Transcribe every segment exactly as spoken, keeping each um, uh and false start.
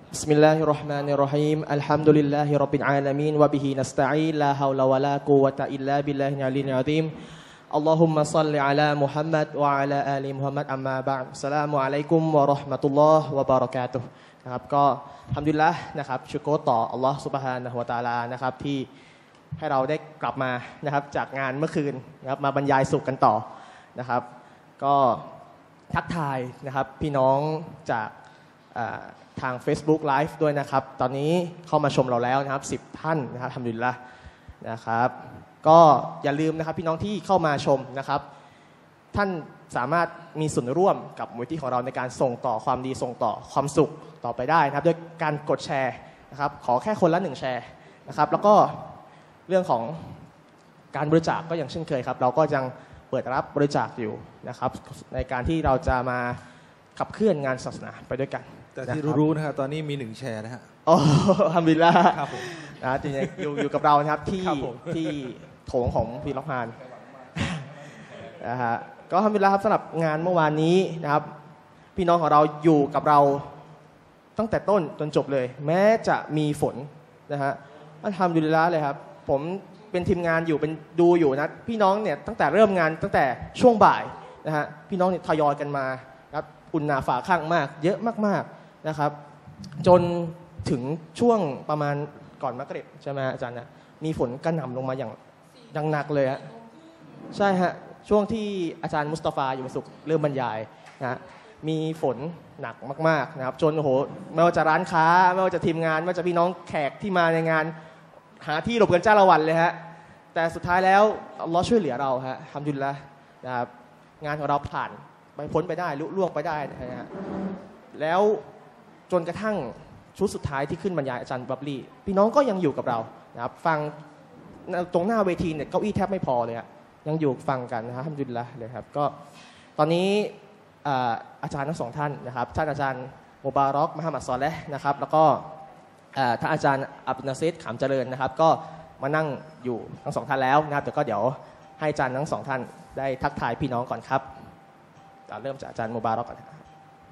بسم الله الرحمن الرحيم الحمد لله رب العالمين وبه نستعين لا حول ولا قوة إلا بالله العلي العظيم اللهم صل على محمد وعلى آل محمد أما بعد السلام عليكم ورحمة الله وبركاته นะครับก็อัลฮัมดุลิลละห์นะครับชุกรต่ออัลลอฮฺซุบฮานะฮูวะตะอาลานะครับที่ให้เราได้กลับมานะครับจากงานเมื่อคืนนะครับมาบรรยายสุขกันต่อนะครับก็ทักทายนะครับพี่น้องจากทาง Facebook Live ด้วยนะครับตอนนี้เข้ามาชมเราแล้วนะครับสิบท่านนะครับอัลฮัมดุลิลละห์นะครับก็อย่าลืมนะครับพี่น้องที่เข้ามาชมนะครับท่านสามารถมีส่วนร่วมกับมูลนิธิของเราในการส่งต่อความดีส่งต่อความสุขต่อไปได้นะครับด้วยการกดแชร์นะครับขอแค่คนละหนึ่งแชร์นะครับแล้วก็เรื่องของการบริจาคก็อย่างเช่นเคยครับเราก็ยังเปิดรับบริจาคอยู่นะครับในการที่เราจะมาขับเคลื่อนงานศาสนาไปด้วยกันแต่ที่รู้ๆนะครับตอนนี้มีหนึ่งแชร์นะฮะโอ้อัลฮัมดุลิลละห์ครับผมนะจริงๆอยู่อยู่กับเรานะครับที่ที่โถงของพีล็อกฮานนะฮะก็อัลฮัมดุลิลละห์ครับสำหรับงานเมื่อวานนี้นะครับพี่น้องของเราอยู่กับเราตั้งแต่ต้นจนจบเลยแม้จะมีฝนนะฮะอัลฮัมดุลิลละห์เลยครับผมเป็นทีมงานอยู่เป็นดูอยู่นะพี่น้องเนี่ยตั้งแต่เริ่มงานตั้งแต่ช่วงบ่ายนะฮะพี่น้องเนี่ยทยอยกันมาครับอุ่นหนาฝาข้างมากเยอะมากๆนะครับจนถึงช่วงประมาณก่อนมักริบใช่ไหมอาจารย์นะมีฝนกระหน่ำลงมาอย่างอย่างหนักเลยฮะใช่ฮะช่วงที่อาจารย์มุสตาฟาอยู่สุขเริ่มบรรยายนะมีฝนหนักมากๆนะครับจนโอ้โหไม่ว่าจะร้านค้าไม่ว่าจะทีมงานไม่ว่าจะพี่น้องแขกที่มาในงานหาที่หลบกันจ้าละวันเลยฮะแต่สุดท้ายแล้วอัลเลาะห์ช่วยเหลือเราฮะอัลฮัมดุลิลละห์นะครับงานของเราผ่านไปพ้นไปได้ลุล่วงไปได้นะฮะแล้วจนกระทั่งชุดสุดท้ายที่ขึ้นบรรยายอาจารย์บับลี่พี่น้องก็ยังอยู่กับเรานะครับฟังตรงหน้าเวทีเนี่ยเก้าอี้แทบไม่พอเลยฮะยังอยู่ฟังกันนะครับอัลฮัมดุลิลละห์เลยครับก็ตอนนี้อาจารย์ทั้งสองท่านนะครับท่านอาจารย์มุบารอกมหามัดซอเลห์นะครับแล้วก็ท่านอาจารย์อับดุลนาซิรขำเจริญนะครับก็มานั่งอยู่ทั้งสองท่านแล้วนะครับแต่ก็เดี๋ยวให้อาจารย์ทั้งสองท่านได้ทักทายพี่น้องก่อนครับเริ่มจากอาจารย์มุบารอกก่อนครับ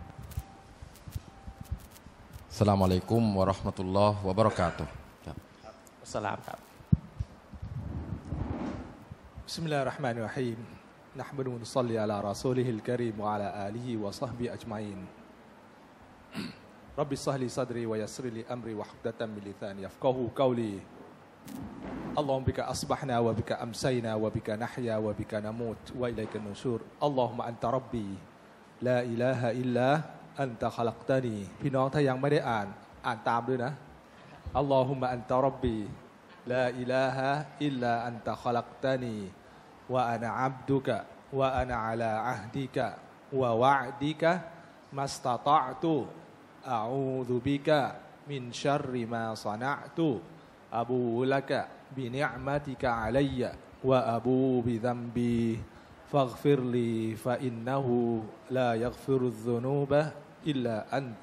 อัสสลามุอะลัยกุมวะเราะห์มะตุลลอฮ์วะบะเราะกาตุฮ์ครับอัสสลามครับบิสมิลลาฮิรเราะห์มานิรเราะฮีมนะห์มะดุวะนุศ็อลลิอะลารอซูลิฮิลกะรีมวะอะลาอาลิฮิวะศอฮบิฮิอัจมะอีนร็อบบิชเราะห์ลีซัดรีวะยัสริลีอัมรีวะฮุกดะตัมมินลิซานียัฟกะฮูกอลีاللهم بك أصبحنا وبك أمسينا وبك نحيا وبك نموت وإليك النشور اللهم أنت ربي لا إله إلا أنت خلقتني พี่น้องถ้ายังไม่ได้อ่านอ่านตามด้วยนะ اللهم أنت ربي لا إله إلا أنت خلقتني وأنا عبدك وأنا على عهدك ووعدك ما استطعت أعوذ بك من شر ما صنعت أبو لك بنعمتك علي وأبو بذنبي فاغفر لي فإنه لا يغفر الذنوب إلا أنت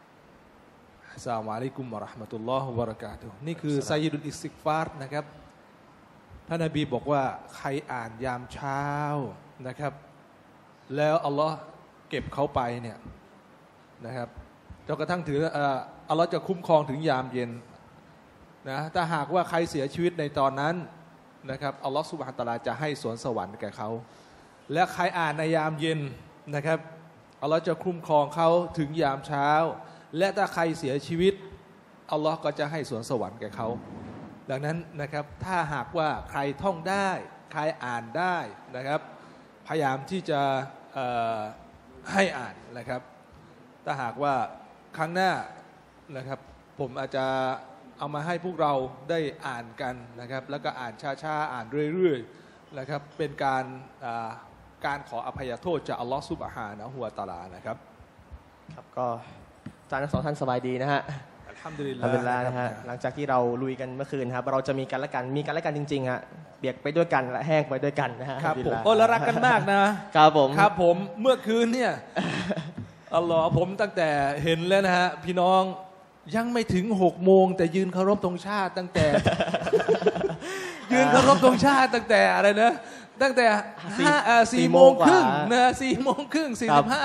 السلام عليكم ورحمة الله وبركاته นี่คือไซยิดุลอิสติฆฟารนะครับท่านนบีบอกว่าใครอ่านยามเช้านะครับแล้วอัลลอฮ์เก็บเขาไปเนี่ยนะครับจนกระทั่งถึงอัลลอฮ์จะคุ้มครองถึงยามเย็นนะถ้าหากว่าใครเสียชีวิตในตอนนั้นนะครับอัลลอฮฺซุบฮานะฮูวะตะอาลาจะให้สวนสวรรค์แก่เขาและใครอ่านในยามเย็นนะครับอัลลอฮฺจะคุ้มครองเขาถึงยามเช้าและถ้าใครเสียชีวิตอัลลอฮฺก็จะให้สวนสวรรค์แก่เขาดังนั้นนะครับถ้าหากว่าใครท่องได้ใครอ่านได้นะครับพยายามที่จะให้อ่านนะครับถ้าหากว่าครั้งหน้านะครับผมอาจจะเอามาให้พวกเราได้อ่านกันนะครับแล้วก็อ่านช้าๆอ่านเรื่อยๆนะครับเป็นการการขออภัยโทษจากอัลลอฮฺซุบฮานะฮูวะตะอาลานะครับครับก็อาจารย์ทั้งสองท่านสบายดีนะฮะอัลฮัมดุลิลลาห์นะฮะหลังจากที่เราลุยกันเมื่อคืนครับเราจะมีกันและกันมีกันและกันจริงๆฮะเปียกไปด้วยกันและแห้งไปด้วยกันนะฮะครับผมโอ้แล้วรักกันมากนะครับผมครับผมเมื่อคืนเนี่ยอัลลอฮ์ผมตั้งแต่เห็นแล้วนะฮะพี่น้องยังไม่ถึงหกโมงแต่ยืนเคารพธงชาติตั้งแต่ยืนเคารพธงชาติตั้งแต่อะไรนะตั้งแต่ห้าสี่โมงครึ่งนะสี่โมงครึ่งสี่สิบห้า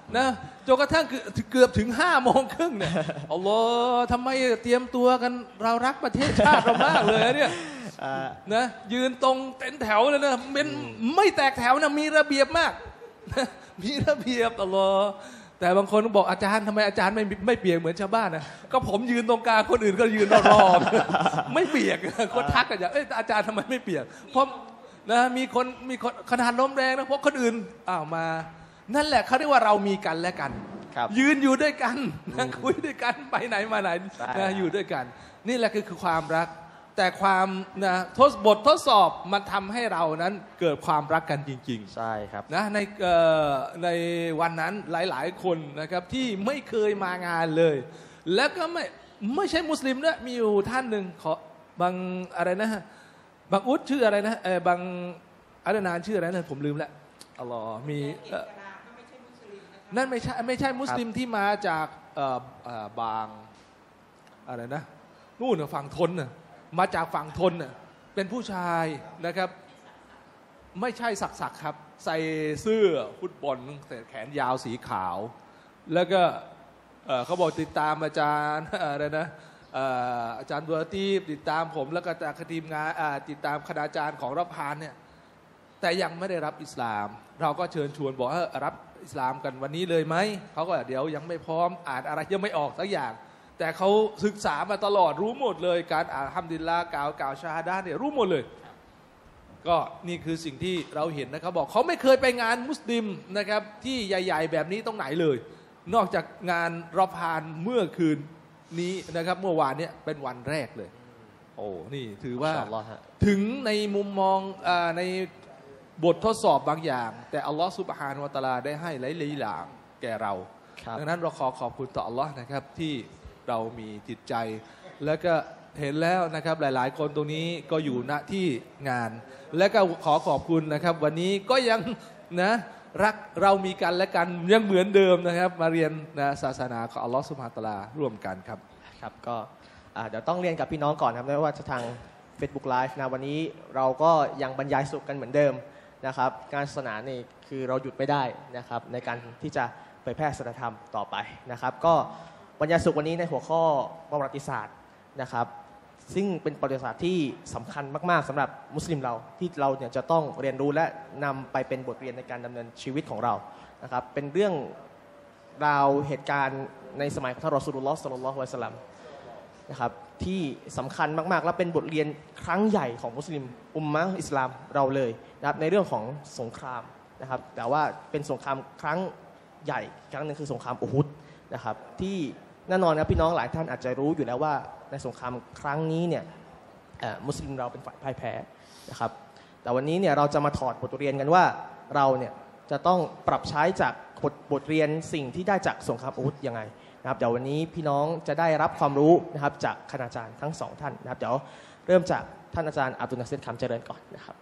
นะจนกระทั่งเกือบถึงห้าโมงครึ่งเนี่ยอัลลอฮ์ทำไมเตรียมตัวกันเรารักประเทศชาติเรามากเลยเนี่ยนะยืนตรงเต็นแถวเลยนะเป็นไม่แตกแถวนะมีระเบียบมากมีระเบียบอัลลอฮ์แต่บางคนบอกอาจารย์ทำไมอาจารย์ไม่ไม่เปียกเหมือนชาวบ้านนะก็ผมยืนตรงกลางคนอื่นก็ยืนรอบๆไม่เปียกคนทักกันอย่างเอ้ยอาจารย์ทำไมไม่เปียกเพราะนะมีคนมีคนขนาดลมแรงนะเพราะคนอื่นอ้าวมานั่นแหละเขาเรียกว่าเรามีกันและกันยืนอยู่ด้วยกันนะคุยด้วยกันไปไหนมาไหนนะอยู่ด้วยกันนี่แหละคือความรักแต่ความนะทดบททดสอบมันทำให้เรานั้นเกิดความรักกันจริงๆใช่ครับนะในในวันนั้นหลายๆคนนะครับที่ไม่เคยมางานเลยแล้วก็ไม่ไม่ใช่มุสลิมด้วยมีอยู่ท่านหนึ่งขอบางอะไรนะบางอุดชื่ออะไรนะเออบางอาดนานชื่ออะไรนะผมลืมแล้วอัลลอฮ์มีนั่นไม่ใช่ไม่ใช่มุสลิมที่มาจากบางอะไรนะนู่นฝั่งทนน่ะมาจากฝั่งทนน่ะเป็นผู้ชายนะครับไม่ใช่สักๆครับใส่เสื้อฟุตบอลแต่แขนยาวสีขาวแล้วก็เขาบอกติดตามอาจารย์อะไรนะอาจารย์บัวตีติดตามผมแล้วก็จากทีมงานติดตามคณาจารย์ของรับพานเนี่ยแต่ยังไม่ได้รับอิสลามเราก็เชิญชวนบอกว่ารับอิสลามกันวันนี้เลยไหมเขาก็เดี๋ยวยังไม่พร้อมอ่านอะไรยังไม่ออกสักอย่างแต่เขาศึกษามาตลอดรู้หมดเลยการอ่านฮัมดุลิลลาห์กล่าวกล่าวชาฮาดะห์เนี่ยรู้หมดเลยก็นี่คือสิ่งที่เราเห็นนะครับบอกเขาไม่เคยไปงานมุสลิมนะครับที่ใหญ่ๆแบบนี้ตรงไหนเลยนอกจากงานรอพานเมื่อคืนนี้นะครับเมื่อวานเนี่ยเป็นวันแรกเลยโอ้นี่ถือว่าถึงในมุมมองในบททดสอบบางอย่างแต่อัลลอฮฺซุบฮานะฮูวะตะอาลาได้ให้หลายๆอย่างแก่เราดังนั้นเราขอขอบคุณต่ออัลลอฮฺนะครับที่เรามีจิตใจแล้วก็เห็นแล้วนะครับหลายๆคนตรงนี้ก็อยู่ณที่งานและก็ขอขอบคุณนะครับวันนี้ก็ยังนะรักเรามีกันและกันยังเหมือนเดิมนะครับมาเรียนนะศาสนาของอัลลอฮฺซุบฮานะฮูวะตะอาลาร่วมกันครับครับก็เดี๋ยวต้องเรียนกับพี่น้องก่อนครับไม่ว่าจะทาง Facebook Live นะวันนี้เราก็ยังบรรยายสุขกันเหมือนเดิมนะครับการศาสนานี่คือเราหยุดไม่ได้นะครับในการที่จะเผยแพร่ศาสนธรรมต่อไปนะครับก็บรรยายสุขวันนี้ในหัวข้อประวัติศาสตร์นะครับซึ่งเป็นประวัติศาสตร์ที่สำคัญมากๆสำหรับมุสลิมเราที่เราเนี่ยจะต้องเรียนรู้และนำไปเป็นบทเรียนในการดำเนินชีวิตของเรานะครับเป็นเรื่องราวเหตุการณ์ในสมัยของท่านรอซูลุลลอฮ์ ศ็อลลัลลอฮุอะลัยฮิวะซัลลัมนะครับที่สำคัญมากๆและเป็นบทเรียนครั้งใหญ่ของมุสลิมอุมมะฮ์อิสลามเราเลยนะครับในเรื่องของสงครามนะครับแต่ว่าเป็นสงครามครั้งใหญ่ครั้งนึงคือสงครามอูฮุดนะครับที่แน่นอนนะพี่น้องหลายท่านอาจจะรู้อยู่แล้วว่าในสงครามครั้งนี้เนี่ยมุสลิมเราเป็นฝ่ายพ่ายแพ้นะครับแต่วันนี้เนี่ยเราจะมาถอดบทเรียนกันว่าเราเนี่ยจะต้องปรับใช้จากบทบทเรียนสิ่งที่ได้จากสงครามอูฮุดยังไงนะครับเดี๋ยววันนี้พี่น้องจะได้รับความรู้นะครับจากคณาจารย์ทั้งสองท่านนะครับเดี๋ยวเริ่มจากท่านอาจารย์อับดุลนาซิรคำเจริญก่อนนะครับ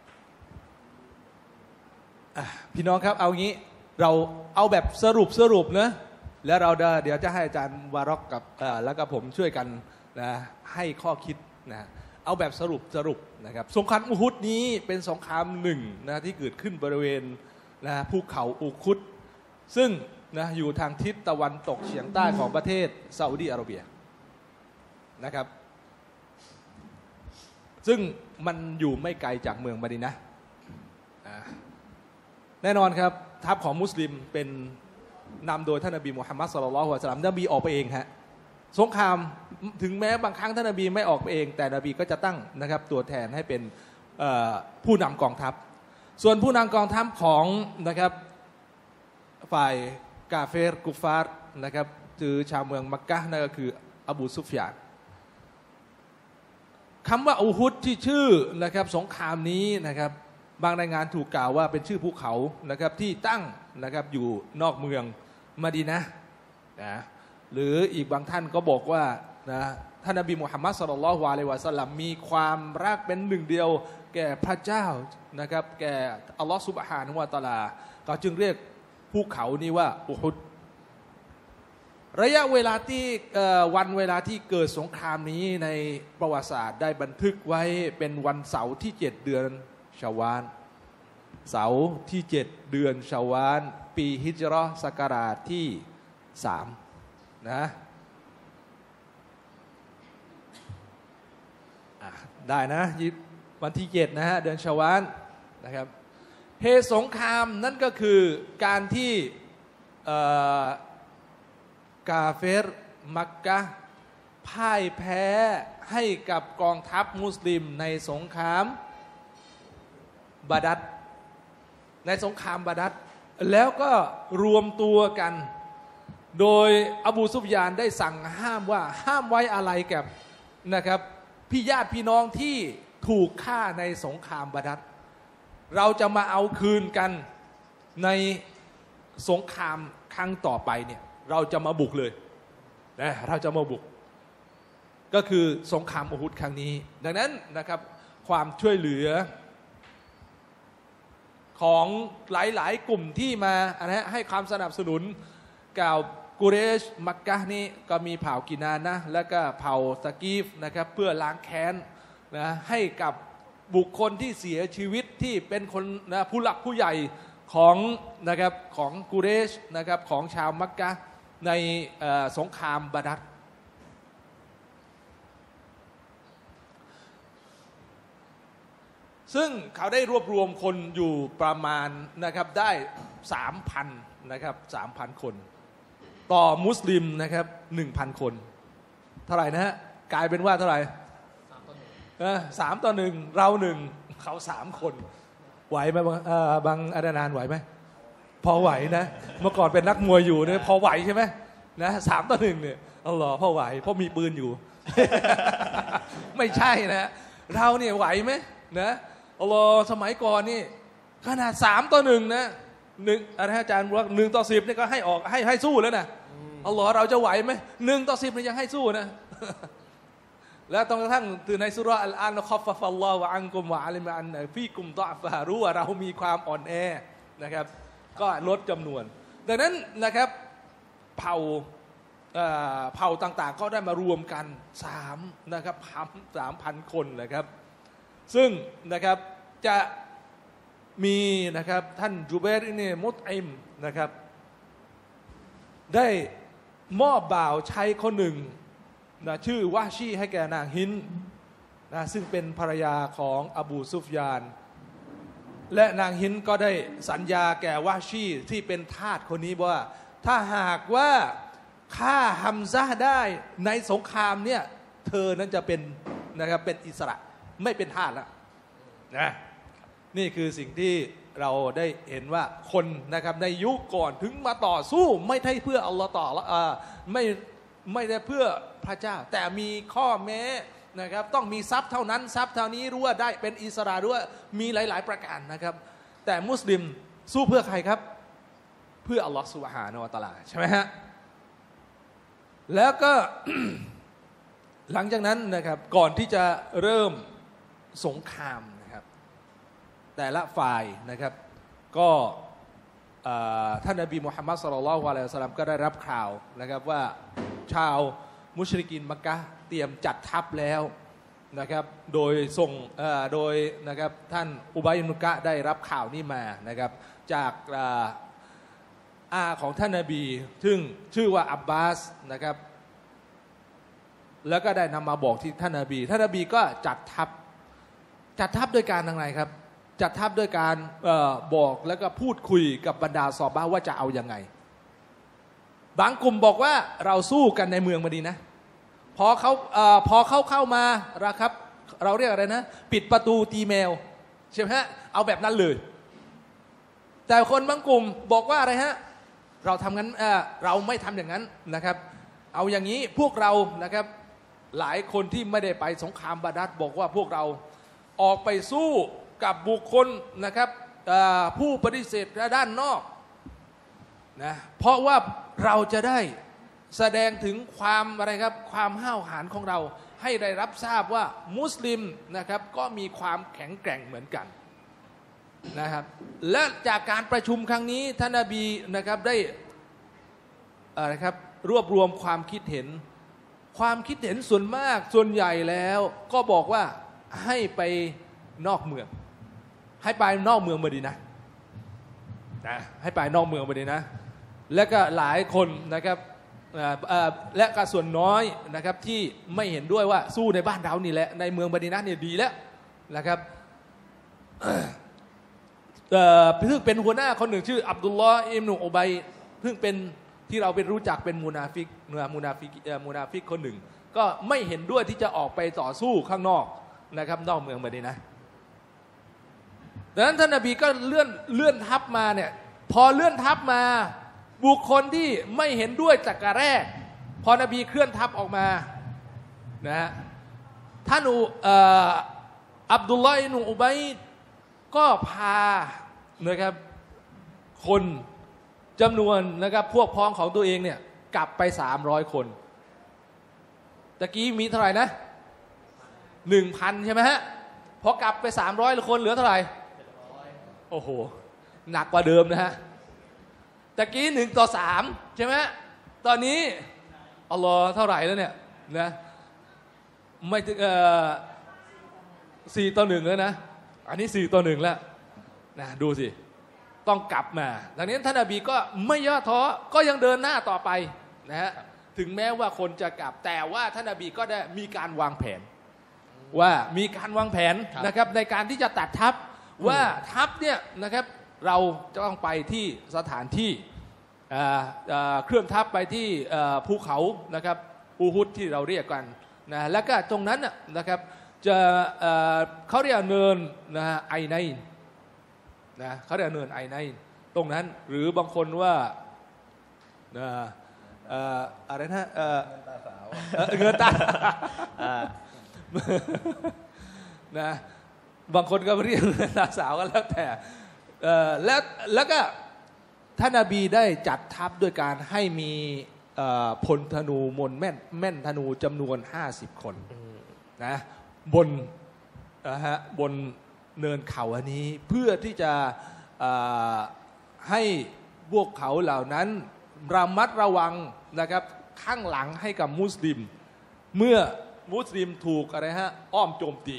พี่น้องครับเอางี้เราเอาแบบสรุปสรุปนะแล้วเราเดี๋ยวจะให้อาจารย์วารอกกับแล้วก็ผมช่วยกันนะให้ข้อคิดนะเอาแบบสรุปสรุปนะครับสงครามอูฮุดนี้เป็นสงครามหนึ่งนะที่เกิดขึ้นบริเวณนะภูเขาอูคุดซึ่งนะอยู่ทางทิศตะวันตกเฉียงใต้ของประเทศซาอุดีอาระเบียนะครับซึ่งมันอยู่ไม่ไกลจากเมืองมะดีนะห์แน่นอนครับทัพของมุสลิมเป็นนำโดยท่านนบีมุฮัมมัด ศ็อลลัลลอฮุอะลัยฮิวะซัลลัมนบีออกไปเองฮะสงครามถึงแม้บางครั้งท่านนบีไม่ออกไปเองแต่นบีก็จะตั้งนะครับตัวแทนให้เป็นผู้นำกองทัพส่วนผู้นำกองทัพของนะครับฝ่ายกาเฟรกุฟาร์นะครับคือชาวเมืองมักกะฮ์นั่นก็คืออบูซุฟยานคำว่าอูฮุดที่ชื่อนะครับสงครามนี้นะครับบางรายงานถูกกล่าวว่าเป็นชื่อภูเขานะครับที่ตั้งนะครับอยู่นอกเมืองมะดีนะห์นะหรืออีกบางท่านก็บอกว่านะท่านนบีมุฮัมมัด ศ็อลลัลลอฮุอะลัยฮิวะซัลลัมมีความรักเป็นหนึ่งเดียวแก่พระเจ้านะครับแก่อัลลอฮฺซุบฮานะฮูวะตะอาลาเขาจึงเรียกภูเขานี้ว่าอูฮุดระยะเวลาที่วันเวลาที่เกิดสงครามนี้ในประวัติศาสตร์ได้บันทึกไว้เป็นวันเสาร์ที่เจ็ดเดือนชาวาลเสาร์ที่เจ็ดเดือนชาวาลปีฮิจเราะห์ศักราชที่สามนะได้นะวันที่เจ็ดนะฮะเดือนชาวาลนะครับเหตุสงครามนั่นก็คือการที่กาเฟรมักกะห์พ่ายแพ้ให้กับกองทัพมุสลิมในสงครามบาดัรในสงครามบาดัรแล้วก็รวมตัวกันโดยอบูซุฟยานได้สั่งห้ามว่าห้ามไว้อะไรกับนะครับพี่ญาติพี่น้องที่ถูกฆ่าในสงครามบาดัรเราจะมาเอาคืนกันในสงครามครั้งต่อไปเนี่ยเราจะมาบุกเลยนะเราจะมาบุกก็คือสงครามอูฮุดครั้งนี้ดังนั้นนะครับความช่วยเหลือของหลายๆกลุ่มที่มานะให้ความสนับสนุนกับกุเรชมักกะห์นี้ก็มีเผ่ากินานะและก็เผ่าตะกีฟนะครับเพื่อล้างแค้นนะให้กับบุคคลที่เสียชีวิตที่เป็นคนนะผู้หลักผู้ใหญ่ของนะครับของกุเรชนะครับของชาวมักกะห์ในสงครามบาดัรซึ่งเขาได้รวบรวมคนอยู่ประมาณนะครับได้ สามพัน นะครับ สามพัน คนต่อมุสลิมนะครับ หนึ่งพัน คนเท่าไหร่นะฮะกลายเป็นว่าเท่าไหร่สามต่อหนึ่งเราหนึ่งเขาสามคนไหวไหมบางบางอาดานานไหวไหมพอไหวนะเมื่อก่อนเป็นนักมวยอยู่เนี่ยพอไหวใช่ไหมนะสามต่อหนึ่งเนี่ยอ๋อพอไหวเพราะมีปืนอยู่ ไม่ใช่นะเราเนี่ยไหวไหมนะอัลลอฮ์สมัยก่อนนี่ขนาดสามต่อหนึ่งนะหนึ่งอาจารย์บอกหนึ่งต่อสิบนี่ก็ให้ออกให้ให้สู้แล้วนะอัลลอฮ์เราจะไหวไหมหนึ่งต่อสิบนี่ยังให้สู้นะแล้วตอนกระทั่งตื่นในสุราอัลอาน์คอฟฟัลลอฮ์วะอันกุมวะอัลมาอันฟีกุมตอฟะรู้ว่าเรามีความอ่อนแอนะครับก็ลดจำนวนดังนั้นนะครับเผ่าเผ่าต่างๆก็ได้มารวมกันสามนะครับพันสามพันคนนะครับซึ่งนะครับจะมีนะครับท่านจูเบรอินมุตอิมนะครับได้มอบบ่าวชายคนหนึ่งนะชื่อวะชีให้แก่นางฮินนะซึ่งเป็นภรรยาของอบูซุฟยานและนางฮินก็ได้สัญญาแก่วะชีที่เป็นทาสคนนี้ว่าถ้าหากว่าฆ่าฮัมซะห์ได้ในสงครามเนี่ยเธอนั้นจะเป็นนะครับเป็นอิสระไม่เป็นทาสแล้วนะนี่คือสิ่งที่เราได้เห็นว่าคนนะครับในยุคก่อนถึงมาต่อสู้ไม่ใช่เพื่ออัลลอฮ์ต่อละไม่ไม่ได้เพื่อพระเจ้าแต่มีข้อแม้นะครับต้องมีทรัพย์เท่านั้นทรัพย์เท่านี้รู้ว่าได้เป็นอิสระด้วยมีหลายๆประการนะครับแต่มุสลิมสู้เพื่อใครครับเพื่ออัลลอฮ์ซุบฮานะฮูวะตะอาลาใช่ไหมฮะแล้วก็ หลังจากนั้นนะครับก่อนที่จะเริ่มสงครามนะครับแต่ละฝ่ายนะครับก็ท่านนบีมุฮัมมัดศ็อลลัลลอฮุอะลัยฮิวะซัลลัมก็ได้รับข่าวนะครับว่าชาวมุชริกีนมักกะห์เตรียมจัดทัพแล้วนะครับโดยส่งโดยนะครับท่านอุบัยอิบนุกะได้รับข่าวนี้มานะครับจากอาของท่านนบีซึ่งชื่อว่าอับบาสนะครับแล้วก็ได้นำมาบอกที่ท่านนบีท่านนบีก็จัดทัพจัดทัพด้วยการอย่างไรครับจัดทัพด้วยการเอ่อบอกแล้วก็พูดคุยกับบรรดาซอฮาบะห์ว่าจะเอายังไงบางกลุ่มบอกว่าเราสู้กันในเมืองมะดีนะห์พอเขาเอ่อพอเขาเข้ามาละครับเราเรียกอะไรนะปิดประตูตีแมวใช่ไหมฮะเอาแบบนั้นเลยแต่คนบางกลุ่มบอกว่าอะไรฮะเราทำงั้นเอ่อเราไม่ทำอย่างนั้นนะครับเอาอย่างนี้พวกเรานะครับหลายคนที่ไม่ได้ไปสงครามบาดัรบอกว่าพวกเราออกไปสู้กับบุคคลนะครับผู้ปฏิเสธด้านนอกนะเพราะว่าเราจะได้แสดงถึงความอะไรครับความห้าวหาญของเราให้ได้รับทราบว่ามุสลิมนะครับก็มีความแข็งแกร่งเหมือนกันนะครับและจากการประชุมครั้งนี้ท่านนบีนะครับได้อะไรครับรวบรวมความคิดเห็นความคิดเห็นส่วนมากส่วนใหญ่แล้วก็บอกว่าให้ไปนอกเมืองให้ไปนอกเมืองมะดีนะห์นะให้ไปนอกเมืองไปเลยนะและก็หลายคนนะครับและก็ส่วนน้อยนะครับที่ไม่เห็นด้วยว่าสู้ในบ้านเรานี่แหละในเมืองมะดีนะห์เนี่ยดีแล้วนะครับเพิ่งเป็นหัวหน้าคนหนึ่งชื่ออับดุลลอฮ์อิบนุอุบัยเพิ่งเป็นที่เราเป็นรู้จักเป็นมุนาฟิกเนื้อมุนาฟิกมุนาฟิกคนหนึ่งก็ไม่เห็นด้วยที่จะออกไปต่อสู้ข้างนอกนะครับนอกเมืองมะดีนะห์ดังนั้นท่านนบีก็เลื่อนเลื่อนทัพมาเนี่ยพอเลื่อนทัพมาบุคคลที่ไม่เห็นด้วยจากการแรกพอนบีเคลื่อนทัพออกมานะฮะท่านอับดุลลอฮ์อิบนุอุบัยก็พานะครับคนจำนวนนะครับพวกพ้องของตัวเองเนี่ยกลับไปสามร้อยคนตะกี้มีเท่าไหร่นะหนึ่งพันใช่ไหมฮะพอกลับไปสามร้อยคนเหลือเท่าไหร่โอ้โหหนักกว่าเดิมนะฮะตะกี้หนึ่งต่อสามใช่ไหมตอนนี้อัลลอฮ์เท่าไหร่แล้วเนี่ยนะไม่ถึงเอ่อสี่ต่อหนึ่งแล้วนะอันนี้สี่ต่อหนึ่งแล้วนะดูสิต้องกลับมาดังนี้ท่านนบีก็ไม่ย่อท้อก็ยังเดินหน้าต่อไปนะฮะถึงแม้ว่าคนจะกลับแต่ว่าท่านนบีก็ได้มีการวางแผนว่ามีการวางแผนนะครับในการที่จะตัดทัพว่าทัพเนี่ยนะครับเราจะต้องไปที่สถานที่เคลื่อนทัพไปที่ภูเขานะครับอูฮุดที่เราเรียกกันนะแล้วก็ตรงนั้นนะครับจะเขาเรียกเนินนะไอไนนะเขาเรียกเนินไอไนตรงนั้นหรือบางคนว่านะอะไรนะเงินตานะบางคนก็เรียกเงินตาสาวก็แล้วแต่แล้วแล้วก็ท่านนบีได้จัดทัพด้วยการให้มีพลธนูมนแม่นแม่นธนูจำนวนห้าสิบคนนะบนนะฮะบนเนินเขาอันนี้เพื่อที่จะให้พวกเขาเหล่านั้นระมัดระวังนะครับข้างหลังให้กับมุสลิมเมื่อมุสลิมถูกอะไรฮะอ้อมโจมตี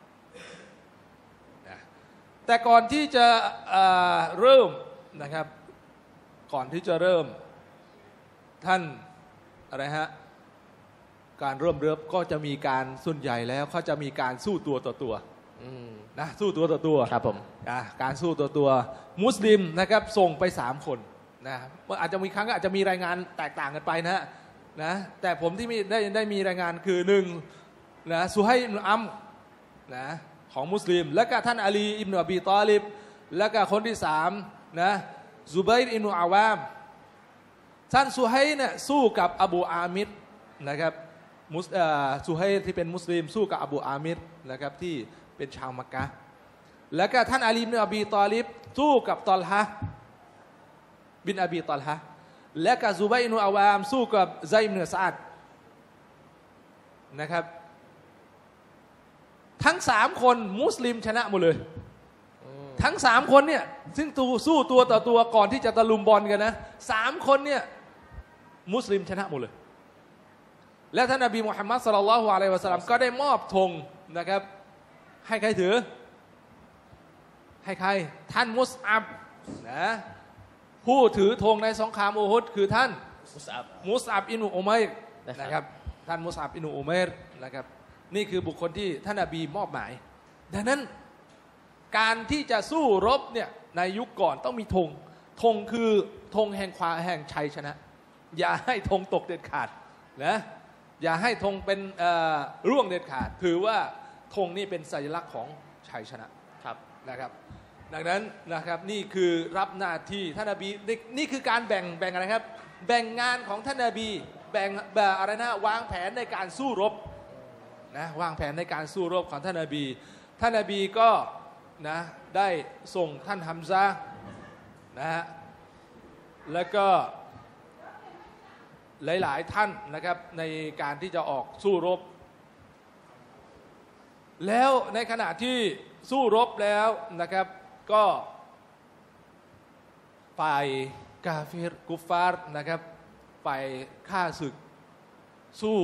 นะแต่ก่อนที่จะเริ่มนะครับก่อนที่จะเริ่มท่านอะไรฮะการเริ่มเริ่มก็จะมีการส่วนใหญ่แล้วเขาจะมีการสู้ตัวต่อตัวนะสู้ตัวต่อตัวครับผมการสู้ตัวตัวมุสลิมนะครับส่งไปสามคนนะอาจจะมีครั้งอาจจะมีรายงานแตกต่างกันไปนะนะแต่ผมที่ได้ได้มีรายงานคือหนึ่งนะซุฮัยอิบนุอัมรนะของมุสลิมและก็ท่านอาลีอิบนุอบีตอลิบและก็คนที่สามนะซุบัยรอิบนุอาวามท่านซุฮัยเนี่ยสู้กับอบูอามิรนะครับมุสซุฮัยที่เป็นมุสลิมสู้กับอบูอามิรนะครับที่เป็นชาวมักกะฮ์แล้วก็ท่านอาลีอิบนุอบีตอลิบสู้กับตอลฮะบินอบีตอลฮะและก็ซุบัยรอิบนุอาวามสู้กับไซด์อิบนุซะอ์ดนะครับทั้งสามคนมุสลิมชนะหมดเลยทั้งสามคนเนี่ยซึ่งตูสู้ตัวต่อตัวก่อนที่จะตะลุมบอลกันนะสามคนเนี่ยมุสลิมชนะหมดเลยและท่านนบีมุฮัมมัดศ็อลลัลลอฮุอะลัยฮิวะซัลลัมก็ได้มอบธงนะครับให้ใครถือให้ใครท่านมุสอับนะผู้ถือธงในสงครามอูฮุดคือท่านมุสอับมุสอับอิบนุอุมัยรนะครับท่านมุสอับอิบนุอุมัยรนะครับนี่คือบุคคลที่ท่านนบีมอบหมายดังนั้นการที่จะสู้รบเนี่ยในยุคก่อนต้องมีธงธงคือธงแห่งความแห่งชัยชนะอย่าให้ธงตกเด็ดขาดนะอย่าให้ธงเป็นร่วงเด็ดขาดถือว่าธงนี่เป็นสัญลักษณ์ของชัยชนะครับนะครับดังนั้นนะครับนี่คือรับหน้าที่ท่านนบีนี่คือการแบ่งแบ่งอะไรครับแบ่งงานของท่านนบีแบ่งแบบอะไรนะวางแผนในการสู้รบนะวางแผนในการสู้รบของท่านนบีท่านนบีก็นะได้ส่งท่านฮัมซะห์นะฮะแล้วก็หลายๆท่านนะครับในการที่จะออกสู้รบแล้วในขณะที่สู้รบแล้วนะครับก็ฝ่ายกาเฟรกุฟฟาร์นะครับฝ่ายฆ่าศึกสู้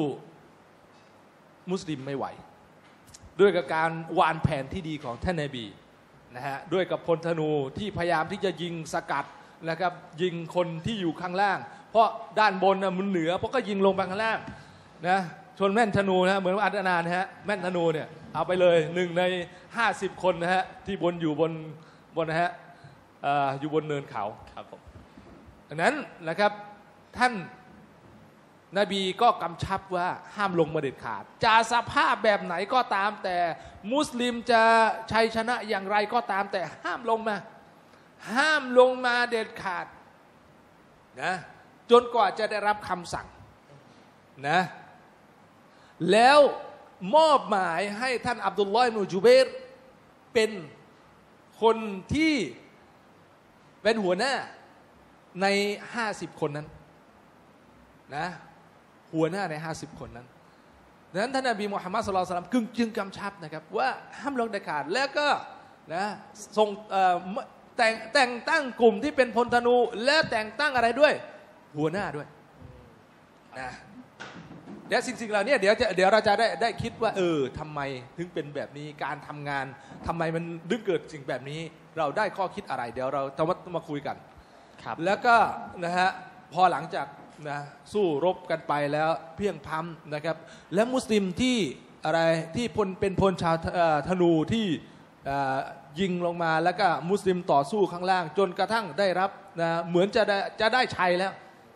มุสลิมไม่ไหวด้วยกับการวางแผนที่ดีของท่านนบีนะฮะด้วยกับพลธนูที่พยายามที่จะยิงสกัดนะครับยิงคนที่อยู่ข้างล่างเพราะด้านบนนะมันเหนือเพราะก็ยิงลงไปข้างล่างนะชนแม่นธนูนะเหมือนอัตนานะฮะแม่นธนูเนี่ยเอาไปเลยหนึ่งในห้าสิบคนนะฮะที่บนอยู่บนบนนะฮะอยู่บนเนินเขาครับผมดังนั้นนะครับท่านนบีก็กำชับว่าห้ามลงมาเด็ดขาดจะสภาพแบบไหนก็ตามแต่มุสลิมจะชัยชนะอย่างไรก็ตามแต่ห้ามลงมาห้ามลงมาเด็ดขาดนะจนกว่าจะได้รับคำสั่งนะแล้วมอบหมายให้ท่านอับดุลลอฮ์ อิบนุจุเบรเป็นคนที่เป็นหัวหน้าในห้าสิบคนนั้นนะหัวหน้าในห้าสิบคนนั้นดังนั้นท่านนบีมุฮัมมัด ศ็อลลัลลอฮุอะลัยฮิวะซัลลัมจึงกำชับนะครับว่าห้ามลงเด็ดขาดแล้วก็นะทรงแต่งแต่งตั้งกลุ่มที่เป็นพลธนูและแต่งตั้งอะไรด้วยหัวหน้าด้วยนะเดี๋ยวสิ่งๆเหล่านี้เดี๋ยวจะเดี๋ยวเราจะได้ได้คิดว่าเออทำไมถึงเป็นแบบนี้การทำงานทำไมมันดึงเกิดสิ่งแบบนี้เราได้ข้อคิดอะไรเดี๋ยวเราจะมามาคุยกันครับแล้วก็นะฮะพอหลังจากนะสู้รบกันไปแล้วเพียงพล้ำนะครับและมุสลิมที่อะไรที่พลเป็นพลชาวธนูที่ยิงลงมาแล้วก็มุสลิมต่อสู้ข้างล่างจนกระทั่งได้รับนะเหมือนจะได้จะได้ชัยแล้ว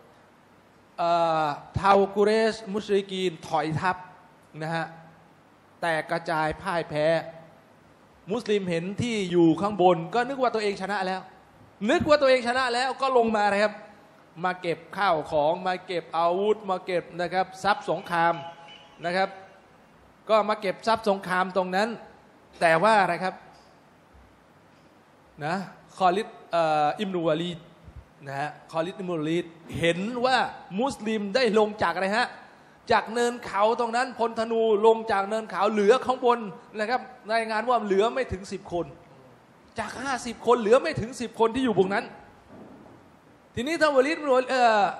ชาวกุเรชมุชริกีนถอยทัพนะฮะแต่กระจายพ่ายแพ้มุสลิมเห็นที่อยู่ข้างบนก็นึกว่าตัวเองชนะแล้วนึกว่าตัวเองชนะแล้วก็ลงมาเลยครับมาเก็บข้าวของมาเก็บอาวุธมาเก็บนะครับทรัพย์สงครามนะครับก็มาเก็บทรัพย์สงครามตรงนั้นแต่ว่าอะไรครับนะคอลิดอิบนุวะลีดนะฮะคอลิดอิบนุวะลีดเห็นว่ามุสลิมได้ลงจากอะไรฮะจากเนินเขาตรงนั้นพลธนูลงจากเนินเขาเหลือข้างบนนะครับรายงานว่าเหลือไม่ถึงสิบคนจากห้าสิบคนเหลือไม่ถึงสิบคนที่อยู่บนนั้นทีนี้ท่านวะลีดเอ่อ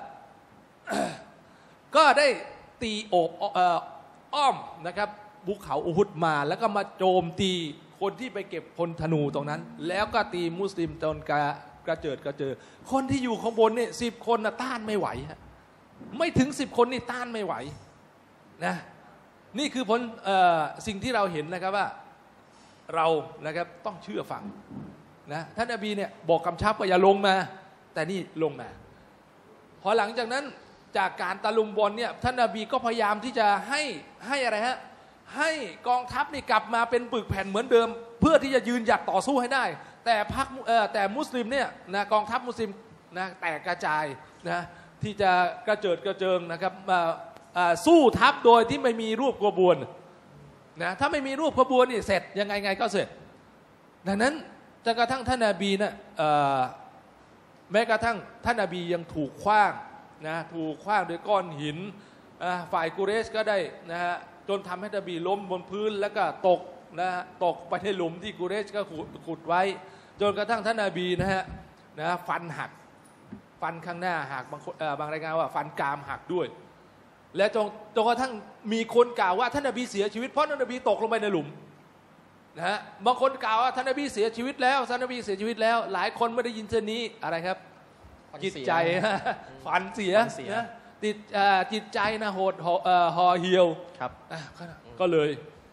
ก็ได้ตีโอบอ้อมนะครับภูเขาอุฮุดมาแล้วก็มาโจมตีคนที่ไปเก็บพลธนูตรงนั้นแล้วก็ตีมุสลิมจนกระกระเจิดกระเจิดคนที่อยู่ข้างบนเนี่ยสิบคนน่ะต้านไม่ไหวฮะไม่ถึงสิบคนนี่ต้านไม่ไหวนะนี่คือผลสิ่งที่เราเห็นนะครับว่าเรานะครับต้องเชื่อฟังนะท่านนบีเนี่ยบอกกำชับว่าอย่าลงมาแต่นี่ลงมาพอหลังจากนั้นจากการตะลุมบอลเนี่ยท่านนบีก็พยายามที่จะให้ให้อะไรฮะให้กองทัพนี่กลับมาเป็นปึกแผ่นเหมือนเดิมเพื่อที่จะยืนหยัดต่อสู้ให้ได้แต่พรรคแต่มุสลิมเนี่ยนะกองทัพมุสลิมนะแตกกระจายนะที่จะกระเจิดกระเจิงนะครับมาสู้ทัพโดยที่ไม่มีรูปขบวนนะถ้าไม่มีรูปขบวนนี่เสร็จยังไงไงก็เสร็จดังนั้นจนกระทั่งท่านนบีนะแม้กระทั่งท่านนบียังถูกขว้างนะถูกขว้างด้วยก้อนหินฝ่ายกุเรชก็ได้นะฮะจนทำให้นบีล้มบนพื้นแล้วก็ตกนะตกไปในหลุมที่กุเรชก็ขุดไว้จนกระทั่งท่านนบีนะฮะนะฟันหักฟันข้างหน้าหักบางบางรายงานว่าฟันกรามหักด้วยและจนจนกระทั่งมีคนกล่าวว่าท่านนบีเสียชีวิตเพราะท่านนบีตกลงไปในหลุมนะฮะบางคนกล่าวว่าท่านนบีเสียชีวิตแล้วท่านนบีเสียชีวิตแล้วหลายคนไม่ได้ยินเช่นนี้อะไรครับจิตใจฝันเสียนะติดจิตใจนะโหดห่อเหี่ยวครับก็เลย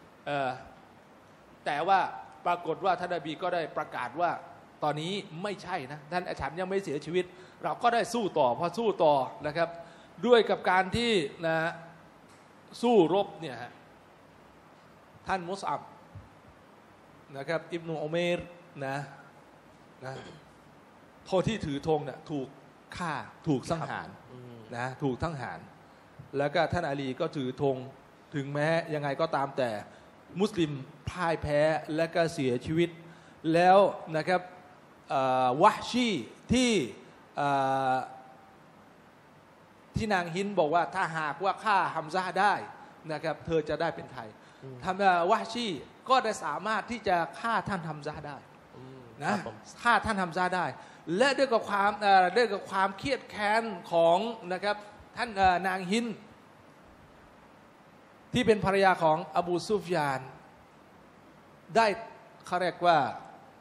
แต่ว่าปรากฏว่าท่านนบีก็ได้ประกาศว่าตอนนี้ไม่ใช่นะท่านฉันยังไม่เสียชีวิตเราก็ได้สู้ต่อพอสู้ต่อนะครับด้วยกับการที่นะสู้รบเนี่ยฮะท่านมุสอับนะครับอิบนุอุเมรนะนะโทษที่ถือธงเนี่ยถูกฆ่าถูกสังหารนะถูกทั้งหารแล้วก็ท่านอาลีก็ถือธงถึงแม้ยังไงก็ตามแต่มุสลิมพ่ายแพ้และก็เสียชีวิตแล้วนะครับวะชีที่ที่นางฮินบอกว่าถ้าหากว่าฆ่าฮัมซาได้นะครับเธอจะได้เป็นไทยทำวะชีก็ได้สามารถที่จะฆ่าท่านฮัมซาได้นะฆ่าท่านฮัมซาได้และด้วยกับความด้วยกับความเครียดแค้นของนะครับท่านนางฮินที่เป็นภรรยาของอบูซุฟยานได้เขาเรียกว่า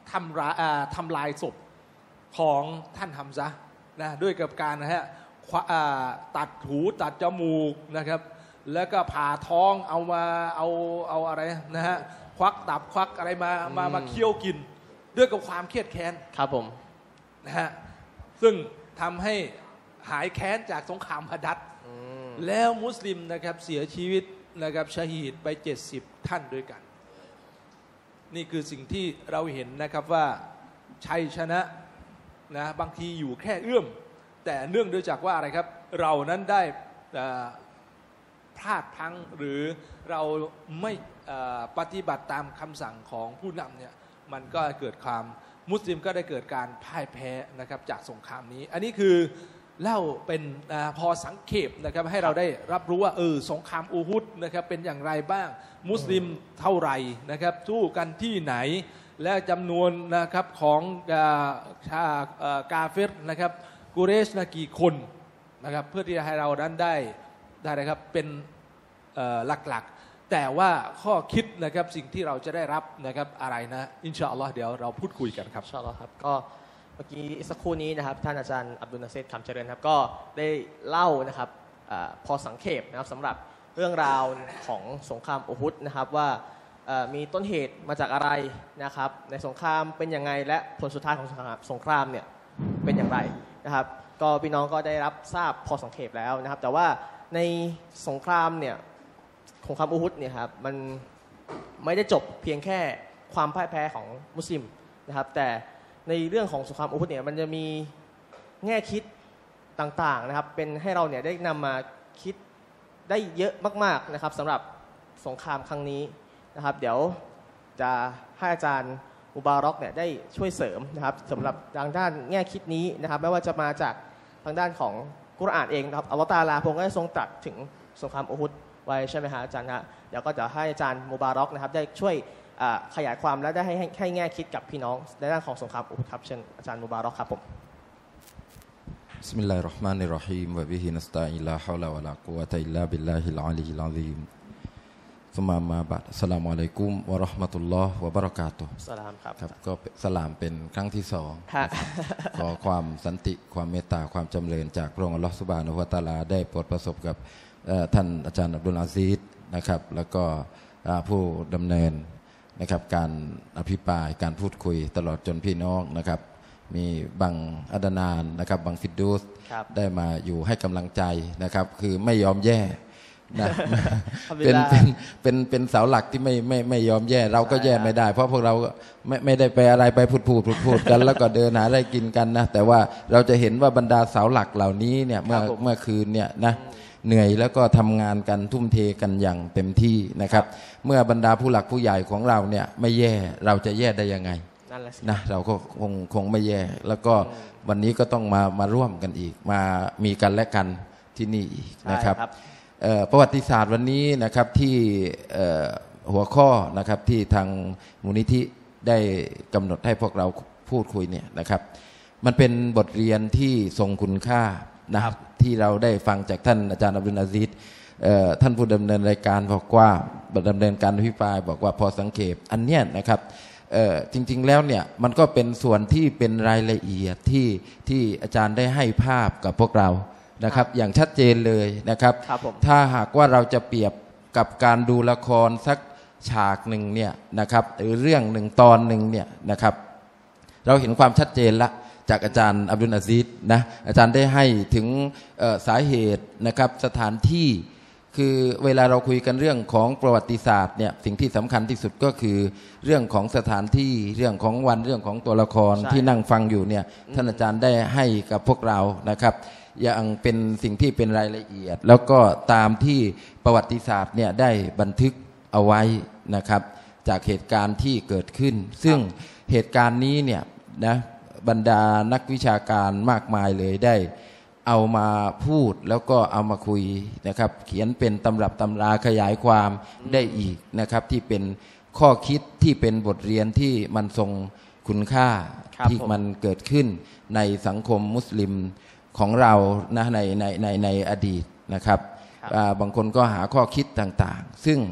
ทำร้ายทำลายศพของท่านฮัมซะห์นะด้วยกับการนะฮะตัดหูตัดจมูกนะครับแล้วก็ผ่าท้องเอามาเอาเอาอะไรนะฮะควักตับควักอะไรมามามาเคี่ยวกินด้วยกับความเครียดแค้นครับผมนะฮะซึ่งทำให้หายแค้นจากสงครามบาดัรแล้วมุสลิมนะครับเสียชีวิตนะครับชะฮีดไปเจ็ดสิบท่านด้วยกันนี่คือสิ่งที่เราเห็นนะครับว่าชัยชนะนะบางทีอยู่แค่เอื้อมแต่เนื่องด้วยจากว่าอะไรครับเรานั้นได้พลาดพลั้งหรือเราไม่ปฏิบัติตามคำสั่งของผู้นำเนี่ยมันก็เกิดความมุสลิมก็ได้เกิดการพ่ายแพ้นะครับจากสงครามนี้อันนี้คือเล่าเป็นพอสังเขปนะครับให้เราได้รับรู้ว่าเออสงครามอูฮุดนะครับเป็นอย่างไรบ้างมุสลิมเท่าไหร่นะครับสู้กันที่ไหนและจำนวนนะครับของชากาเฟรนะครับกุเรชนะกี่คนนะครับเพื่อที่จะให้เรานั้นได้ได้นะครับเป็นหลักๆแต่ว่าข้อคิดนะครับสิ่งที่เราจะได้รับนะครับอะไรนะอินชาอัลลอฮ์เดี๋ยวเราพูดคุยกันครับอินชาอัลลอฮ์ครับก็เมื่อกี้สักครู่นี้นะครับท่านอาจารย์อับดุลนาเซดคำเจริญครับก็ได้เล่านะครับพอสังเขปนะครับสำหรับเรื่องราวของสงครามอูฮุดนะครับว่ามีต้นเหตุมาจากอะไรนะครับในสงครามเป็นยังไงและผลสุดท้ายของสงครามเนี่ยเป็นอย่างไรนะครับก็พี่น้องก็ได้รับทราบพอสังเขปแล้วนะครับแต่ว่าในสงครามเนี่ยสงครามอูฮุดเนี่ยครับมันไม่ได้จบเพียงแค่ความพ่ายแพ้ของมุสลิมนะครับแต่ในเรื่องของสงครามอูฮุดเนี่ยมันจะมีแง่คิดต่างๆนะครับเป็นให้เราเนี่ยได้นำมาคิดได้เยอะมากๆนะครับสำหรับสงครามครั้งนี้นะครับเดี๋ยวจะให้อาจารย์อุบารอกเนี่ยได้ช่วยเสริมนะครับสำหรับทางด้านแง่คิดนี้นะครับไม่ว่าจะมาจากทางด้านของกุรอานเองนะครับอัลลอฮฺตะอาลาพระองค์ได้ทรงตรัสถึงสงครามอูฮุดไว้ใช่ไหมฮะอาจารย์ฮะเดี๋ยวก็จะให้อาจารย์มุบารอกนะครับได้ช่วยขยายความและได้ให้ให้แง่คิดกับพี่น้องในด้านของสงครามอูฮุดครับเชิญอาจารย์มุบารอกครับผมบิสมิลลาฮิรเราะห์มานิรเราะฮีมวะบิฮินัสตะอีนลาฮาวละวะลากุวะตะอิลลาบิลลาฮิลอาลีฮิลอะซีมซุมมามาบัดอัสสลามุอะลัยกุมวะเราะห์มะตุลลอฮ์วะบะเราะกาตุฮ์สลามครับครับก็สลามเป็นครั้งที่สองขอความสันติความเมตตาความจำเริญจากพระองค์อัลเลาะห์ซุบฮานะฮูวะตะอาลาได้โปรดประสบกับท่านอาจารย์อับดุลอาซีซนะครับแล้วก็ผู้ดำเนินนะครับการอภิปรายการพูดคุยตลอดจนพี่น้องนะครับมีบังอัดนานนะครับบังฟิดดูสได้มาอยู่ให้กำลังใจนะครับคือไม่ยอมแย่นะเป็นเป็นเป็นเป็นเสาหลักที่ไม่ไม่ไม่ยอมแย่เราก็แย่ไม่ได้เพราะพวกเราไม่ไม่ได้ไปอะไรไปพูดพูดพูดพูดกันแล้วก็เดินหาอะไรกินกันนะแต่ว่าเราจะเห็นว่าบรรดาเสาหลักเหล่านี้เนี่ยเมื่อเมื่อคืนเนี่ยนะเหนื่อยแล้วก็ทำงานกันทุ่มเทกันอย่างเต็มที่นะครับเมื่อบรรดาผู้หลักผู้ใหญ่ของเราเนี่ยไม่แย่เราจะแย่ได้ยังไงนะเราก็คงคงไม่แย่แล้วก็วันนี้ก็ต้องมามาร่วมกันอีกมามีกันและกันที่นี่อีกนะครับประวัติศาสตร์วันนี้นะครับที่หัวข้อนะครับที่ทางมูลนิธิได้กำหนดให้พวกเราพูดคุยเนี่ยนะครับมันเป็นบทเรียนที่ทรงคุณค่านะครับที่เราได้ฟังจากท่านอาจารย์อับดุลอาซีซท่านผู้ดำเนินรายการบอกว่าดำเนินการอภิปรายบอกว่าพอสังเกตอันเนี้ยนะครับจริงๆแล้วเนี่ยมันก็เป็นส่วนที่เป็นรายละเอียดที่ที่อาจารย์ได้ให้ภาพกับพวกเรานะครับอย่างชัดเจนเลยนะครับถ้าหากว่าเราจะเปรียบกับการดูละครสักฉากหนึ่งเนี่ยนะครับหรือเรื่องหนึ่งตอนหนึ่งเนี่ยนะครับเราเห็นความชัดเจนละจากอาจารย์อับดุลอาซีซนะอาจารย์ได้ให้ถึงสาเหตุนะครับสถานที่คือเวลาเราคุยกันเรื่องของประวัติศาสตร์เนี่ยสิ่งที่สำคัญที่สุดก็คือเรื่องของสถานที่เรื่องของวันเรื่องของตัวละครที่นั่งฟังอยู่เนี่ยท่านอาจารย์ได้ให้กับพวกเรานะครับอย่างเป็นสิ่งที่เป็นรายละเอียดแล้วก็ตามที่ประวัติศาสตร์เนี่ยได้บันทึกเอาไว้นะครับจากเหตุการณ์ที่เกิดขึ้นซึ่งเหตุการณ์นี้เนี่ยนะบรรดานักวิชาการมากมายเลยได้เอามาพูดแล้วก็เอามาคุยนะครับเขียนเป็นตำรับตำราขยายความได้อีกนะครับที่เป็นข้อคิดที่เป็นบทเรียนที่มันทรงคุณค่าที่มันเกิดขึ้นในสังคมมุสลิมของเรานะในในในในอดีตนะครับบางคนก็หาข้อคิดต่างๆซึ่ง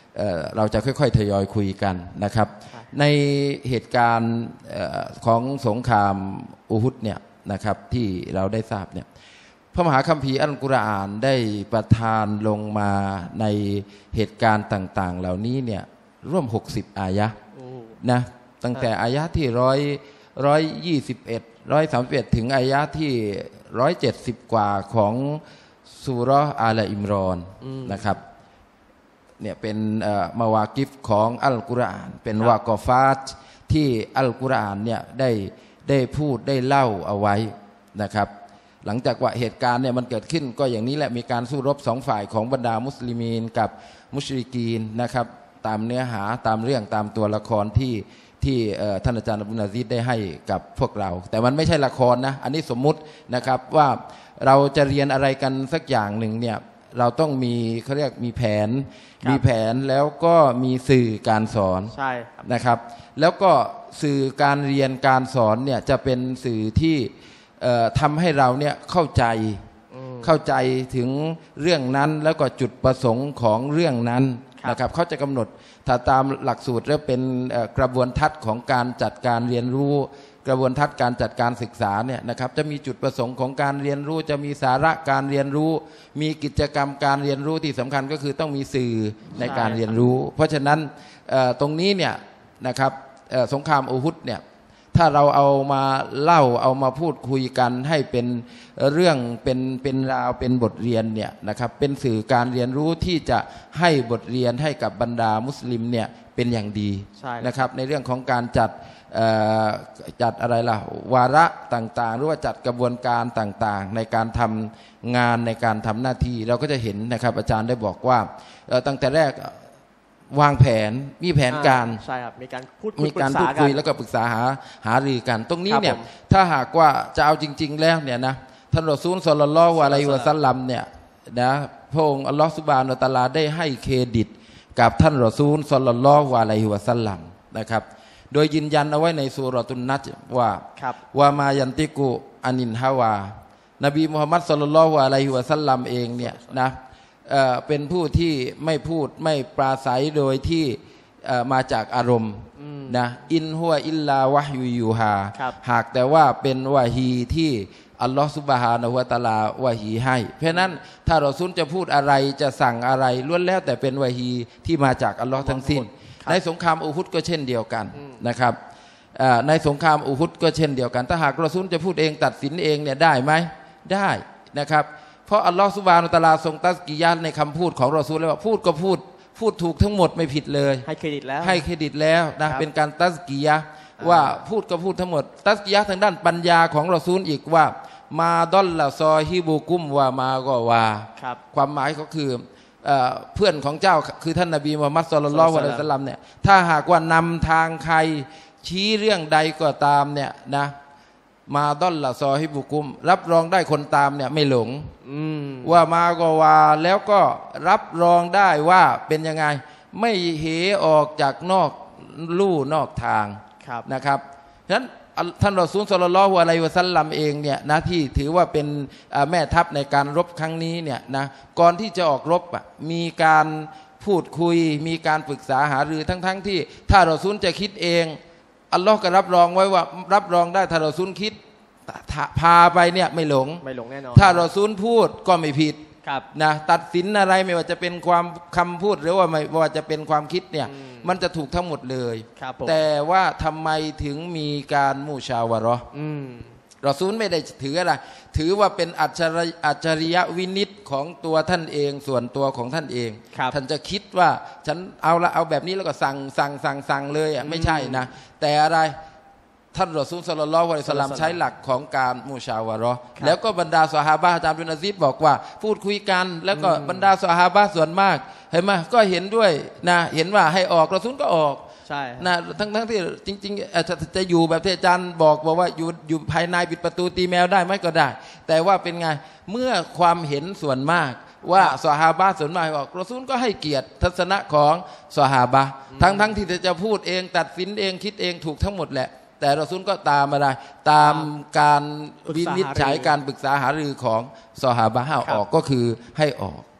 เอ่อเราจะค่อยๆทยอยคุยกันนะครับในเหตุการณ์เอ่อของสงครามอูฮุดเนี่ยนะครับที่เราได้ทราบเนี่ยพระมหาคัมภีร์อัลกุรอานได้ประทานลงมาในเหตุการณ์ต่างๆเหล่านี้เนี่ยร่วมหกสิบอายะห์นะตั้งแต่อายะห์ที่ร้อยร้อยยี่สิบเอ็ดร้อยสามสิบเอ็ดถึงอายะห์ที่ร้อยเจ็ดสิบกว่าของซูเราะห์อาลอิมรอนนะครับเนี่ยเป็นมาวากิฟของอัลกุรอานเป็นวากอฟาตที่อัลกุรอานเนี่ยได้ได้พูดได้เล่าเอาไว้นะครับหลังจากว่าเหตุการณ์เนี่ยมันเกิดขึ้นก็อย่างนี้แหละมีการสู้รบสองฝ่ายของบรรดามุสลิมีนกับมุชริกีนนะครับตามเนื้อหาตามเรื่องตามตัวละครที่ที่ท่านอาจารย์อับดุลอาซีซได้ให้กับพวกเราแต่มันไม่ใช่ละครนะอันนี้สมมุตินะครับว่าเราจะเรียนอะไรกันสักอย่างหนึ่งเนี่ยเราต้องมีเขาเรียกมีแผนมีแผนแล้วก็มีสื่อการสอนใช่นะครับแล้วก็สื่อการเรียนการสอนเนี่ยจะเป็นสื่อที่ทำให้เราเนี่ยเข้าใจเข้าใจถึงเรื่องนั้นแล้วก็จุดประสงค์ของเรื่องนั้นนะครับเขาจะกำหนดถ้าตามหลักสูตรแล้วเป็นกระบวนทัศน์ของการจัดการเรียนรู้กระบวนทัศน์การจัดการศึกษาเนี่ยนะครับจะมีจุดประสงค์ของการเรียนรู้จะมีสาระการเรียนรู้มีกิจกรรมการเรียนรู้ที่สำคัญก็คือต้องมีสื่อในการเรียนรู้เพราะฉะนั้นตรงนี้เนี่ยนะครับสงครามอูฮุดเนี่ยถ้าเราเอามาเล่าเอามาพูดคุยกันให้เป็นเรื่องเป็นเป็นราวเป็นบทเรียนเนี่ยนะครับเป็นสื่อการเรียนรู้ที่จะให้บทเรียนให้กับบรรดามุสลิมเนี่ยเป็นอย่างดีนะครับในเรื่องของการจัดจัดอะไรล่ะวาระต่างๆหรือว่าจัดกระบวนการต่างๆในการทำงานในการทำหน้าที่เราก็จะเห็นนะครับอาจารย์ได้บอกว่าตั้งแต่แรกวางแผนมีแผนการใช่ครับมีการพูดมีการพูดคุยแล้วก็ปรึกษาหาหารือกันตรงนี้เนี่ยถ้าหากว่าจะเอาจริงๆแล้วเนี่ยนะท่านรอซูลศ็อลลัลลอฮุอะลัยฮิวะซัลลัมเนี่ยนะพระองค์อัลลอฮฺซุบฮานะฮูวะตะอาลาได้ให้เครดิตกับท่านรอซูลศ็อลลัลลอฮุอะลัยฮิวะซัลลัมนะครับโดยยืนยันเอาไว้ในซูเราะตุนนัจว่าว่ามายันติกุอานินฮาวานบีมุฮัมมัดศ็อลลัลลอฮุอะลัยฮิวะซัลลัมเองเนี่ยนะเอ่อเป็นผู้ที่ไม่พูดไม่ปราศัยโดยที่มาจากอารมณ์นะอินฮัวอิลลาวะฮยุยูฮาหากแต่ว่าเป็นวะฮีที่อัลลอฮฺซุบฮานะฮูวะตะอาลาวะฮีให้เพราะนั้นถ้ารอซูลจะพูดอะไรจะสั่งอะไรล้วนแล้วแต่เป็นวะฮีที่มาจากอัลลอฮ์ทั้งสิ้นในสงครามอูฮุดก็เช่นเดียวกันนะครับในสงครามอูฮุดก็เช่นเดียวกันถ้าหากรอซูลจะพูดเองตัดสินเองเนี่ยได้ไหมได้นะครับเพราะอัลลอฮฺซุบฮานะฮูวะตะอาลาทรงตัสกียะห์ในคำพูดของรอซูลเลยว่าพูดก็พูดพูดถูกทั้งหมดไม่ผิดเลยให้เครดิตแล้วให้เครดิตแล้วนะเป็นการตัสกียะห์ว่าพูดก็พูดทั้งหมดตัสกียะห์ทางด้านปัญญาของรอซูลอีกว่ามาดอลละซอฮิบุกุมว่ามาก็ว่าความหมายก็คือเพื่อนของเจ้าคือท่านนบีมุฮัมมัดศ็อลลัลลอฮุอะลัยฮิวะซัลลัมเนี่ยถ้าหากว่านำทางใครชี้เรื่องใดก็ตามเนี่ยนะมาดอลละซอฮิบุกุมรับรองได้คนตามเนี่ยไม่หลงว่ามาก็ว่าแล้วก็รับรองได้ว่าเป็นยังไงไม่เหออกจากนอกลู่นอกทางนะครับฉะนั้นท่านรอซูลศ็อลลัลลอฮุอะลัยฮิวะซัลลัมเองเนี่ยนะที่ถือว่าเป็นแม่ทัพในการรบครั้งนี้เนี่ยนะก่อนที่จะออกรบอ่ะมีการพูดคุยมีการปรึกษาหารือทั้งๆ ท, ที่ถ้ารอซูลจะคิดเองอัลลอฮ์ก็รับรองไว้ว่ารับรองได้ถ้ารอซูลคิดพาไปเนี่ยไม่หลงไม่หลงแน่นอนถ้ารอซูลพูดก็ไม่ผิดนะตัดสินอะไรไม่ว่าจะเป็นความคำพูดหรือว่าไม่ว่าจะเป็นความคิดเนี่ยมันจะถูกทั้งหมดเลยแต่ว่าทำไมถึงมีการมูชาวะเราะห์รอซูลไม่ได้ถืออะไรถือว่าเป็นอัจฉริอัจฉริยะวินิจของตัวท่านเองส่วนตัวของท่านเองท่านจะคิดว่าฉันเอาละเอาแบบนี้แล้วก็สั่งสั่งสั่งสั่งเลยอ่ะไม่ใช่นะแต่อะไรท่านรอซูลศ็อลลัลลอฮุอะลัยฮิวะซัลลัมใช้หลักของการมูชาวะเราะห์แล้วก็บรรดาซอฮาบะห์อาจารย์อิบนุอะซีซบอกว่าพูดคุยกันแล้วก็บรรดาซอฮาบะห์ส่วนมากเห็นไหมก็เห็นด้วยนะเห็นว่าให้ออกรอซูลก็ออกใช่นะทั้งทั้งที่จริงๆจะอยู่แบบที่อาจารย์บอกบอกว่าอยู่อยู่ภายในปิดประตูตีแมวได้ไหมก็ได้แต่ว่าเป็นไงเมื่อความเห็นส่วนมากว่าซอฮาบะห์ส่วนมากออกรอซูลก็ให้เกียรติทัศนะของซอฮาบะห์ทั้งทั้งที่จะพูดเองตัดสินเองคิดเองถูกทั้งหมดแหละแต่รอซูลก็ตามอะไรตามการวินิจฉัยการปรึกษาหารือของซอฮาบะห์ให้ออกก็คือให้ออก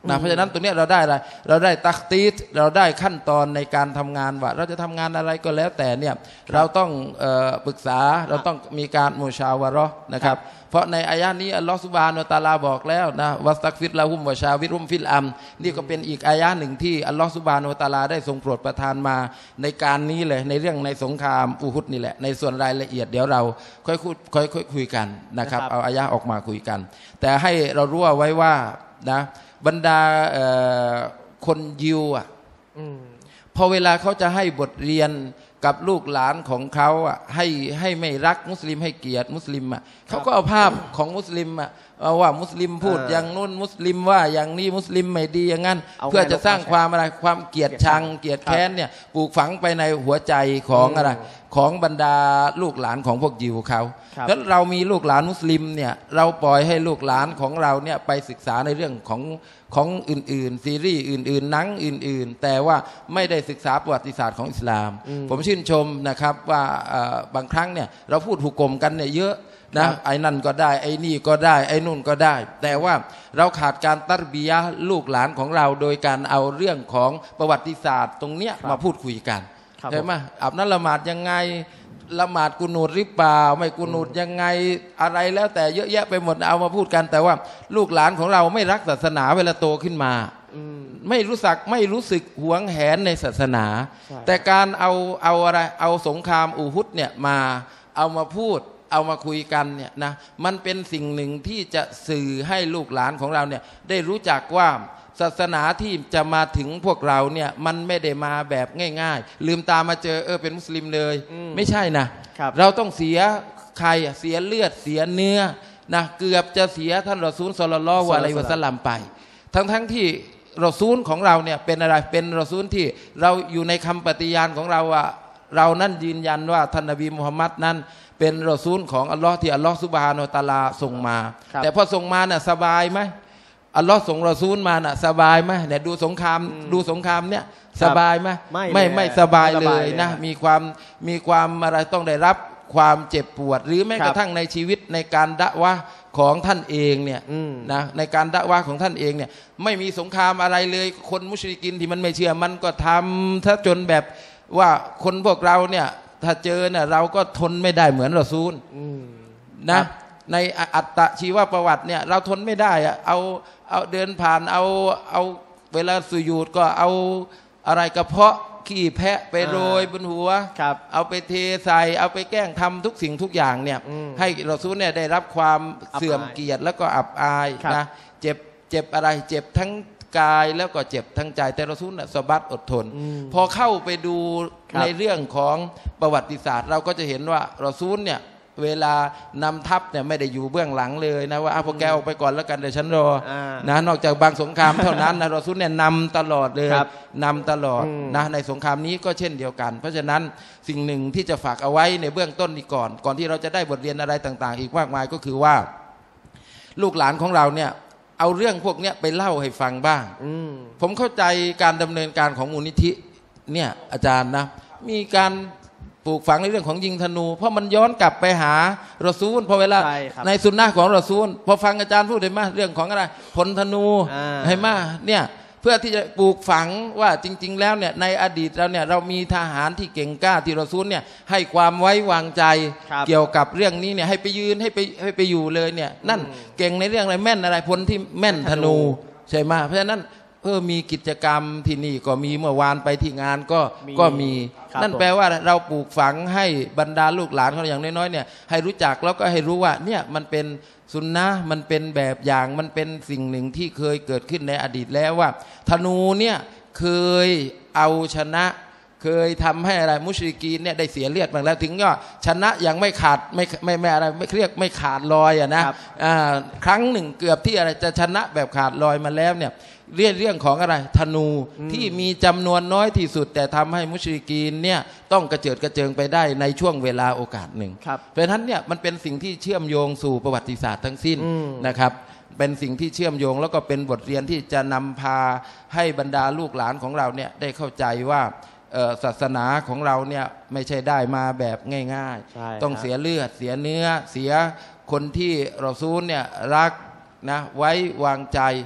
นะเพราะฉะนั้นตรงนี้เราได้อะไรเราได้ตักตีดเราได้ขั้นตอนในการทำงานว่าเราจะทำงานอะไรก็แล้วแต่เนี่ยเราต้องเอ่อปรึกษาเราต้องมีการมุชาวะเราะห์นะครับเพราะในอายะนี้อัลลอฮฺซุบฮานะฮูวะตะอาลาบอกแล้วนะวัสตักฟิรละฮุมวะชาวิรุมฟิลอัมนี่ก็เป็นอีกอายะหนึ่งที่อัลลอฮฺซุบฮานะฮูวะตะอาลาได้ทรงโปรดประทานมาในการนี้เลยในเรื่องในสงครามอูฮุดนี่แหละในส่วนรายละเอียดเดี๋ยวเราค่อยคุยค่อยค่อยคุยกันนะครับเอาอายะออกมาคุยกันแต่ให้เรารู้ไว้ว่านะบรรดาคนยิวอ่ะพอเวลาเขาจะให้บทเรียนกับลูกหลานของเขาอ่ะให้ให้ไม่รักมุสลิมให้เกลียดมุสลิมอ่ะเขาก็เอาภาพของมุสลิมอ่ะว่ามุสลิมพูดอย่างนู้นมุสลิมว่าอย่างนี้มุสลิมไม่ดีอย่างนั้นเพื่อจะสร้างความอะไรความเกลียดชังเกลียดแค้นเนี่ยปลูกฝังไปในหัวใจของอะไรของบรรดาลูกหลานของพวกยิวเขาแล้วเรามีลูกหลานมุสลิมเนี่ยเราปล่อยให้ลูกหลานของเราเนี่ยไปศึกษาในเรื่องของของอื่นๆซีรีส์อื่นๆหนังอื่นๆแต่ว่าไม่ได้ศึกษาประวัติศาสตร์ของอิสลามผมชื่นชมนะครับว่าบางครั้งเนี่ยเราพูดหุกกลมกันเนี่ยเยอะนะไอ้นั่นก็ได้ไอ้นี่ก็ได้ไอ้นู่นก็ได้แต่ว่าเราขาดการตัรบียะห์ลูกหลานของเราโดยการเอาเรื่องของประวัติศาสตร์ตรงเนี้ยมาพูดคุยกันใช่ไหมอาบน้ำละหมาดยังไงละหมาดกุนูดหรือเปล่าไม่กุนูดยังไงอะไรแล้วแต่เยอะแยะไปหมดเอามาพูดกันแต่ว่าลูกหลานของเราไม่รักศาสนาเวลาโตขึ้นมาไม่รู้สึกไม่รู้สึกหวงแหนในศาสนาแต่การเอาเอาอะไรเอาสงครามอูฮุดเนี่ยมาเอามาพูดเอามาคุยกันเนี่ยนะมันเป็นสิ่งหนึ่งที่จะสื่อให้ลูกหลานของเราเนี่ยได้รู้จักว่าศาสนาที่จะมาถึงพวกเราเนี่ยมันไม่ได้มาแบบง่ายๆลืมตามาเจอเออเป็นมุสลิมเลยไม่ใช่นะเราต้องเสียใครเสียเลือดเสียเนื้อนะเกือบจะเสียท่านรอซูลศ็อลลัลลอฮุอะลัยฮิวะซัลลัมไปทั้งๆที่รอซูลของเราเนี่ยเป็นอะไรเป็นรอซูลที่เราอยู่ในคำปฏิญาณของเราว่าเรานั่นยืนยันว่าท่านนบีมุฮัมมัดนั้นเป็นรอซูลของอัลลอฮ์ที่อัลลอฮ์ซุบฮานะฮูวะตะอาลาส่งมาแต่พอส่งมาน่ะสบายไหมอัลลอฮ์ส่งรอซูลมาน่ะสบายไหมเนี่ยดูสงครามดูสงครามเนี่ยสบายไหมไม่ไม่สบายเลยนะมีความมีความอะไรต้องได้รับความเจ็บปวดหรือแม้กระทั่งในชีวิตในการดะวะห์ของท่านเองเนี่ยนะในการดะวะห์ของท่านเองเนี่ยไม่มีสงครามอะไรเลยคนมุชริกินที่มันไม่เชื่อมันก็ทำถ้าจนแบบว่าคนพวกเราเนี่ยถ้าเจอเนี่ยเราก็ทนไม่ได้เหมือนรอซูลนะในอัตตชีวประวัติเนี่ยเราทนไม่ได้อะเอาเอาเดินผ่านเอาเอาเวลาสุญูดก็เอาอะไรกระเพาะขี้แพะไปโรยบนหัวเอาไปเทใส่เอาไปแกล้งทำทุกสิ่งทุกอย่างเนี่ยให้รอซูลเนี่ยได้รับความเสื่อมเกียรติแล้วก็อับอายนะเจ็บเจ็บอะไรเจ็บทั้งกายแล้วก็เจ็บทั้งใจแต่รอซูลน่ะสบัดอดทนพอเข้าไปดูในเรื่องของประวัติศาสตร์เราก็จะเห็นว่ารอซูลเนี่ยเวลานำทัพเนี่ยไม่ได้อยู่เบื้องหลังเลยนะว่าพวกแกออกไปก่อนแล้วกันเดี๋ยวฉันรอนะนอกจากบางสงครามเท่านั้นนะรอซูลเนี่ยนำตลอดเลยนำตลอดนะในสงครามนี้ก็เช่นเดียวกันเพราะฉะนั้นสิ่งหนึ่งที่จะฝากเอาไว้ในเบื้องต้นนี้ก่อนก่อนที่เราจะได้บทเรียนอะไรต่างๆอีกมากมายก็คือว่าลูกหลานของเราเนี่ยเอาเรื่องพวกนี้ไปเล่าให้ฟังบ้างผมเข้าใจการดำเนินการของมูลนิธิเนี่ยอาจารย์นะมีการปลูกฝังในเรื่องของยิงธนูเพราะมันย้อนกลับไปหารอซูลพอเวลา ใน, ในสุนนะของรอซูลพอฟังอาจารย์พูดเห็นไหมเรื่องของอะไรพลธนูเห็นไหมเนี่ยเพื่อที่จะปลูกฝังว่าจริงๆแล้วเนี่ยในอดีตเราเนี่ยเรามีทหารที่เก่งกล้าที่รอซูลเนี่ยให้ความไว้วางใจเกี่ยวกับเรื่องนี้เนี่ยให้ไปยืนให้ไปให้ไปอยู่เลยเนี่ยนั่นเก่งในเรื่องอะไรแม่นอะไรพลที่แม่นธนูใช่ไหมเพราะฉะนั้นเออมีกิจกรรมที่นี่ก็มีเมื่อวานไปที่งานก็ก็มีนั่นแปลว่าเราปลูกฝังให้บรรดาลูกหลานเขาอย่างน้อยๆเนี่ยให้รู้จักแล้วก็ให้รู้ว่าเนี่ยมันเป็นสุนนะมันเป็นแบบอย่างมันเป็นสิ่งหนึ่งที่เคยเกิดขึ้นในอดีตแล้วว่าธนูเนี่ยเคยเอาชนะเคยทำให้อะไรมุชริกีนเนี่ยได้เสียเลือดบ้างแล้วถึงก็ชนะยังไม่ขาดไม่ไม่ไม่อะไรไม่เรียกไม่ขาดลอยอ่ะนะอ่าครั้งหนึ่งเกือบที่อะไรจะชนะแบบขาดลอยมาแล้วเนี่ยเรื่องเรื่องของอะไรธนูที่มีจำนวนน้อยที่สุดแต่ทำให้มุชริกีนเนี่ยต้องกระเจิดกระเจิงไปได้ในช่วงเวลาโอกาสหนึ่งเพราะฉะนั้นเนี่ยมันเป็นสิ่งที่เชื่อมโยงสู่ประวัติศาสตร์ทั้งสิ้นนะครับเป็นสิ่งที่เชื่อมโยงแล้วก็เป็นบทเรียนที่จะนำพาให้บรรดาลูกหลานของเราเนี่ยได้เข้าใจว่าศาสนาของเราเนี่ยไม่ใช่ได้มาแบบง่ายๆต้องเสียเลือดเสียเนื้อเสียคนที่รอซูลเนี่ยรักนะไว้วางใจ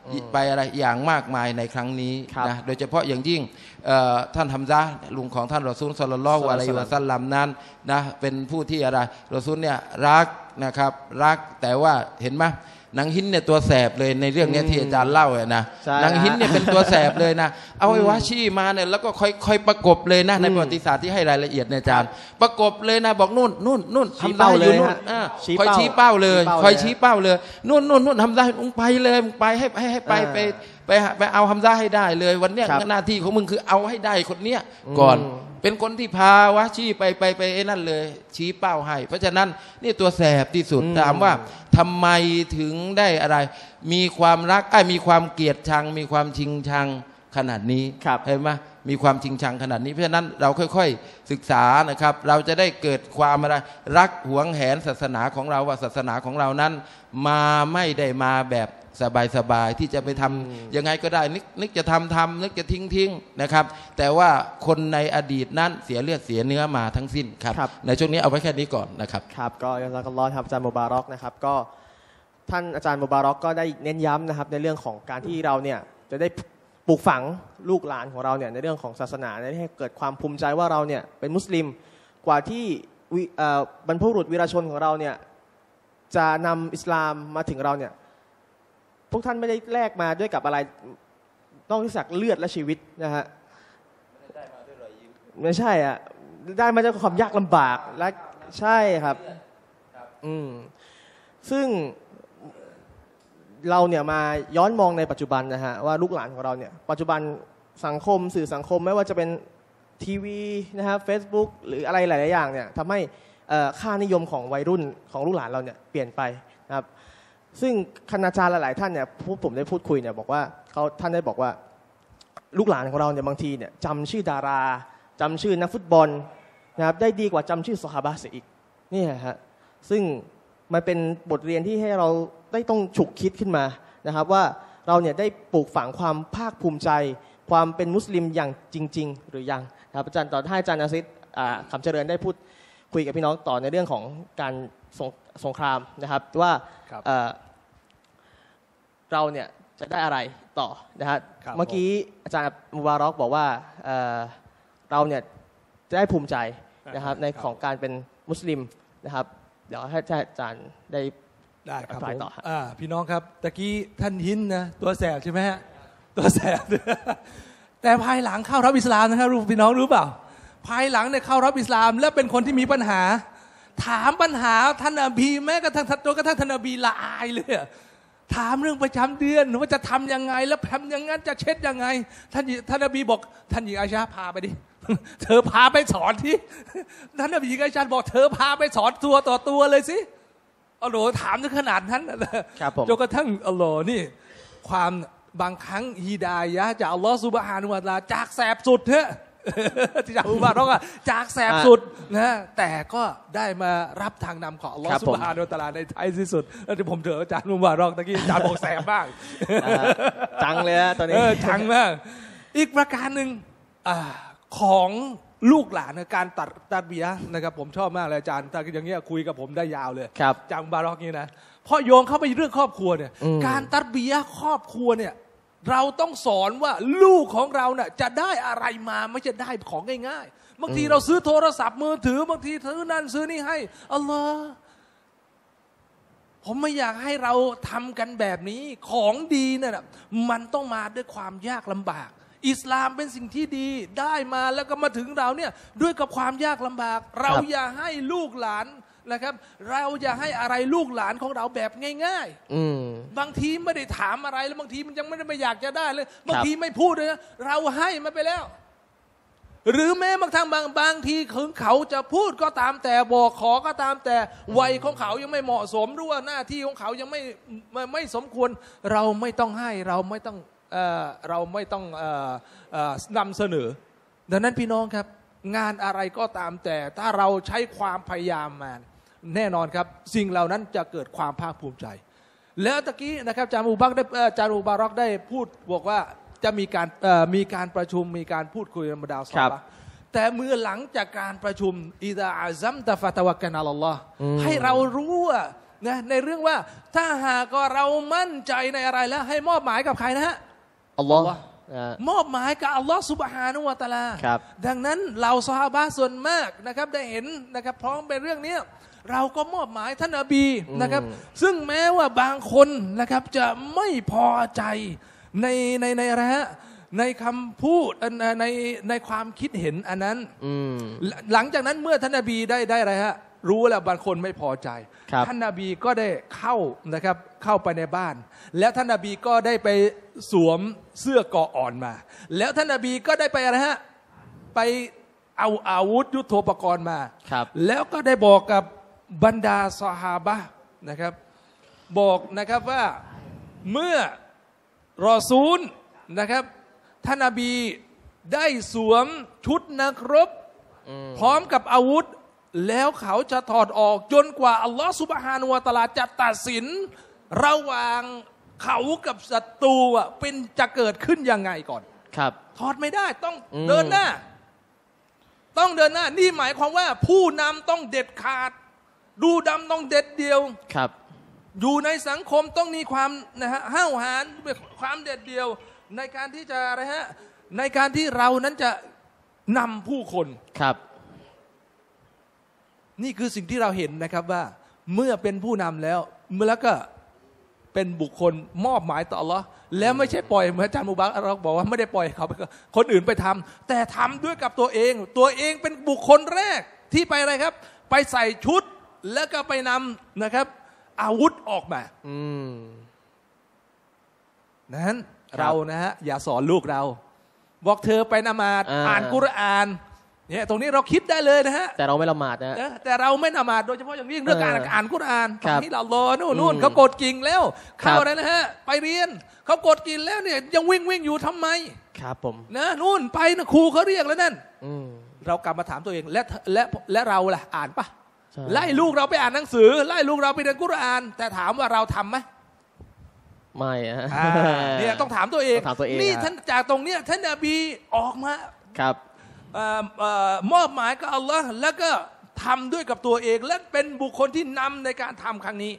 ไปอะไรอย่างมากมายในครั้งนี้นะโดยเฉพาะอย่างยิ่งท่านฮัมซะห์ลุงของท่านรอซูลศ็อลลัลลอฮุอะลัยฮิวะซัลลัมนั้นนะเป็นผู้ที่อะไรรอซูลเนี่ยรักนะครับรักแต่ว่าเห็นไหมนางหินเนี่ยตัวแสบเลยในเรื่องนี้ที่อาจารย์เล่าอะนะนางหินเนี่ยเป็นตัวแสบเลยนะเอาไอ้วะชี่มาเนี่ยแล้วก็ค่อยๆประกบเลยนะในประวัติศาสตร์ที่ให้รายละเอียดในอาจารย์ประกบเลยนะบอกนู่นนู่นนู่นทำได้อยู่นู่นคอยชี้เป้าเลยคอยชี้เป้าเลยนู่นนู่นนู่นทำได้มึงไปเลยมึงไปให้ให้ให้ไปไปไปไปเอาฮัมซะห์ให้ได้เลยวันเนี้ยหน้าที่ของมึงคือเอาให้ได้คนเนี้ยก่อนเป็นคนที่พาวะชี่ไปไปไปไอ้นั่นเลยชี้เป้าให้เพราะฉะนั้นนี่ตัวแสบที่สุดถามว่าทำไมถึงได้อะไรมีความรักไอ้มีความเกลียดชังมีความชิงชังขนาดนี้เห็นไหมมีความชิงชังขนาดนี้เพราะฉะนั้นเราค่อยๆศึกษานะครับเราจะได้เกิดความอะไรรักหวงแหนศาสนาของเราว่าศาสนาของเรานั้นมาไม่ได้มาแบบสบายๆที่จะไปทำยังไงก็ได้นึกนึกจะทำทำนึกจะทิ้งทิ้งนะครับแต่ว่าคนในอดีตนั้นเสียเลือดเสียเนื้อมาทั้งสิ้นครับในช่วงนี้เอาไว้แค่นี้ก่อนนะครับครับก็ยะซากัลลอฮ์ครับอาจารย์มุบารอกนะครับก็ท่านอาจารย์มุบารอกก็ได้เน้นย้ำนะครับในเรื่องของการที่เราเนี่ยจะได้ปลูกฝังลูกหลานของเราเนี่ยในเรื่องของศาสนาให้เกิดความภูมิใจว่าเราเนี่ยเป็นมุสลิมกว่าที่บรรพบุรุษวีรชนของเราเนี่ยจะนำอิสลามมาถึงเราเนี่ยพวกท่านไม่ได้แลกมาด้วยกับอะไรนอกจากเลือดและชีวิตนะฮะไม่ได้มาด้วยรอยยิ้มไม่ใช่อ่ะได้มาจากความยากลำบากและใช่ครับอืมซึ่งเราเนี่ยมาย้อนมองในปัจจุบันนะฮะว่าลูกหลานของเราเนี่ยปัจจุบันสังคมสื่อสังคมไม่ว่าจะเป็นทีวีนะฮะ Facebook หรืออะไรหลายๆอย่างเนี่ยทำให้ค่านิยมของวัยรุ่นของลูกหลานเราเนี่ยเปลี่ยนไปนะครับซึ่งคณาจารย์หลายๆท่านเนี่ยพวกผมได้พูดคุยเนี่ยบอกว่าเขาท่านได้บอกว่าลูกหลานของเราเนี่ยบางทีเนี่ยจำชื่อดาราจำชื่อนักฟุตบอลนะครับได้ดีกว่าจำชื่อซอฮาบะห์เสียอีกนี่ฮะซึ่งมันเป็นบทเรียนที่ให้เราได้ต้องฉุกคิดขึ้นมานะครับว่าเราเนี่ยได้ปลูกฝังความภาคภูมิใจความเป็นมุสลิมอย่างจริงๆหรือยังครับอาจารย์ต่อให้อาจารย์อาซิดคำเจริญได้พูดคุยกับพี่น้องต่อในเรื่องของการสงสงครามนะครับว่าเราเนี่ยจะได้อะไรต่อนะฮะเมื่อกี้อาจารย์มุบารอกบอกว่าเราเนี่ยจะได้ภูมิใจนะครับในของการเป็นมุสลิมนะครับเดี๋ยวให้อาจารย์ได้ได้ครับผมพี่น้องครับตะกี้ท่านหินนะตัวแสบใช่ไหมฮะตัวแสบแต่ภายหลังเข้ารับอิสลามนะครับพี่น้องรู้เปล่าภายหลังเนี่ยเข้ารับอิสลามและเป็นคนที่มีปัญหาถามปัญหาท่านนบีแม้กระทั่งจนกระทั่งท่านนบีละอายเลยถามเรื่องประจำเดือนว่าจะทำยังไงแล้วทำอย่างนั้นจะเช็ดยังไงท่านท่านนบีบอกท่านหญิงอาชาพาไปดิเธอพาไปสอนที่ท่านนบีหญิงอาชาบอกเธอพาไปสอนตัวต่อตัวเลยสิอัลลอฮ์ถามถึงขนาดนั้นจนกระทั่งอัลลอฮ์นี่ความบางครั้งฮิดายะห์จากอัลลอฮ์ซุบฮานะฮูวะตะอาลาจากแสบสุดเถอะที่จากอุบาเราอะจากแสบสุดนะแต่ก็ได้มารับทางนำของอัลลอฮฺซุบฮานะฮูวะตะอาลาในท้ายที่สุดแล้วที่ผมเจออาจารย์อุบารอกตะกี้อาจารย์บอกแสบมากจังเลยอะตอนนี้จังมากอีกประการหนึ่งของลูกหลานการตัดตัดเบียนะครับผมชอบมากเลยอาจารย์ถ้าอย่างเงี้ยคุยกับผมได้ยาวเลยจังอุบารอกนี่นะเพราะโยงเข้าไปเรื่องครอบครัวเนี่ยการตัดเบียครอบครัวเนี่ยเราต้องสอนว่าลูกของเราเนี่ยจะได้อะไรมาไม่จะได้ของง่ายๆบางทีเราซื้อโทรศัพท์มือถือบางทีซื้อนั่นซื้อนี่ให้อัลลอฮ์ผมไม่อยากให้เราทำกันแบบนี้ของดีเนี่ยมันต้องมาด้วยความยากลำบากอิสลามเป็นสิ่งที่ดีได้มาแล้วก็มาถึงเราเนี่ยด้วยกับความยากลำบากเราอย่าให้ลูกหลานนะครับเราอย่าให้อะไรลูกหลานของเราแบบง่ายๆบางทีไม่ได้ถามอะไรแล้วบางทีมันยังไม่ได้ไม่อยากจะได้เลยบางทีไม่พูดเลยนะเราให้มันไปแล้วหรือแม้บางทางบางบางทีถึงเขาจะพูดก็ตามแต่บอกขอก็ตามแต่วัยของเขายังไม่เหมาะสมหรือว่าหน้าที่ของเขายังไม่ไม่ไม่สมควรเราไม่ต้องให้เราไม่ต้องเอ่อเราไม่ต้องเอ่อเอ่อนำเสนอดังนั้นพี่น้องครับงานอะไรก็ตามแต่ถ้าเราใช้ความพยายามมาแน่นอนครับสิ่งเหล่านั้นจะเกิดความภาคภูมิใจแล้วตะกี้นะครับอาจารย์อุบักได้อาจารย์อุบารอกได้พูดบอกว่าจะมีการมีการประชุมมีการพูดคุยกับบรรดาซอฮาบะห์แต่เมื่อหลังจากการประชุมอิซาอัซัมตะฟะตะวักกะลอัลลอฮ์ให้เรารู้ว่านะในเรื่องว่าถ้าหากก็เรามั่นใจในอะไรแล้วให้มอบหมายกับใครนะฮะอัลลอฮ์มอบหมายกับอัลลอฮ์ซุบฮานะฮูวะตะอาลาดังนั้นเราซอฮาบะห์ส่วนมากนะครับได้เห็นนะครับพร้อมเป็นเรื่องนี้เราก็มอบหมายท่านนบีนะครับซึ่งแม้ว่าบางคนนะครับจะไม่พอใจในในในอะไรฮะในคำพูดในในความคิดเห็นอันนั้นหลังจากนั้นเมื่อท่านนบีได้ได้อะไรฮะรู้แล้วบางคนไม่พอใจท่านนบีก็ได้เข้านะครับเข้าไปในบ้านแล้วท่านนบีก็ได้ไปสวมเสื้อเกราะอ่อนมาแล้วท่านนบีก็ได้ไปอะไรฮะไปเอาอาวุธยุทโธปกรณ์มาแล้วก็ได้บอกกับบรรดาซอฮาบะห์นะครับบอกนะครับว่าเมื่อรอซูลนะครับท่านนบีได้สวมชุดนักรบพร้อมกับอาวุธแล้วเขาจะถอดออกจนกว่าอัลลอฮฺซุบฮานะฮูวะตะอาลาจะตัดสินระหว่างเขากับศัตรูเป็นจะเกิดขึ้นยังไงก่อนครับถอดไม่ได้ต้องเดินหน้าต้องเดินหน้านี่หมายความว่าผู้นำต้องเด็ดขาดดูดำต้องเด็ดเดียวครับอยู่ในสังคมต้องมีความนะฮะห้าวหาญความเด็ดเดียวในการที่จะอะไรฮะในการที่เรานั้นจะนำผู้คนครับนี่คือสิ่งที่เราเห็นนะครับว่าเมื่อเป็นผู้นำแล้วเมื่อแล้วก็เป็นบุคคลมอบหมายต่ออัลเลาะห์แล้วไม่ใช่ปล่อยเหมือนอาจารย์มุบารักเราบอกว่าไม่ได้ปล่อยเขาคนอื่นไปทำแต่ทำด้วยกับตัวเองตัวเองเป็นบุคคลแรกที่ไปอะไรครับไปใส่ชุดแล้วก็ไปนำนะครับอาวุธออกมานั้นเรานะฮะอย่าสอนลูกเราบอกเธอไปนมาดอ่านกุรอานเนี่ยตรงนี้เราคิดได้เลยนะฮะแต่เราไม่ละหมาดนะแต่เราไม่ละหมาดโดยเฉพาะอย่างยิ่งเรื่องการอ่านกุรอานที่เรารอนู่นนู่นเขากดกิ่งแล้วเข้าอะไรนะฮะไปเรียนเขากดกิ่งแล้วเนี่ยยังวิ่งวิ่งอยู่ทำไมครับผมนะนู่นไปนะครูเขาเรียกแล้วนั่นเรากลับมาถามตัวเองและและและเราล่ะอ่านปะไล่ลูกเราไปอ่านหนังสือไล่ลูกเราไปเรียนกุรอานแต่ถามว่าเราทำไหมไม่อะเนี่ยต้องถามตัวเองนี่ท่านจากตรงเนี้ยท่านนบีออกมาครับมอบหมายกับอัลลอฮ์แล้วก็ทำด้วยกับตัวเองและเป็นบุคคลที่นำในการทำครั้งนี้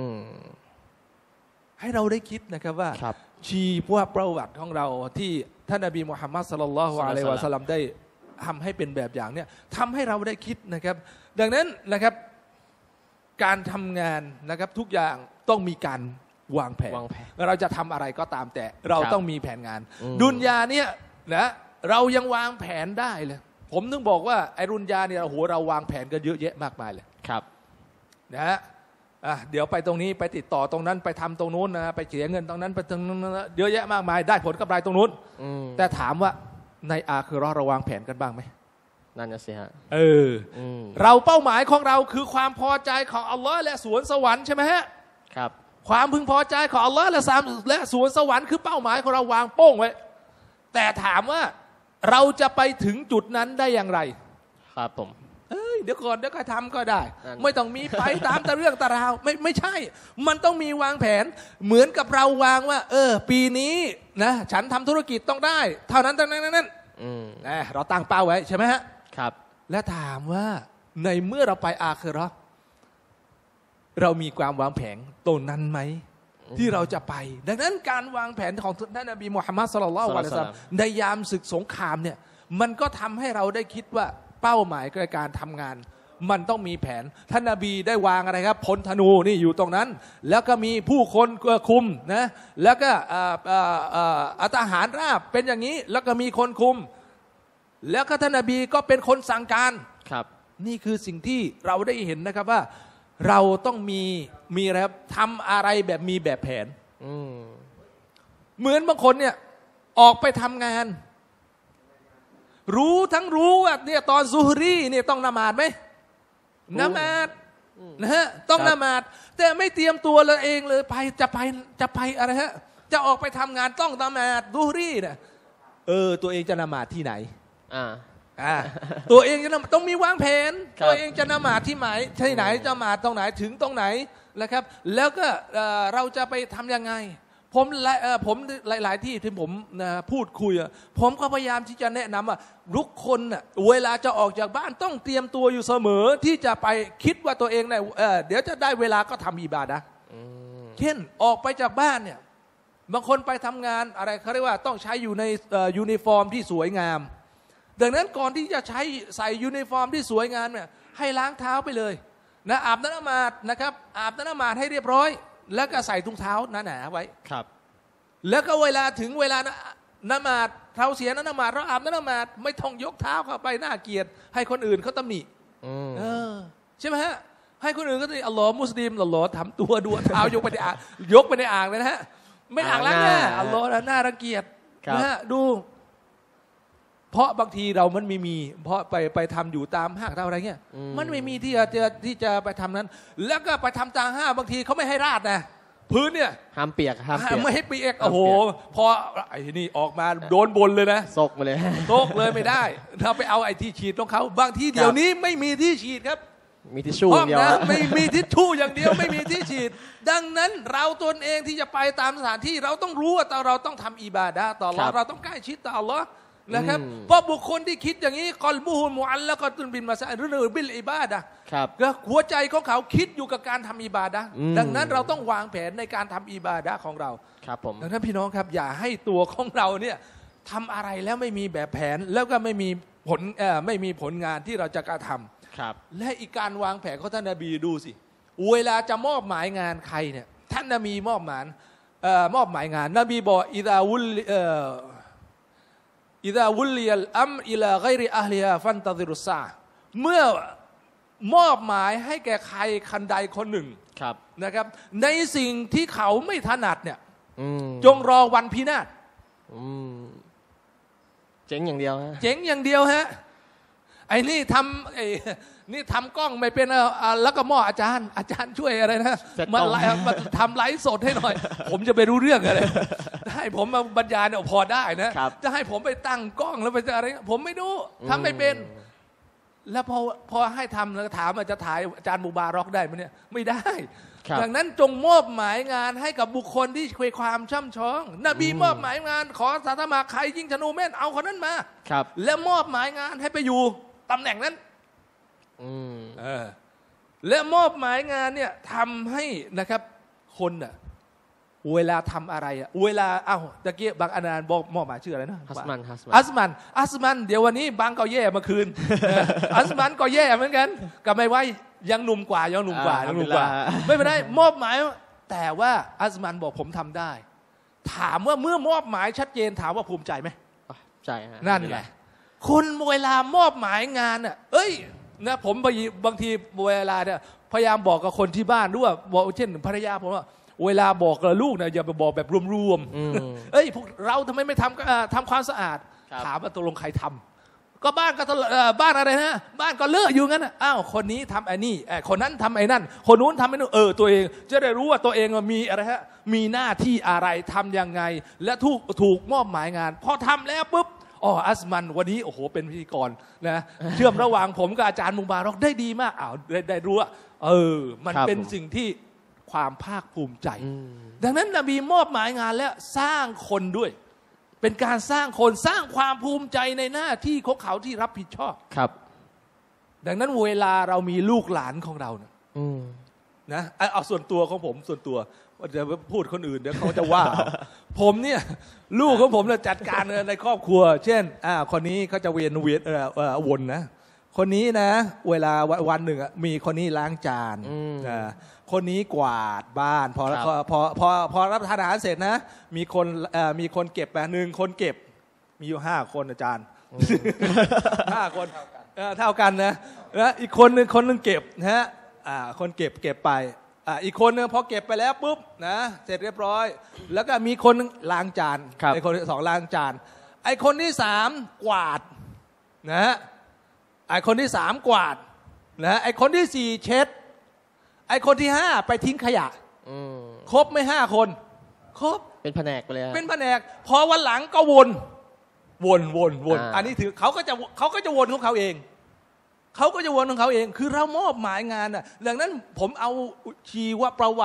ให้เราได้คิดนะครับว่าชีพว่าประวัติของเราที่ท่านนบีมุฮัมมัดศ็อลลัลลอฮุอะลัยฮิวะซัลลัมได้ทำให้เป็นแบบอย่างเนี่ยทำให้เราได้คิดนะครับดังนั้นนะครับการทำงานนะครับทุกอย่างต้องมีการวางแผนเราจะทำอะไรก็ตามแต่เราต้องมีแผนงานดุนยาเนี่ยนะเรายังวางแผนได้เลยผมนึกบอกว่าไอรุนยาเนี่ยโอ้โหเราวางแผนกันเยอะแยะมากมายเลยครับนะฮะอ่ะเดี๋ยวไปตรงนี้ไปติดต่อตรงนั้นไปทำตรงนู้นนะไปเสียเงินตรงนั้นไปตรงนั้นเยอะแยะมากมายได้ผลกำไรตรงนู้นแต่ถามว่าในอาคิเราะห์เราวางแผนกันบ้างไหมนั่นน่ะสิฮะเออเราเป้าหมายของเราคือความพอใจของอัลลอฮ์และสวนสวรรค์ใช่ไหมฮะครับความพึงพอใจของอัลลอฮ์และสามและสวนสวรรค์คือเป้าหมายของเราวางโป้งไว้แต่ถามว่าเราจะไปถึงจุดนั้นได้อย่างไรครับผมเอ้ยเดี๋ยวก่อนเดี๋ยวค่อยทำก็ได้ไม่ต้องมีไปตามแต่เรื่องตาราวไม่ไม่ใช่มันต้องมีวางแผนเหมือนกับเราวางว่าเออปีนี้นะฉันทำธุรกิจต้องได้เท่านั้นเท่านั้นนั่นนะเราตั้งเป้าไว้ใช่ไหมฮะครับและถามว่าในเมื่อเราไปอาคิเราะห์เรามีความวางแผนตรงนั้นไหมที่เราจะไปดังนั้นการวางแผนของท่านนบีมุฮัมมัดศ็อลลัลลอฮุอะลัยฮิวะซัลลัมในยามศึกสงครามเนี่ยมันก็ทำให้เราได้คิดว่าเป้าหมายในการทำงานมันต้องมีแผนท่านนบีได้วางอะไรครับพลธนูนี่อยู่ตรงนั้นแล้วก็มีผู้คนคุมนะแล้วก็ทหารราบเป็นอย่างนี้แล้วก็มีคนคุมแล้วก็ท่านนบีก็เป็นคนสั่งการครับนี่คือสิ่งที่เราได้เห็นนะครับว่าเราต้องมีมีอะไรครับทำอะไรแบบมีแบบแผนเหมือนบางคนเนี่ยออกไปทำงานรู้ทั้งรู้ว่าเนี่ยตอนซุฮรีเนี่ยต้องละหมาดไหมละหมาดนะฮะต้องละหมาดแต่ไม่เตรียมตัวเลยเองเลยไปจะไปจะไปอะไรฮะจะออกไปทำงานต้องละหมาดซุฮรีเนี่ยเออตัวเองจะละหมาดที่ไหนอ่าอ่าตัวเองจะต้องมีวางแผนตัวเองจะละหมาดที่ไหนที่ไหนจะละหมาดตรงไหนถึงตรงไหนนะครับแล้วก็เราจะไปทำยังไงผมเอ่อผมหลายๆที่ที่ผมนะพูดคุยอะผมก็พยายามที่จะแนะนำว่าทุกคนน่ะเวลาจะออกจากบ้านต้องเตรียมตัวอยู่เสมอที่จะไปคิดว่าตัวเองเนี่ยเอ่อเดี๋ยวจะได้เวลาก็ทำอิบาดะห์เช่นออกไปจากบ้านเนี่ยบางคนไปทำงานอะไรเขาเรียกว่าต้องใช้อยู่ในยูนิฟอร์มที่สวยงามดังนั้นก่อนที่จะใช้ใส่ยูนิฟอร์มที่สวยงามเนี่ยให้ล้างเท้าไปเลยนะอาบน้ำละหมาดนะครับอาบน้ำละหมาดให้เรียบร้อยแล้วก็ใส่ถุงเท้าหนาๆไว้ครับแล้วก็เวลาถึงเวลาละหมาดเท้าเสียน้ำละหมาดเราอาบน้ำละหมาดไม่ต้องยกเท้าเข้าไปน่าเกลียดให้คนอื่นเขาตำหนิเออใช่ไหมฮะให้คนอื่นก็จะอัลลอฮ์มุสลิมอัลลอฮ์ทำตัวดูเท้ายกไปในอ่างยกไปในอ่างเลยนะฮะไม่อ่างล้างหน้าอัลลอฮ์น่ารังเกียจนะฮะดูเพราะบางทีเรามันไม่มีเพราะไปไปทำอยู่ตามห้างตามอะไรเงี้ยมันไม่มีที่จะที่จะไปทำนั้นแล้วก็ไปทำตามห้างบางทีเขาไม่ให้ราดนะพื้นเนี่ยห้ามเปียกห้ามเปียกไม่ให้เปียกโอ้โหพอไอ้นี่ออกมาโดนบนเลยนะซกมาเลยซกเลยไม่ได้เราไปเอาไอ้ที่ฉีดของเขาบางที่เดี๋ยวนี้ไม่มีที่ฉีดครับมีทิชชู่อย่างเดียวไม่มีทิชชู่อย่างเดียวไม่มีที่ฉีดดังนั้นเราตนเองที่จะไปตามสถานที่เราต้องรู้ว่าเราต้องทำอิบาดะห์ต่ออัลเลาะห์เราต้องใกล้ชิดต่ออัลเลาะห์นะครับเพราะบุคคลที่คิดอย่างนี้กอลบุฮุมุอัลละกอตุนบินมาซะหรือบิลอิบาดะห์ก็หัวใจของเขาคิดอยู่กับการทำอิบาดะห์ดังนั้นเราต้องวางแผนในการทำอิบาดะห์ของเราครับผมดังนั้นพี่น้องครับอย่าให้ตัวของเราเนี่ยทำอะไรแล้วไม่มีแบบแผนแล้วก็ไม่มีผลเอ่อไม่มีผลงานที่เราจะกระทำครับและอีกการวางแผนของท่านนบีดูสิเวลาจะมอบหมายงานใครเนี่ยท่านนบีมอบหมายเอ่อมอบหมายงานนบีบอกอิดาวุลเอ่ออิดาวุลลียัลอัมอิลาไกริอะฮลิฮาฟันตะซิรุสซาเมื่อมอบหมายให้แก่ใครคันใดคนหนึ่งนะครับในสิ่งที่เขาไม่ถนัดเนี่ยจงรอวันพินาศเจ๋งอย่างเดียวฮะเจ๋งอย่างเดียวฮะไอ้นี่ทำไอ้นี่ทำกล้องไม่เป็นแล้วก็มอบอาจารย์อาจารย์ช่วยอะไรนะมาไลฟ์มาทำไลฟ์สดให้หน่อยผมจะไปรู้เรื่องอะไรให้ผมมาบรรยายเนี่ยพอได้นะจะให้ผมไปตั้งกล้องแล้วไปอะไรผมไม่รู้ทำไม่เป็นแล้วพอพอให้ทำแล้วถามว่าจะถ่ายอาจารย์มูบารอกได้ไหมเนี่ยไม่ได้ดังนั้นจงมอบหมายงานให้กับบุคคลที่เคยความช่ำชองนบีมอบหมายงานขอสาธมาใครยิงธนูแม่นเอาคนนั้นมาแล้วมอบหมายงานให้ไปอยู่ตำแหน่งนั้นเออและมอบหมายงานเนี่ยทำให้นะครับคนน่ะเวลาทำอะไรอ่ะเวลาเอ้าตะเกียบบางอานานบอกมอบหมายชื่ออะไรนะอัสมันอัสมันอัสมันอัสมันเดี๋ยววันนี้บางก็แย่เมื่อคืนอัสมันก็แย่เหมือนกันก็ไม่ไว้ยังหนุ่มกว่ายังหนุ่มกว่ายังหนุ่มกว่าไม่เป็นไรมอบหมายแต่ว่าอัสมันบอกผมทำได้ถามว่าเมื่อมอบหมายชัดเจนถามว่าภูมิใจไหมใช่ฮะนั่นไงคุณเวลามอบหมายงานอ่ะเอ้ยนะผมบางทีเวลาเนี่ยพยายามบอกกับคนที่บ้านด้วยบอกเช่นภรรยาผมว่าเวลาบอกกับลูกเนี่ยอย่าไปบอกแบบรวมๆเอ้ยพวกเราทำไมไม่ทำทำความสะอาดถามว่าตกลงใครทำก็บ้านก็บ้านอะไรนะบ้านก็เลอะอยู่งั้นอ้าวคนนี้ทำไอ้นี่คนนั้นทำไอ้นั่นคนนู้นทำไอ้นู่นเออตัวเองจะได้รู้ว่าตัวเองมีอะไรฮะมีหน้าที่อะไรทำยังไงและถูกถูกมอบหมายงานพอทำแล้วปุ๊บอ๋ออัสมันวันนี้โอ้โหเป็นพิธีกรนะเชื่อมระหว่างผมกับอาจารย์มุบารอกได้ดีมากอ้าวได้ได้รู้ว่าเออมันเป็นสิ่งที่ความภาคภูมิใจดังนั้นนบีมอบหมายงานแล้วสร้างคนด้วยเป็นการสร้างคนสร้างความภูมิใจในหน้าที่ของเขาที่รับผิดชอบครับดังนั้นเวลาเรามีลูกหลานของเรานะนะเอาส่วนตัวของผมส่วนตัวจะพูดคนอื่นเดี๋ยวเขาจะว่าผมเนี่ยลูกของผมเนี่ยจัดการในครอบครัวเช่นอ่าคนนี้เขาจะเวียนเวียนเอ่อวนนะคนนี้นะเวลาวันหนึ่งมีคนนี้ล้างจานอ่าคนนี้กวาดบ้านพอพอพอพอพอรับประทานอาหารเสร็จนะมีคนเอ่อมีคนเก็บไปหนึ่งคนเก็บมีอยู่ห้าคนอาจารย์ห้าคนเท่ากันนะนะอีกคนหนึ่งคนหนึ่งเก็บนะฮะอ่าคนเก็บเก็บไปอ่าอีกคนนึงพอเก็บไปแล้วปุ๊บนะเสร็จเรียบร้อยแล้วก็มีคนล้างจานไอ้คนที่สองล้างจานไอ้คนที่สามกวาดนะไอ้คนที่สามกวาดนะไอ้คนที่สี่เช็ดไอ้คนที่ห้าไปทิ้งขยะครบไม่ห้าคนครบเป็นแผนกไปเลยเป็นแผนกพอวันหลังก็วนวนวนวนอันนี้ถือเขาก็จะเขาก็จะวนของเขาเองเขาก็จะวนของเขาเองคือเรามอบหมายงานอ่ะดังนั้นผมเอาชีวประวัติ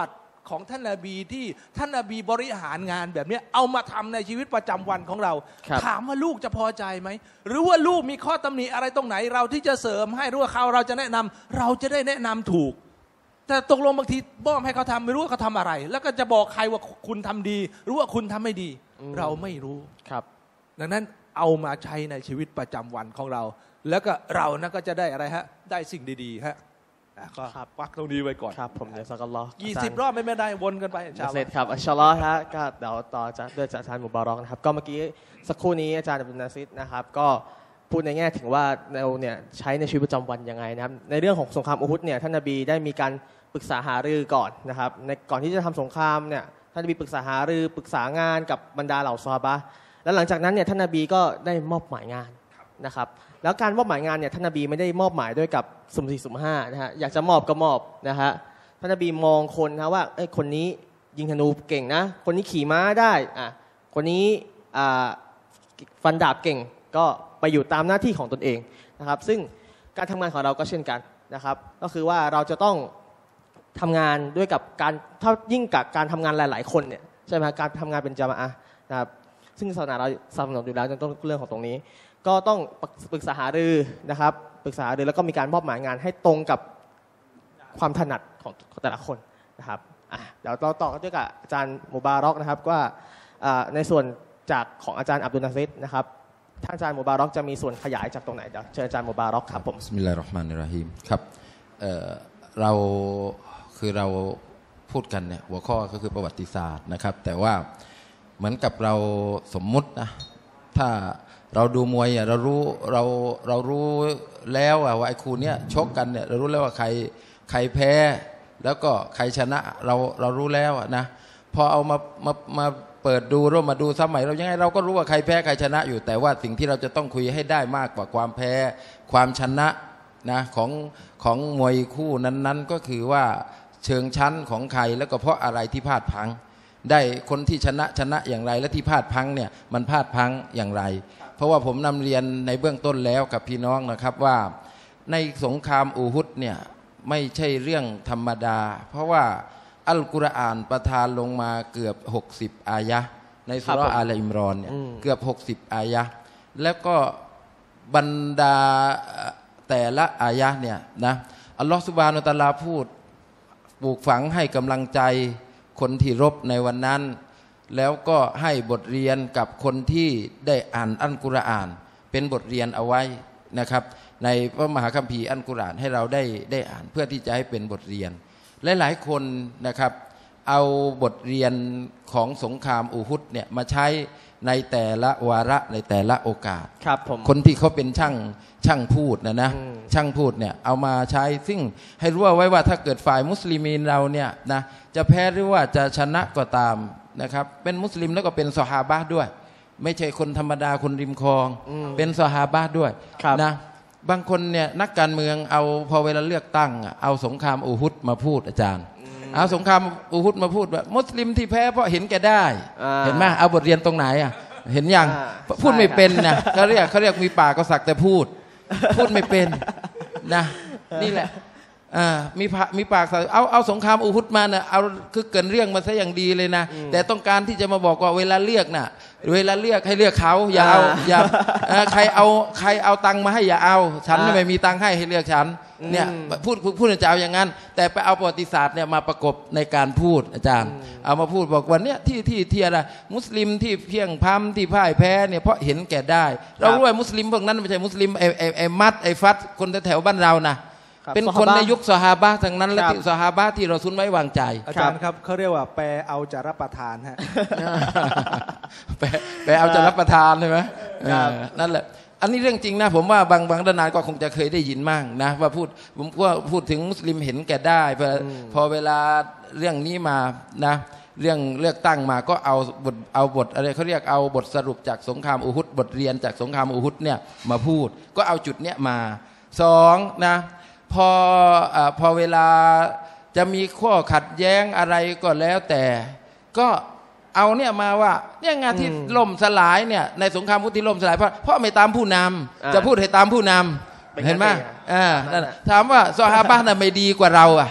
ของท่านนบีที่ท่านนบีบริหารงานแบบนี้เอามาทำในชีวิตประจำวันของเราถามว่าลูกจะพอใจไหมหรือว่าลูกมีข้อตำหนิอะไรตรงไหนเราที่จะเสริมให้หรือว่าเขาเราจะแนะนำเราจะได้แนะนำถูกแต่ตกลงบางทีบ้อมให้เขาทำไม่รู้ว่าเขาทำอะไรแล้วก็จะบอกใครว่าคุณทำดีหรือว่าคุณทำไม่ดีเราไม่รู้ครับดังนั้นเอามาใช้ในชีวิตประจำวันของเราแล้วก็เรานะก็จะได้อะไรฮะได้สิ่งดีๆฮะก็ปักตรงนี้ไว้ก่อนครับผมเดี๋ยวสักรอยี่สิบรอบไม่ไม่ได้วนกันไปเสร็จครับอัลลอฮ์ฮะก็เดี๋ยวต่อจากด้วยจากอาจารย์มุบารอกนะครับก็เมื่อกี้สักครู่นี้อาจารย์อับดุลนาซิรนะครับก็พูดในแง่ถึงว่าเราเนี่ยใช้ในชีวิตประจำวันยังไงนะครับในเรื่องของสงครามอูฮุดเนี่ยท่านนบีได้มีการปรึกษาหารือก่อนนะครับในก่อนที่จะทำสงครามเนี่ยท่านนบีปรึกษาหารือปรึกษางานกับบรรดาเหล่าซอฮาบะห์แล้วหลังจากนั้นเนี่ยท่านนบีก็ได้มอบหมายงานนะครับแล้วการมอบหมายงานเนี่ยท่านนบีไม่ได้มอบหมายด้วยกับสุ่มสี่สุ่มห้านะฮะอยากจะมอบก็มอบนะฮะท่านนบีมองคนนะว่าเอ้ยคนนี้ยิงธนูเก่งนะคนนี้ขี่ม้าได้อ่ะคนนี้อ่าฟันดาบเก่งก็ไปอยู่ตามหน้าที่ของตนเองนะครับซึ่งการทำงานของเราก็เช่นกันนะครับก็คือว่าเราจะต้องทำงานด้วยกับการถ้ายิ่งกับการทำงานหลายๆคนเนี่ยใช่ไหมการทำงานเป็นจามะอะห์นะครับซึ่งศาสนาเราสนับสนุนอยู่แล้วในต้นเรื่องของตรงนี้ก็ต้องปรึกษาหารือนะครับปรึกษาหารือแล้วก็มีการมอบหมายงานให้ตรงกับความถนัดของแต่ละคนนะครับเดี๋ยวเราต่อกันด้วยกับอาจารย์มุบารอกนะครับว่าในส่วนจากของอาจารย์อับดุลนาซิรนะครับท่านอาจารย์มุบารอกจะมีส่วนขยายจากตรงไหนเดี๋ยวเชิญอาจารย์มุบารอกครับผมบิสมิลลาฮิรเราะห์มานิรเราะฮีมครับเอ่อเราคือเราพูดกันเนี่ยหัวข้อก็คือประวัติศาสตร์นะครับแต่ว่าเหมือนกับเราสมมุตินะถ้าเราดูมวยเรารู้เราเรารู้แล้วว่าไอ้คู่เนี้ยชกกันเนี่ยเรารู้แล้วว่าใครใครแพ้แล้วก็ใครชนะเราเรารู้แล้วนะพอเอามามามาเปิดดูเรามาดูสมัยเรายังไงเราก็รู้ว่าใครแพ้ใครชนะอยู่แต่ว่าสิ่งที่เราจะต้องคุยให้ได้มากกว่าความแพ้ความชนะนะของของมวยคู่นั้นๆก็คือว่าเชิงชั้นของใครแล้วก็เพราะอะไรที่พลาดพลั้งได้คนที่ชนะชนะอย่างไรและที่พลาดพลั้งเนี่ยมันพลาดพลั้งอย่างไรเพราะว่าผมนำเรียนในเบื้องต้นแล้วกับพี่น้องนะครับว่าในสงครามอูฮุดเนี่ยไม่ใช่เรื่องธรรมดาเพราะว่าอัลกุรอานประทานลงมาเกือบหกสิบอายะห์ในซูเราะห์อาลอิมรอนเนี่ยเกือบหกสิบอายะห์แล้วก็บรรดาแต่ละอายะห์เนี่ยนะอัลลอฮฺซุบฮานะฮูวะตะอาลาพูดปลูกฝังให้กำลังใจคนที่รบในวันนั้นแล้วก็ให้บทเรียนกับคนที่ได้อ่านอัลกุรอานเป็นบทเรียนเอาไว้นะครับในพระมหาคัมภีร์อัลกุรอานให้เราได้ได้อ่านเพื่อที่จะให้เป็นบทเรียนหลายๆคนนะครับเอาบทเรียนของสงครามอูฮุดเนี่ยมาใช้ในแต่ละวาระในแต่ละโอกาสครับผมคนที่เขาเป็นช่างช่างพูดนะนะช่างพูดเนี่ยเอามาใช้ซึ่งให้รู้ไว้ว่าถ้าเกิดฝ่ายมุสลิมีนเราเนี่ยนะจะแพ้หรือว่าจะชนะก็ตามนะครับเป็นมุสลิมแล้วก็เป็นซอฮาบะห์ด้วยไม่ใช่คนธรรมดาคนริมคลองเป็นซอฮาบะห์ด้วยนะบางคนเนี่ยนักการเมืองเอาพอเวลาเลือกตั้งเอาสงครามอูฮุดมาพูดอาจารย์เอาสงครามอูฮุดมาพูดว่ามุสลิมที่แพ้เพราะเห็นแก่ได้เห็นไหมเอาบทเรียนตรงไหนอ่ะเห็นยังพูดไม่เป็นนะเขาเรียกเขาเรียกมีปากก็สักแต่พูดพูดไม่เป็นนะนี่แหละมีมีปากเอาเอาสงครามอูฮุดมานะเอาคือเกินเรื่องมาซะอย่างดีเลยนะแต่ต้องการที่จะมาบอกว่าเวลาเลือกน่ะเวลาเลือกให้เลือกเขาอย่าเอาอย่าใครเอาใครเอาตังค์มาให้อย่าเอาฉันไม่มีตังค์ให้ให้เลือกฉันเนี่ยพูดพูดจะเอาอย่างนั้นแต่ไปเอาประวัติศาสตร์เนี่ยมาประกบในการพูดอาจารย์เอามาพูดบอกวันเนี้ยที่ที่ที่อะไรมุสลิมที่เพียงพำที่พ่ายแพ้เนี่ยเพราะเห็นแก่ได้เรารู้ว่ามุสลิมพวกนั้นไม่ใช่มุสลิมไอไอไอมัดไอฟัดคนแถวบ้านเรานะเป็นคนในยุคซอฮาบะห์ทั้งนั้นและที่ซอฮาบะห์ที่เราซุนไว้วางใจอาจารย์ครับเขาเรียกว่าแปลเอาจะรับประทานฮะแปลแปลเอาจะรับประทานใช่ไหมนั่นแหละอันนี้เรื่องจริงนะผมว่าบางบางดานานก็คงจะเคยได้ยินมั่งนะว่าพูดผมว่าพูดถึงมุสลิมเห็นแก่ได้พอพอเวลาเรื่องนี้มานะเรื่องเลือกตั้งมาก็เอาบทเอาบทอะไรเขาเรียกเอาบทสรุปจากสงครามอูฮุดบทเรียนจากสงครามอูฮุดเนี่ยมาพูดก็เอาจุดเนี้ยมาสองนะพออ่าพอเวลาจะมีข้อขัดแย้งอะไรก็แล้วแต่ก็เอาเนี่ยมาว่าเนี่ยงานที่ล่มสลายเนี่ยในสงครามพุทธที่ล่มสลายเพราะเพราะไม่ตามผู้นำจะพูดให้ตามผู้นำเห็นไหมอ่าถามว่าซอฮาบะห์น่ะไม่ดีกว่าเราอ่ะ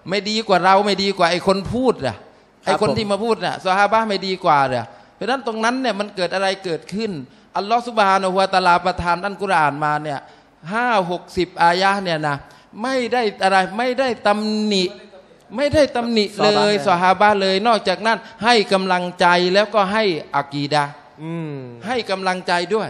ไม่ดีกว่าเราไม่ดีกว่าไอ้คนพูดอ่ะไอ้คนที่มาพูดน่ะซอฮาบะห์ไม่ดีกว่าเหรอเพราะฉะนั้นตรงนั้นเนี่ยมันเกิดอะไรเกิดขึ้นอัลลอฮฺซุบฮานะฮูวะตะอาลาประทานอัลกุรอานมาเนี่ยห้าหกสิบอายะห์เนี่ยนะไม่ได้อะไรไม่ได้ตำหนิไม่ได้ตำหนิเลยซอฮาบะห์เลยนอกจากนั้นให้กำลังใจแล้วก็ให้อากีดะห์ให้กำลังใจด้วย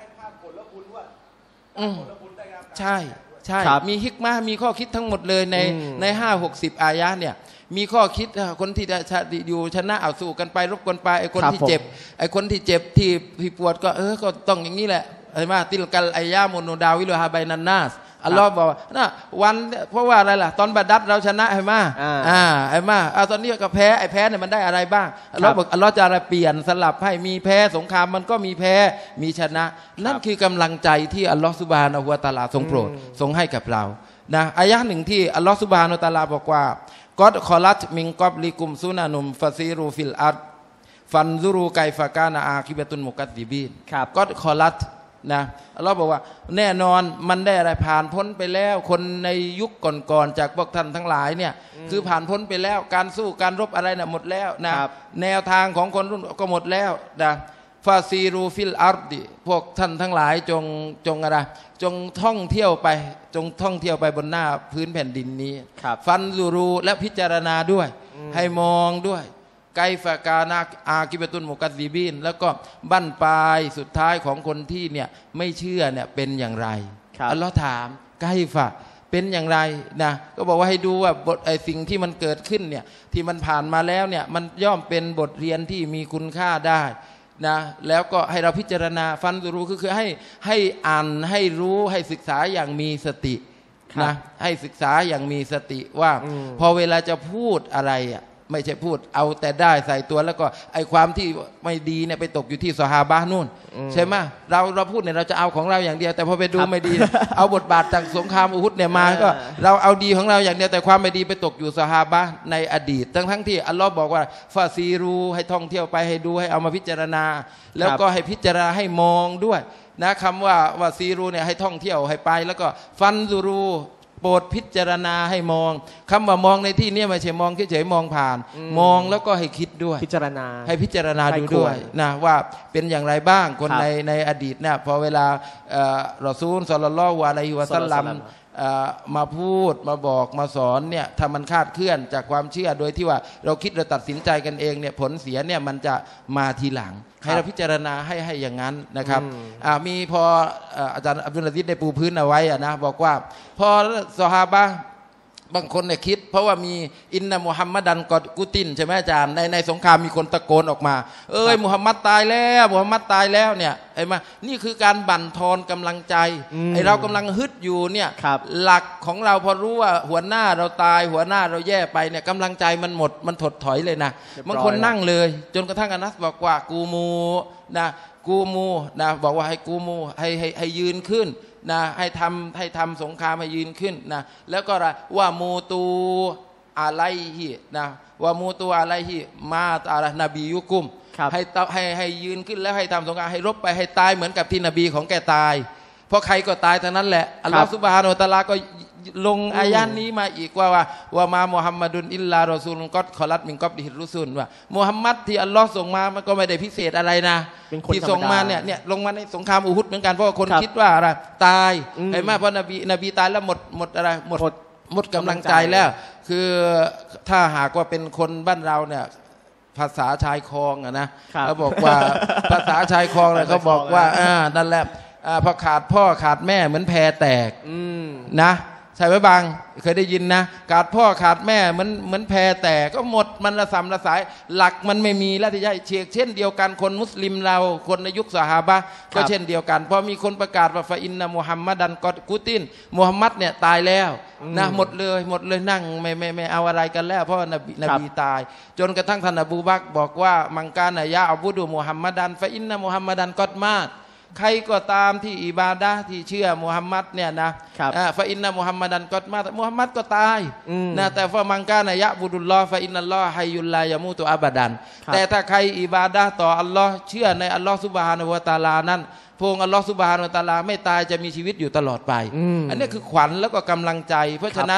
ใช่ใช่มีฮิกมะห์มีข้อคิดทั้งหมดเลยในในห้าหกสิบอายะห์เนี่ยมีข้อคิดคนที่อยู่ชนะเอาสู้กันไปรบกันไปไอ้คนที่เจ็บไอ้คนที่เจ็บที่ที่ปวดก็เออก็ต้องอย่างนี้แหละไอ้มาติลกัลไอยามุนูดาวิลฮาไบนันนาสอัลลอฮ์บอกว่านะวันเพราะว่าอะไรล่ะตอนบัดดัดเราชนะไอ้มาอ่าไอ้มาเอาตอนนี้ก็แพ้ไอ้แพ้เนี่ยมันได้อะไรบ้างอัลลอฮ์บอกอัลลอฮ์จะอะไรเปลี่ยนสลับให้มีแพ้สงครามมันก็มีแพ้มีชนะนั่นคือกำลังใจที่อัลลอฮ์ซุบฮานะฮูวะตะอาลาทรงโปรดทรงให้กับเรานะอายะห์หนึ่งที่อัลลอฮ์ซุบฮานะฮูวะตะอาลาบอกว่ากอดคอลัตมิงกอบลิกุมซุนานุมฟาซีรูฟิลอัรฟันซูรูไกฟากานาอาคิบะตุนมุกัดดิบีนกอดคอลัตนะอัลลอฮ์บอกว่าแน่นอนมันได้อะไรผ่านพ้นไปแล้วคนในยุคก่อนๆจากพวกท่านทั้งหลายเนี่ยคือผ่านพ้นไปแล้วการสู้การรบอะไรน่ะหมดแล้วนะแนวทางของคนรุ่นก็หมดแล้วนะฟาซีรูฟิลอาร์ดิพวกท่านทั้งหลายจงจงอะไรจงท่องเที่ยวไปจงท่องเที่ยวไปบนหน้าพื้นแผ่นดินนี้ฟันซูรูและพิจารณาด้วยให้มองด้วยไกฟากานาอาคิบะตุนมุกัดดิบีนแล้วก็บั้นปลายสุดท้ายของคนที่เนี่ยไม่เชื่อเนี่ยเป็นอย่างไรอัลลอฮ์ถามไกฟะเป็นอย่างไรนะก็บอกว่าให้ดูว่าบทไอสิ่งที่มันเกิดขึ้นเนี่ยที่มันผ่านมาแล้วเนี่ยมันย่อมเป็นบทเรียนที่มีคุณค่าได้นะแล้วก็ให้เราพิจารณาฟันรู้คือคือให้ให้อ่านให้รู้ให้ศึกษาอย่างมีสตินะให้ศึกษาอย่างมีสติว่าพอเวลาจะพูดอะไรอ่ะไม่ใช่พูดเอาแต่ได้ใส่ตัวแล้วก็ไอความที่ไม่ดีเนี่ยไปตกอยู่ที่ซอฮาบะห์นู่นใช่ไหมเราเราพูดเนี่ยเราจะเอาของเราอย่างเดียวแต่พอไปดูไม่ดีเอาบทบาทจากสงครามอุฮุดเนี่ยมาก็เราเอาดีของเราอย่างเดียวแต่ความไม่ดีไปตกอยู่ซอฮาบะห์ในอดีตทั้งทั้งที่อัลลอฮ์บอกว่าฟาซีรูให้ท่องเที่ยวไปให้ดูให้เอามาพิจารณาแล้วก็ให้พิจารณาให้มองด้วยนะคำว่าวาซีรูเนี่ยให้ท่องเที่ยวให้ไปแล้วก็ฟันซูรูโปรดพิจารณาให้มองคำว่ามองในที่นี้ไม่ใช่มองเฉยๆมองผ่านมองแล้วก็ให้คิดด้วยพิจารณาให้พิจารณาดูด้วยนะว่าเป็นอย่างไรบ้างคนในในอดีตเนี่ยพอเวลารอซูลศ็อลลัลลอฮุอะลัยฮิวะซัลลัมมาพูดมาบอกมาสอนเนี่ยถ้ามันคาดเคลื่อนจากความเชื่อโดยที่ว่าเราคิดเราตัดสินใจกันเองเนี่ยผลเสียเนี่ยมันจะมาทีหลังให้เราพิจารณาให้ให้อย่างนั้นนะครับมีพออาจารย์อับดุลอาซิซได้ปูพื้นเอาไว้อะนะบอกว่าพอซอฮาบะห์บางคนเนี่ยคิดเพราะว่ามีอินนะมุฮัมมัดันกอดกุตินใช่ไหมอาจารย์ในในสงครามมีคนตะโกนออกมาเอ้ยมุฮัมมัดตายแล้วมุฮัมมัดตายแล้วเนี่ยไอ้มานี่คือการบั่นทอนกำลังใจไอ้เรากำลังฮึดอยู่เนี่ยหลักของเราพอรู้ว่าหัวหน้าเราตายหัวหน้าเราแย่ไปเนี่ยกำลังใจมันหมดมันถดถอยเลยนะบางคนนั่งเลยจนกระทั่งอานัสบอกว่ากูมูนะกูมูนะบอกว่าให้กูมูให้ให้ให้ยืนขึ้นนะให้ทำให้ทำสงครามให้ยืนขึ้นนะแล้วก็ว่ามูตูอะไรฮีนะว่ามูตูอะไรฮีมาอะไรนบียุกุมให้ให้ให้ยืนขึ้นแล้วให้ทำสงครามให้รบไปให้ตายเหมือนกับที่นบีของแกตายเพราะใครก็ตายทั้งนั้นแหละอัลลอฮฺซุบฮานะฮูวะตะอาลาก็ลงอายะนี้มาอีกว่าว่าว่ามามุฮัมมัดุนอิลลารอซูลุนกอดคอลัตมินกอบดิฮิรุซุลว่ามุฮัมมัดที่อัลลอฮ์ส่งมามันก็ไม่ได้พิเศษอะไรนะที่ส่งมาเนี่ยเนี่ยลงมาในสงครามอูฮุดเหมือนกันเพราะว่าคนคิดว่าอะไรตายไอ้มาเพราะนบีนบีตายแล้วหมดหมดอะไรหมดหมดกำลังใจแล้วคือถ้าหากว่าเป็นคนบ้านเราเนี่ยภาษาชายคลองอะนะเขาบอกว่าภาษาชายคลองเลยเขาบอกว่าอ่านั่นแหละพอขาดพ่อขาดแม่เหมือนแพแตกนะใช่ไหมบางเคยได้ยินนะขาดพ่อขาดแม่เหมือนเหมือนแพแตกก็หมดมันระสำระสายหลักมันไม่มีแล้วที่จะเชียกเช่นเดียวกันคนมุสลิมเราคนในยุคซอฮาบะห์ก็เช่นเดียวกันพอมีคนประกาศว่าฟาอินนะมุฮัมมัดันกอดกุตินมุฮัมมัดเนี่ยตายแล้วนะหมดเลยหมดเลยนั่งไม่ไม่ไม่เอาอะไรกันแล้วเพราะนบีนบีตายจนกระทั่งท่านอบูบักรบอกว่ามังกานะยะอับูดุมุฮัมมัดันฟาอินนะมุฮัมมัดันกอดมาดใครก็ตามที่อิบาดะห์ที่เชื่อมุฮัมมัดเนี่ยนะฟาอินนะมุฮัมมัดันกอดมามุฮัมมัดก็ตายนะแต่ฟามังกานะยะบุดุลลอฮ์ฟาอินนัลลอฮ์ฮัยยุลลายะมูตุอับดันแต่ถ้าใครอิบาดะห์ต่ออัลลอฮ์เชื่อในอัลลอฮ์ซุบฮานะฮูวะตะอาลานั้นพระองค์อัลลอฮ์ซุบฮานะฮูวะตะอาลาไม่ตายจะมีชีวิตอยู่ตลอดไปอันนี้คือขวัญแล้วก็กำลังใจเพราะฉะนั้น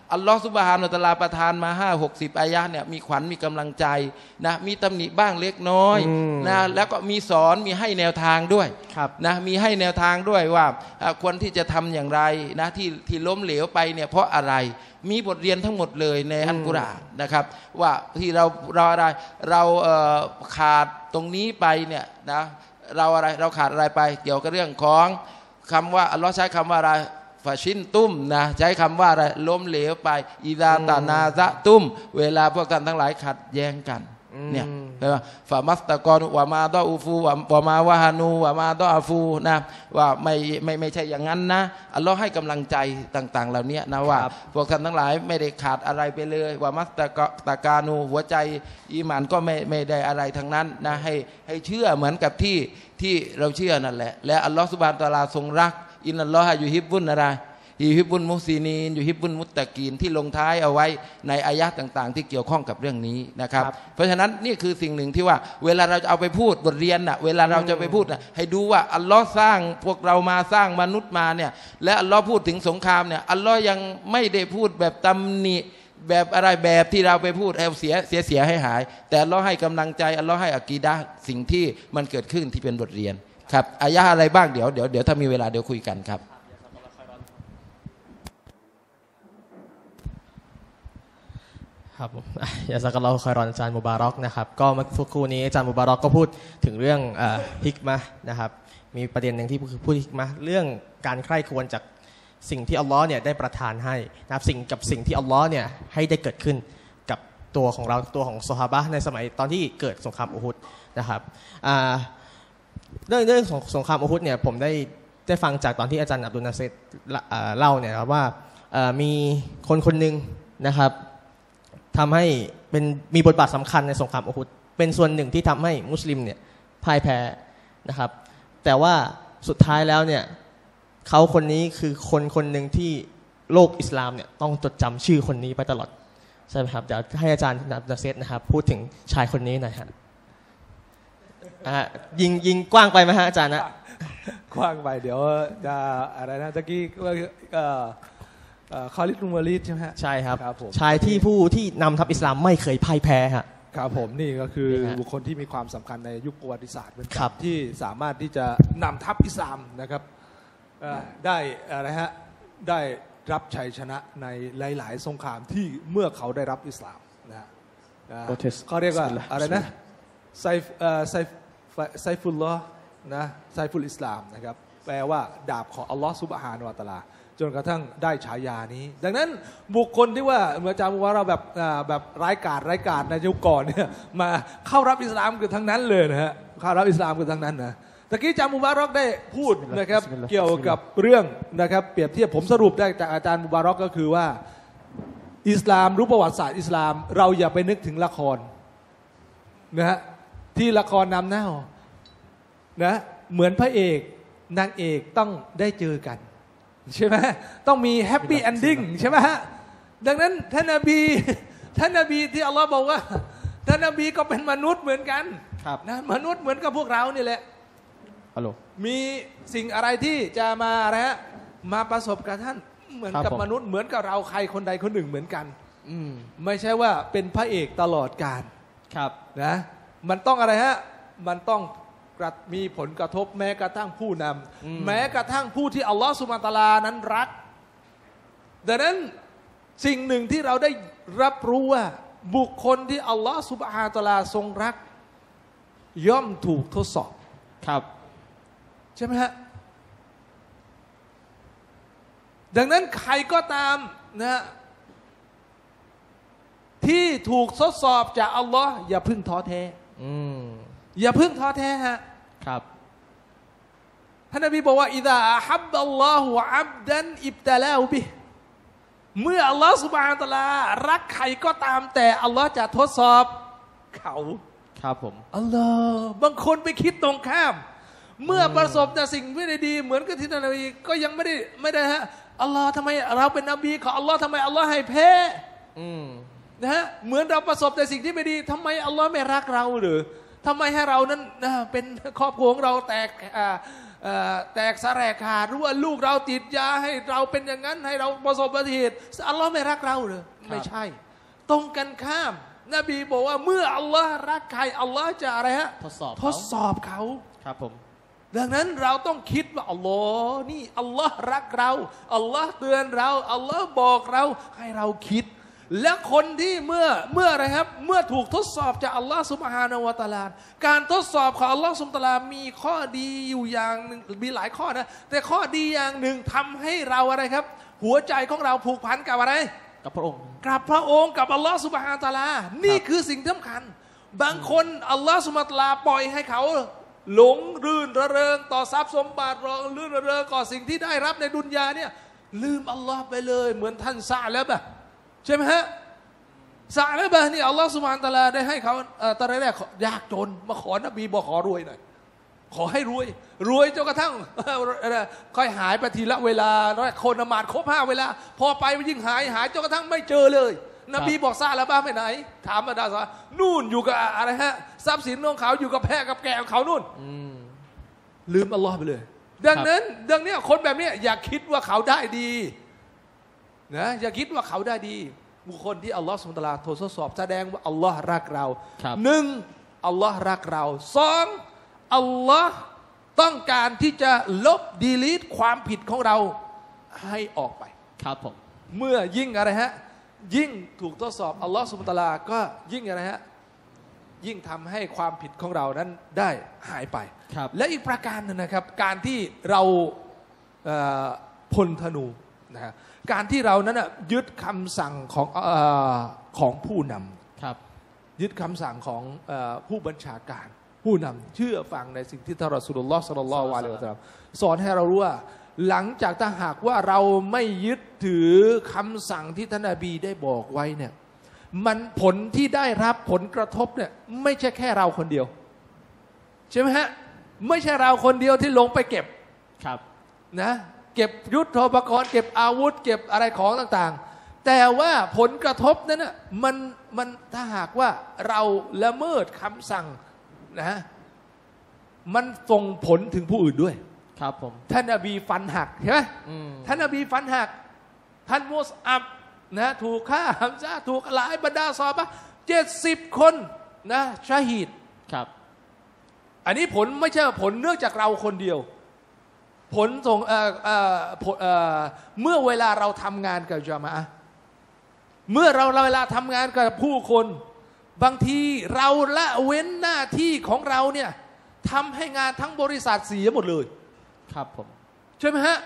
อัลลอฮฺซุบฮานะฮูวะตะอาลาประทานมาห้าหกสิบอายะห์เนี่ยมีขวัญมีกำลังใจนะมีตำหนิบ้างเล็กน้อยนะแล้วก็มีสอนมีให้แนวทางด้วยนะมีให้แนวทางด้วยว่าควรที่จะทำอย่างไรนะที่ที่ล้มเหลวไปเนี่ยเพราะอะไรมีบทเรียนทั้งหมดเลยในอัลกุรอานนะครับว่าที่เราเราอะไรเราเอ่อขาดตรงนี้ไปเนี่ยนะเราอะไรเราขาดอะไรไปเกี่ยวกับเรื่องของคำว่าอัลลอฮ์ใช้คำว่าอะไรฟาชินตุ้มนะใช้คำว่าอะไรล้มเหลวไปอิดาตานาซะตุ้มเวลาพวกท่านทั้งหลายขัดแย้งกันเนี่ยใช่ไหมฟามัสตะกอนวามาดออูฟูวามาวะฮานูวามาดออาฟูนะว่าไม่ไม่ไม่ใช่อย่างนั้นนะอัลลอฮ์ให้กำลังใจต่างๆเหล่านี้นะว่าพวกท่านทั้งหลายไม่ได้ขาดอะไรไปเลยวามัสตะกตะกานูหัวใจอีหม่านก็ไม่ไม่ได้อะไรทั้งนั้นนะให้ให้เชื่อเหมือนกับที่ที่เราเชื่อนั่นแหละและอัลลอฮ์ซุบฮานะฮูวะตะอาลาทรงรักอินนัลลอฮะยูฮิบบุนอะไรยูฮิบบุนมุซีนีนยูฮิบบุนมุตตะกีนที่ลงท้ายเอาไว้ในอายะห์ต่างๆที่เกี่ยวข้องกับเรื่องนี้นะครับเพราะฉะนั้นนี่คือสิ่งหนึ่งที่ว่าเวลาเราจะเอาไปพูดบทเรียนน่ะเวลาเราจะไปพูดน่ะให้ดูว่าอัลลอฮ์สร้างพวกเรามาสร้างมนุษย์มาเนี่ยและอัลลอฮ์พูดถึงสงครามเนี่ยอัลลอฮ์ยังไม่ได้พูดแบบตำหนิแบบอะไรแบบที่เราไปพูดเอาเสียเสียเสียให้หายแต่อัลลอฮ์ให้กำลังใจอัลลอฮ์ให้อะกีดะห์สิ่งที่มันเกิดขึ้นที่เป็นบทเรียนครับอายะห์อะไรบ้างเดี๋ยวเดี๋ยวเดี๋ยวถ้ามีเวลาเดี๋ยวคุยกันครับครับยาซักอัลลอฮุคอยรอนอาจารย์มุบารอกนะครับก็เมื่อสักครู่นี้อาจารย์มุบารอกก็พูดถึงเรื่องฮิกมะห์นะครับมีประเด็นหนึ่งที่พูดฮิกมะห์เรื่องการใคร่ครวญจากสิ่งที่อัลลอฮ์เนี่ยได้ประทานให้นะครับสิ่งกับสิ่งที่อัลลอฮ์เนี่ยให้ได้เกิดขึ้นกับตัวของเราตัวของซอฮาบะห์ในสมัยตอนที่เกิดสงครามอุฮุดนะครับเรื่องเรื่องของสงครามอุฮุดเนี่ยผมได้ได้ฟังจากตอนที่อาจารย์อับดุลนาเซรเล่าเนี่ยครับว่ามีคนคนหนึ่งนะครับทำให้เป็นมีบทบาทสำคัญในสงครามอุฮุดเป็นส่วนหนึ่งที่ทำให้มุสลิมเนี่ยพ่ายแพ้นะครับแต่ว่าสุดท้ายแล้วเนี่ยเขาคนนี้คือคนคนหนึ่งที่โลกอิสลามเนี่ยต้องจดจำชื่อคนนี้ไปตลอดใช่ไหมครับเดี๋ยวให้อาจารย์นาเซตนะครับพูดถึงชายคนนี้หน่อยฮะยิงยิงกว้างไปไหมฮะอาจารย์นะกว้างไปเดี๋ยวจะอะไรนะตะกี้คอลิดอุมวาลิดใช่ไหมใช่ครับชายที่ผู้ที่นำทัพอิสลามไม่เคยพ่ายแพ้ฮะครับผมนี่ก็คือบุคคลที่มีความสำคัญในยุคประวัติศาสตร์เหมือนกันที่สามารถที่จะนำทัพอิสลามนะครับได้อะไรฮะได้รับชัยชนะในหลายๆสงครามที่เมื่อเขาได้รับอิสลามนะฮะเขาเรียกว่าอะไรนะไซฟ์ไซฟ์ไซฟุลลอฮ์นะไซฟุลอิสลามนะครับแปลว่าดาบของอัลลอฮ์ซุบฮานะฮูวะตะอาลาจนกระทั่งได้ฉายานี้ดังนั้นบุคคลที่ว่าเมื่อจำว่าเราแบบแบบร้ายกาจร้ายกาจในยุคก่อนเนี่ยมาเข้ารับอิสลามคือทั้งนั้นเลยนะฮะเข้ารับอิสลามคือทั้งนั้นนะตะกี้จามุบารอกได้พูดนะครับเกี่ยวกับเรื่องนะครับเปรียบเทียบผมสรุปได้จากอาจารย์มุบารอกก็คือว่าอิสลามรู้ประวัติศาสตร์อิสลามเราอย่าไปนึกถึงละครนะฮะที่ละครนำหน้านะเหมือนพระเอกนางเอกต้องได้เจอกันใช่ไหมต้องมีแฮปปี้เอนดิ้งใช่ไหมฮะดังนั้นท่านนบีท่านนบีที่อัลลอฮ์บอกว่าท่านนบีก็เป็นมนุษย์เหมือนกันนะมนุษย์เหมือนกับพวกเรานี่แหละมีสิ่งอะไรที่จะมาอะไรฮะมาประสบกับท่านเหมือนกับมนุษย์เหมือนกับเราใครคนใดคนหนึ่งเหมือนกันไม่ใช่ว่าเป็นพระเอกตลอดกาลครับนะมันต้องอะไรฮะมันต้องมีผลกระทบแม้กระทั่งผู้นำแม้กระทั่งผู้ที่อัลลอฮฺซุบฮานะฮูวะตะอาลานั้นรักดังนั้นสิ่งหนึ่งที่เราได้รับรู้ว่าบุคคลที่อัลลอฮฺซุบฮานะฮูวะตะอาลาทรงรักย่อมถูกทดสอบครับใช่ไหมฮะดังนั้นใครก็ตามนะที่ถูกทดสอบจากอัลลอฮ์อย่าพึ่งท้อแท้อย่าพึ่งท้อแท้ฮะครับท่านนบีบอกว่าอิซาอะฮับบัลลอฮุอับดันอิบตะลาฮุบิเมื่ออัลลอฮ์ซุบฮานะฮูวะตะอาลารักใครก็ตามแต่อัลลอฮ์จะทดสอบเขาครับผมอัลลอฮ์บางคนไปคิดตรงข้ามเมื่อประสบแต่สิ่งไม่ดีเหมือนกับที่ท่านนบีก็ยังไม่ได้ไม่ได้ฮะอัลลอฮ์ทำไมเราเป็นนบีของอัลลอฮ์ทำไมอัลลอฮ์ให้แพ้นะฮะเหมือนเราประสบแต่สิ่งที่ไม่ดีทำไมอัลลอฮ์ไม่รักเราหรือทำไมให้เรานั้นเป็นครอบครัวของเราแตกแตกสลายขาดหรือว่าลูกเราติดยาให้เราเป็นอย่างนั้นให้เราประสบอุบัติเหตุอัลลอฮ์ไม่รักเราเลยไม่ใช่ตรงกันข้ามนบีบอกว่าเมื่ออัลลอฮ์รักใครอัลลอฮ์จะอะไรฮะทดสอบทดสอบเขาครับผมดังนั้นเราต้องคิดว่าอัลลอฮ์นี่อัลลอฮ์รักเราอัลลอฮ์เตือนเราอัลลอฮ์บอกเราให้เราคิดและคนที่เมื่อเมื่ออะไรครับเมื่อถูกทดสอบจากอัลลอฮ์ซุบฮานะฮูวะตะอาลาการทดสอบของอัลลอฮ์ซุบฮานะฮูวะตะอาลามีข้อดีอยู่อย่างหนึ่งมีหลายข้อนะแต่ข้อดีอย่างหนึ่งทำให้เราอะไรครับหัวใจของเราผูกพันกับอะไรกับพระองค์กับพระองค์กับอัลลอฮ์ซุบฮานะฮูวะตะอาลานี่คือสิ่งสำคัญบางคนอัลลอฮ์ซุบฮานะฮูวะตะอาลาปล่อยให้เขาหลงรื่นระเริงต่อทรัพย์สมบัติรองรื่นระเริงต่อสิ่งที่ได้รับในดุนยาเนี่ยลืมอัลลอฮ์ไปเลยเหมือนท่านซะแล้วแบบใช่ไหมฮะซะแล้วแบบนี่อัลลอฮ์ซุบฮานะฮูวะตะอาลาได้ให้เขาตอนแรกยากจนมาขอนบีบอกขอรวยหน่อยขอให้รวยรวยจนกระทั่งค่อยหายไปทีละเวลาแล้วคนละหมาดครบห้าเวลาพอไปยิ่งหายหายจนกระทั่งไม่เจอเลยนบีบอกซาแล้วบ้าไปไหนถามมาดาซานู่นอยู่กับอะไรฮะทรัพย์สินของเขาอยู่กับแพะกับแกะของเขานู่นลืมอัลลอฮ์ไปเลยดังนั้นดังนี้คนแบบนี้อย่าคิดว่าเขาได้ดีนะอย่าคิดว่าเขาได้ดีบุคคลที่อัลลอฮ์สุลตาราทดสอบแสดงว่าอัลลอฮ์รักเราหนึ่งอัลลอฮ์รักเราสองอัลลอฮ์ต้องการที่จะลบดีลีทความผิดของเราให้ออกไปครับผมเมื่อยิ่งอะไรฮะยิ่งถูกทดสอบอัลลอฮ์ซุบฮานะฮูวะตะอาลาก็ยิ่งอะไรฮะยิ่งทำให้ความผิดของเรานั้นได้หายไปและอีกประการหนึ่งนะครับการที่เราพลธนูนะฮะการที่เรานั้นยึดคำสั่งของเอ่อของผู้นำครับยึดคำสั่งของเอ่อผู้บัญชาการผู้นำเชื่อฟังในสิ่งที่ท่านรอซูลุลลอฮ์ ศ็อลลัลลอฮุอะลัยฮิวะซัลลัมสอนให้เรารู้ว่าหลังจากถ้าหากว่าเราไม่ยึดถือคำสั่งที่ท่านนบีได้บอกไว้เนี่ยมันผลที่ได้รับผลกระทบเนี่ยไม่ใช่แค่เราคนเดียวใช่ไหมฮะไม่ใช่เราคนเดียวที่ลงไปเก็บครับนะเก็บยุทโธปกรณ์เก็บอาวุธเก็บอะไรของต่างๆแต่ว่าผลกระทบนั้นน่ะมันมันถ้าหากว่าเราละเมิดคำสั่งนะมันส่งผลถึงผู้อื่นด้วยครับผมท่านนบีฟันหักใช่ไหมท่านนบีฟันหักท่านมุสอับนะถูกฆ่าฮัมซะห์ถูกหลายบรรดาซอฮาบะห์เจ็ดสิบคนนะชะฮีดครับอันนี้ผลไม่ใช่ผลเนื่องจากเราคนเดียวผลส่งเอ่อเอ่อเอ่อเมื่อเวลาเราทำงานกับญะมาอะห์เมื่อเราเวลาทำงานกับผู้คนบางทีเราละเว้นหน้าที่ของเราเนี่ยทำให้งานทั้งบริษัทเสียหมดเลยครับผมใช่ไหมฮะ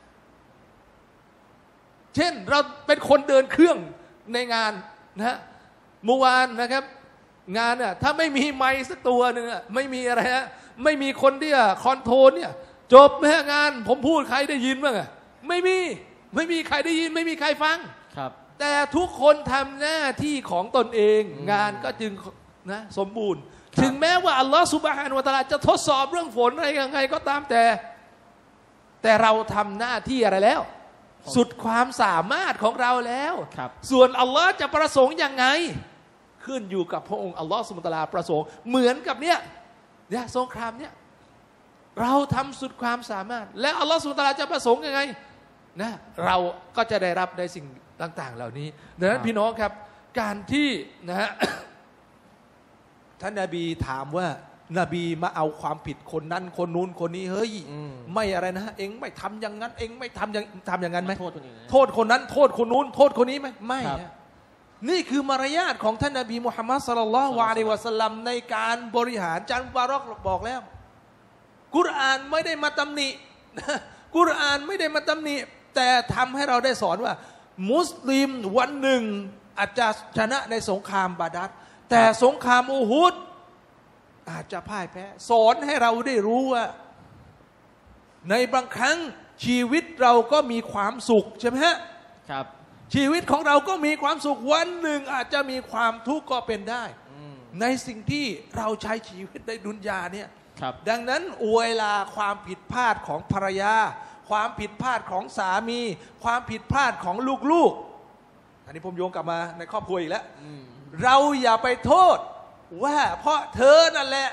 เช่นเราเป็นคนเดินเครื่องในงานนะฮะเมื่อวานนะครับงานเนี่ยถ้าไม่มีไมค์สักตัวหนึ่งไม่มีอะไรฮะไม่มีคนที่คอนโทรลเนี่ยจบไหมฮะงานผมพูดใครได้ยินบ้างอะไม่มีไม่มีใครได้ยินไม่มีใครฟังครับแต่ทุกคนทำหน้าที่ของตนเองงานก็จึงนะสมบูรณ์ถึงแม้ว่าอัลลอฮฺซุบฮานะฮูวะตะอาลาจะทดสอบเรื่องฝนอะไรยังไงก็ตามแต่แต่เราทำหน้าที่อะไรแล้วสุดความสามารถของเราแล้วส่วนอัลลอฮ์จะประสงค์ยังไงขึ้นอยู่กับพระองค์อัลลอฮ์ซุบฮานะฮูวะตะอาลาประสงค์เหมือนกับเนี่ยเนี่ยสงครามเนี่ยเราทำสุดความสามารถและอัลลอฮ์ซุบฮานะฮูวะตะอาลาจะประสงค์ยังไงนะเราก็จะได้รับในสิ่งต่างๆเหล่านี้ดังนั้นพี่น้องครับการที่นะฮะท่านนบีถามว่านบีมาเอาความผิดคนนั้นคนนู้นคนนี้เฮ้ยไม่อะไรนะเองไม่ทำอย่างนั้นเองไม่ทำอย่างทำอย่างนั้นไหมโทษคนนี้โทษคนนั้นโทษคนนู้นโทษคนนี้ไหมไม่นี่คือมารยาทของท่านนบีมุฮัมมัดศ็อลลัลลอฮุอะลัยฮิวะซัลลัมในการบริหารจันบารอกบอกแล้วกุรอานไม่ได้มาตำหนิกุรอานไม่ได้มาตำหนิแต่ทำให้เราได้สอนว่ามุสลิมวันหนึ่งอาจจะชนะในสงครามบาดัรแต่สงครามอูฮุดอาจจะพ่ายแพ้สอนให้เราได้รู้ว่าในบางครั้งชีวิตเราก็มีความสุขใช่ไหมฮะครับชีวิตของเราก็มีความสุขวันหนึ่งอาจจะมีความทุกข์ก็เป็นได้ในสิ่งที่เราใช้ชีวิตในดุนยาเนี่ยดังนั้นเวลาความผิดพลาดของภรรยาความผิดพลาดของสามีความผิดพลาดของลูกๆอันนี้ผมโยงกลับมาในครอบครัวอีกแล้วเราอย่าไปโทษว่าเพราะเธอนั่นแหละ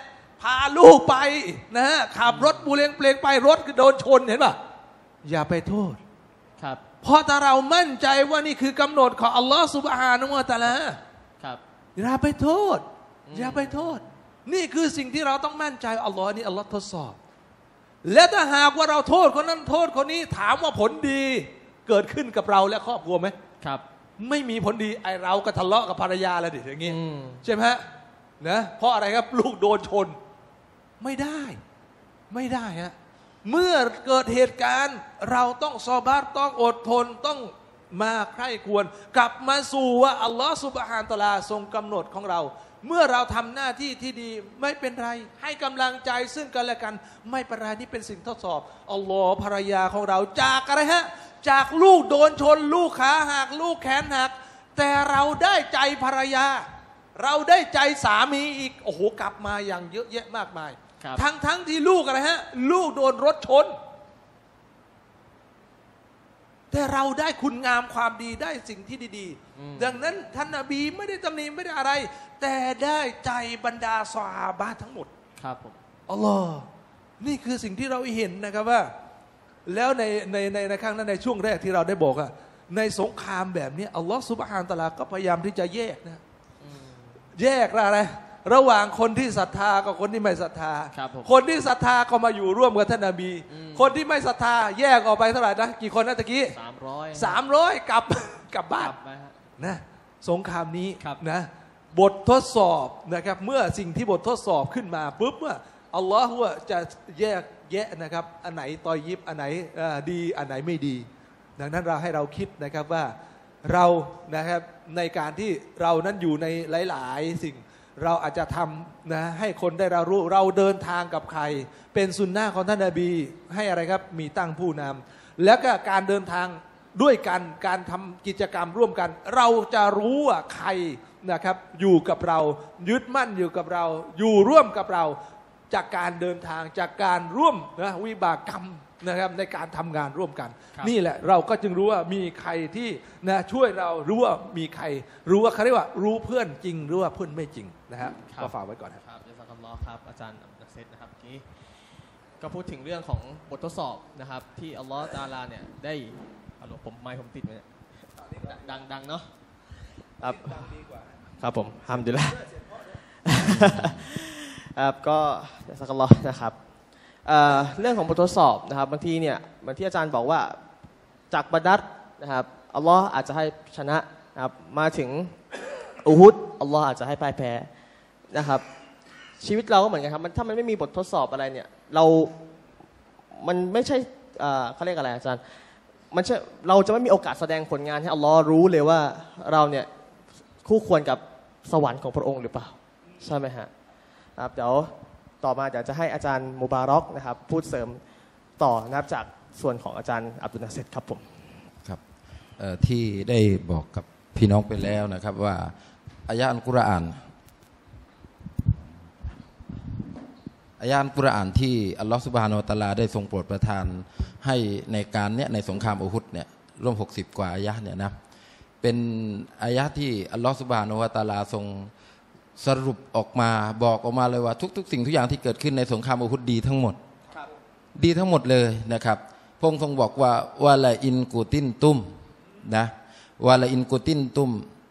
พาลูกไปนะฮะขับรถบูเรงเปลงไปรถโดนชนเห็นป่ะอย่าไปโทษครับเพราะถ้าเรามั่นใจว่านี่คือกำหนดของอัลลอฮฺซุบฮานะฮูวะตะอาลาครับอย่าไปโทษอย่าไปโทษนี่คือสิ่งที่เราต้องมั่นใจอัลลอฮ์นี่อัลลอฮ์ทดสอบและถ้าหากว่าเราโทษคนนั้นโทษคนนี้ถามว่าผลดีเกิดขึ้นกับเราและครอบครัวไหมครับไม่มีผลดีไอเราก็ทะเลาะกับภรรยาแล้วดิอย่างงี้ใช่ไหมฮะนะเพราะอะไรครับลูกโดนชนไม่ได้ไม่ได้ฮะเมื่อเกิดเหตุการณ์เราต้องซอบัรต้องอดทนต้องมาใคร่ควรกลับมาสู่ว่าอัลลอฮฺซุบฮานะฮูวะตะอาลาทรงกำหนดของเราเมื่อเราทำหน้าที่ที่ดีไม่เป็นไรให้กำลังใจซึ่งกันและกันไม่เป็นไรนี่เป็นสิ่งทดสอบอัลลอฮฺภรรยาของเราจากอะไรฮะจากลูกโดนชนลูกขาหักลูกแขนหักแต่เราได้ใจภรรยาเราได้ใจสามีอีกโอ้โหกลับมาอย่างเยอะแยะมากมายทั้งทั้งที่ลูกอะไรฮะลูกโดนรถชนแต่เราได้คุณงามความดีได้สิ่งที่ดีๆดังนั้นท่านนบีไม่ได้ตำหนิไม่ได้อะไรแต่ได้ใจบรรดาซอฮาบะห์ทั้งหมดครับผมอัลลอฮ์นี่คือสิ่งที่เราเห็นนะครับว่าแล้วในในในในครั้งนั้นในช่วงแรกที่เราได้บอกอะในสงครามแบบนี้อัลลอฮ์ซุบฮานะฮูวะตะอาลาก็พยายามที่จะแยกนะแยกอะไรระหว่างคนที่ศรัทธากับคนที่ไม่ศรัทธาคนที่ศรัทธาก็มาอยู่ร่วมกับท่านนบีคนที่ไม่ศรัทธาแยกออกไปเท่าไหร่นะกี่คนนะตะกี้สามร้อยสามร้อยกลับกลับบ้านนะสงครามนี้นะบททดสอบนะครับเมื่อสิ่งที่บททดสอบขึ้นมาปุ๊บเมื่ออัลลอฮฺว่าจะแยกแยะนะครับอันไหนตอยิบอันไหนดีอันไหนไม่ดีดังนั้นเราให้เราคิดนะครับว่าเรานะครับในการที่เรานั้นอยู่ในหลายๆสิ่งเราอาจจะทำนะให้คนได้เรารู้เราเดินทางกับใครเป็นสุนนะของท่านนบีให้อะไรครับมีตั้งผู้นำแล้วก็การเดินทางด้วยกันการทำกิจกรรมร่วมกันเราจะรู้ว่าใครนะครับอยู่กับเรายึดมั่นอยู่กับเราอยู่ร่วมกับเราจากการเดินทางจากการร่วมนะวิบากกรรมนะครับในการทำงานร่วมกันนี่แหละเราก็จึงรู้ว่ามีใครที่นะช่วยเรารู้ว่ามีใครรู้ว่าเขาเรียกว่ารู้เพื่อนจริงหรือว่าเพื่อนไม่จริงนะฮะก็ฝากไว้ก่อนครับยะซากัลลอฮ์ครับอาจารย์อับดุลเซตนะครับนี้ก็พูดถึงเรื่องของบททดสอบนะครับที่อัลลอฮฺตะอาลาเนี่ยได้ฮัลโหลผมไมค์ผมติดไหมเนี่ยดังดังเนาะครับครับผมฮัมดุลิลละห์ครับก็ยะซากัลลอฮ์นะครับเรื่องของบททดสอบนะครับบางทีเนี่ยบางที่อาจารย์บอกว่าจากบาดัรนะครับอัลลอฮ์อาจจะให้ชนะนะครับมาถึงอูฮุดอัลลอฮ์อาจจะให้พ่ายแพ้นะครับชีวิตเราก็เหมือนกันครับมันถ้ามันไม่มีบททดสอบอะไรเนี่ยเรามันไม่ใช่เขาเรียกอะไรอาจารย์มันใช่เราจะไม่มีโอกาสแสดงผลงานให้อัลลอฮ์รู้เลยว่าเราเนี่ยคู่ควรกับสวรรค์ของพระองค์หรือเปล่าใช่ไหมฮะครับเดี๋ยวต่อมาเดี๋ยวจะให้อาจารย์มุบารอกนะครับพูดเสริมต่อนะครับจากส่วนของอาจารย์อับดุลนาเซตครับผมครับที่ได้บอกกับพี่น้องไปแล้วนะครับว่าอายะอัลกุรอานอายะอัลกุรอานที่อัลลอฮฺซุบฮานะฮูวะตะอาลาได้ทรงโปรดประทานให้ในการเนี้ยในสงครามอูฮุดเนี่ยร่วมหกสิบกว่าอายะเนี่ยนะเป็นอายะที่อัลลอฮฺซุบฮานะฮูวะตะอาลาทรงสรุปออกมาบอกออกมาเลยว่าทุกๆสิ่งทุกอย่างที่เกิดขึ้นในสงครามอูฮุดดีทั้งหมดดีทั้งหมดเลยนะครับพระองค์ทรงบอกว่าวะลาอินกูตินตุมนะวะลาอินกูตินตุม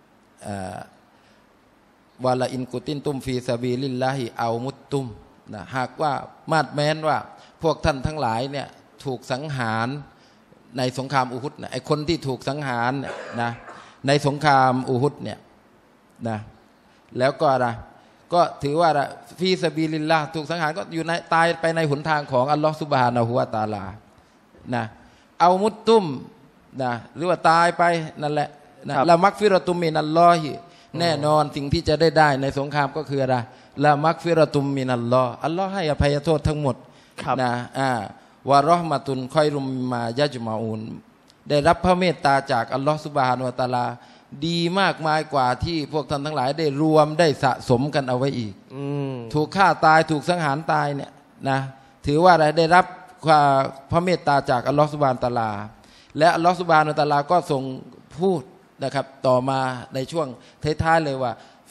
วะลาอินกูตินตุมฟีซาบีลิลลาฮิเอามุตตุมนะหากว่ามาดแม้นว่าพวกท่านทั้งหลายเนี่ยถูกสังหารในสงครามอูฮุดนะไอคนที่ถูกสังหารนะในสงครามอูฮุดเนี่ยนะแล้วก็อะไรก็ถือว่าฟีซาบีลิลลาห์ถูกสังหารก็อยู่ในตายไปในหนทางของอัลลอฮฺซุบฮานะฮูวะตะอาลานะเอามุตตุมนะหรือว่าตายไปนั่นแหละนะละมักฟิรตุมมินัลลอฮิแน่นอนสิ่งที่จะได้ได้ในสงครามก็คืออะไรละมักฟิรตุมมินัลลอฮอัลลอฮ์ให้อภัยโทษทั้งหมดนะอ่าวะเราะห์มะตุนคอยรุมมายะจมาอูนได้รับพระเมตตาจากอัลลอฮฺซุบฮานะฮูวะตะอาลาดีมากมายกว่าที่พวกท่านทั้งหลายได้รวมได้สะสมกันเอาไว้อีกถูกฆ่าตายถูกสังหารตายเนี่ยนะถือว่าอะไรได้รับพระเมตตาจากอัลลอฮฺซุบฮานะฮูวะตะอาลาและอัลลอฮฺซุบฮานะฮูวะตะอาลาก็ทรงพูดนะครับต่อมาในช่วงท้ายๆเลยว่า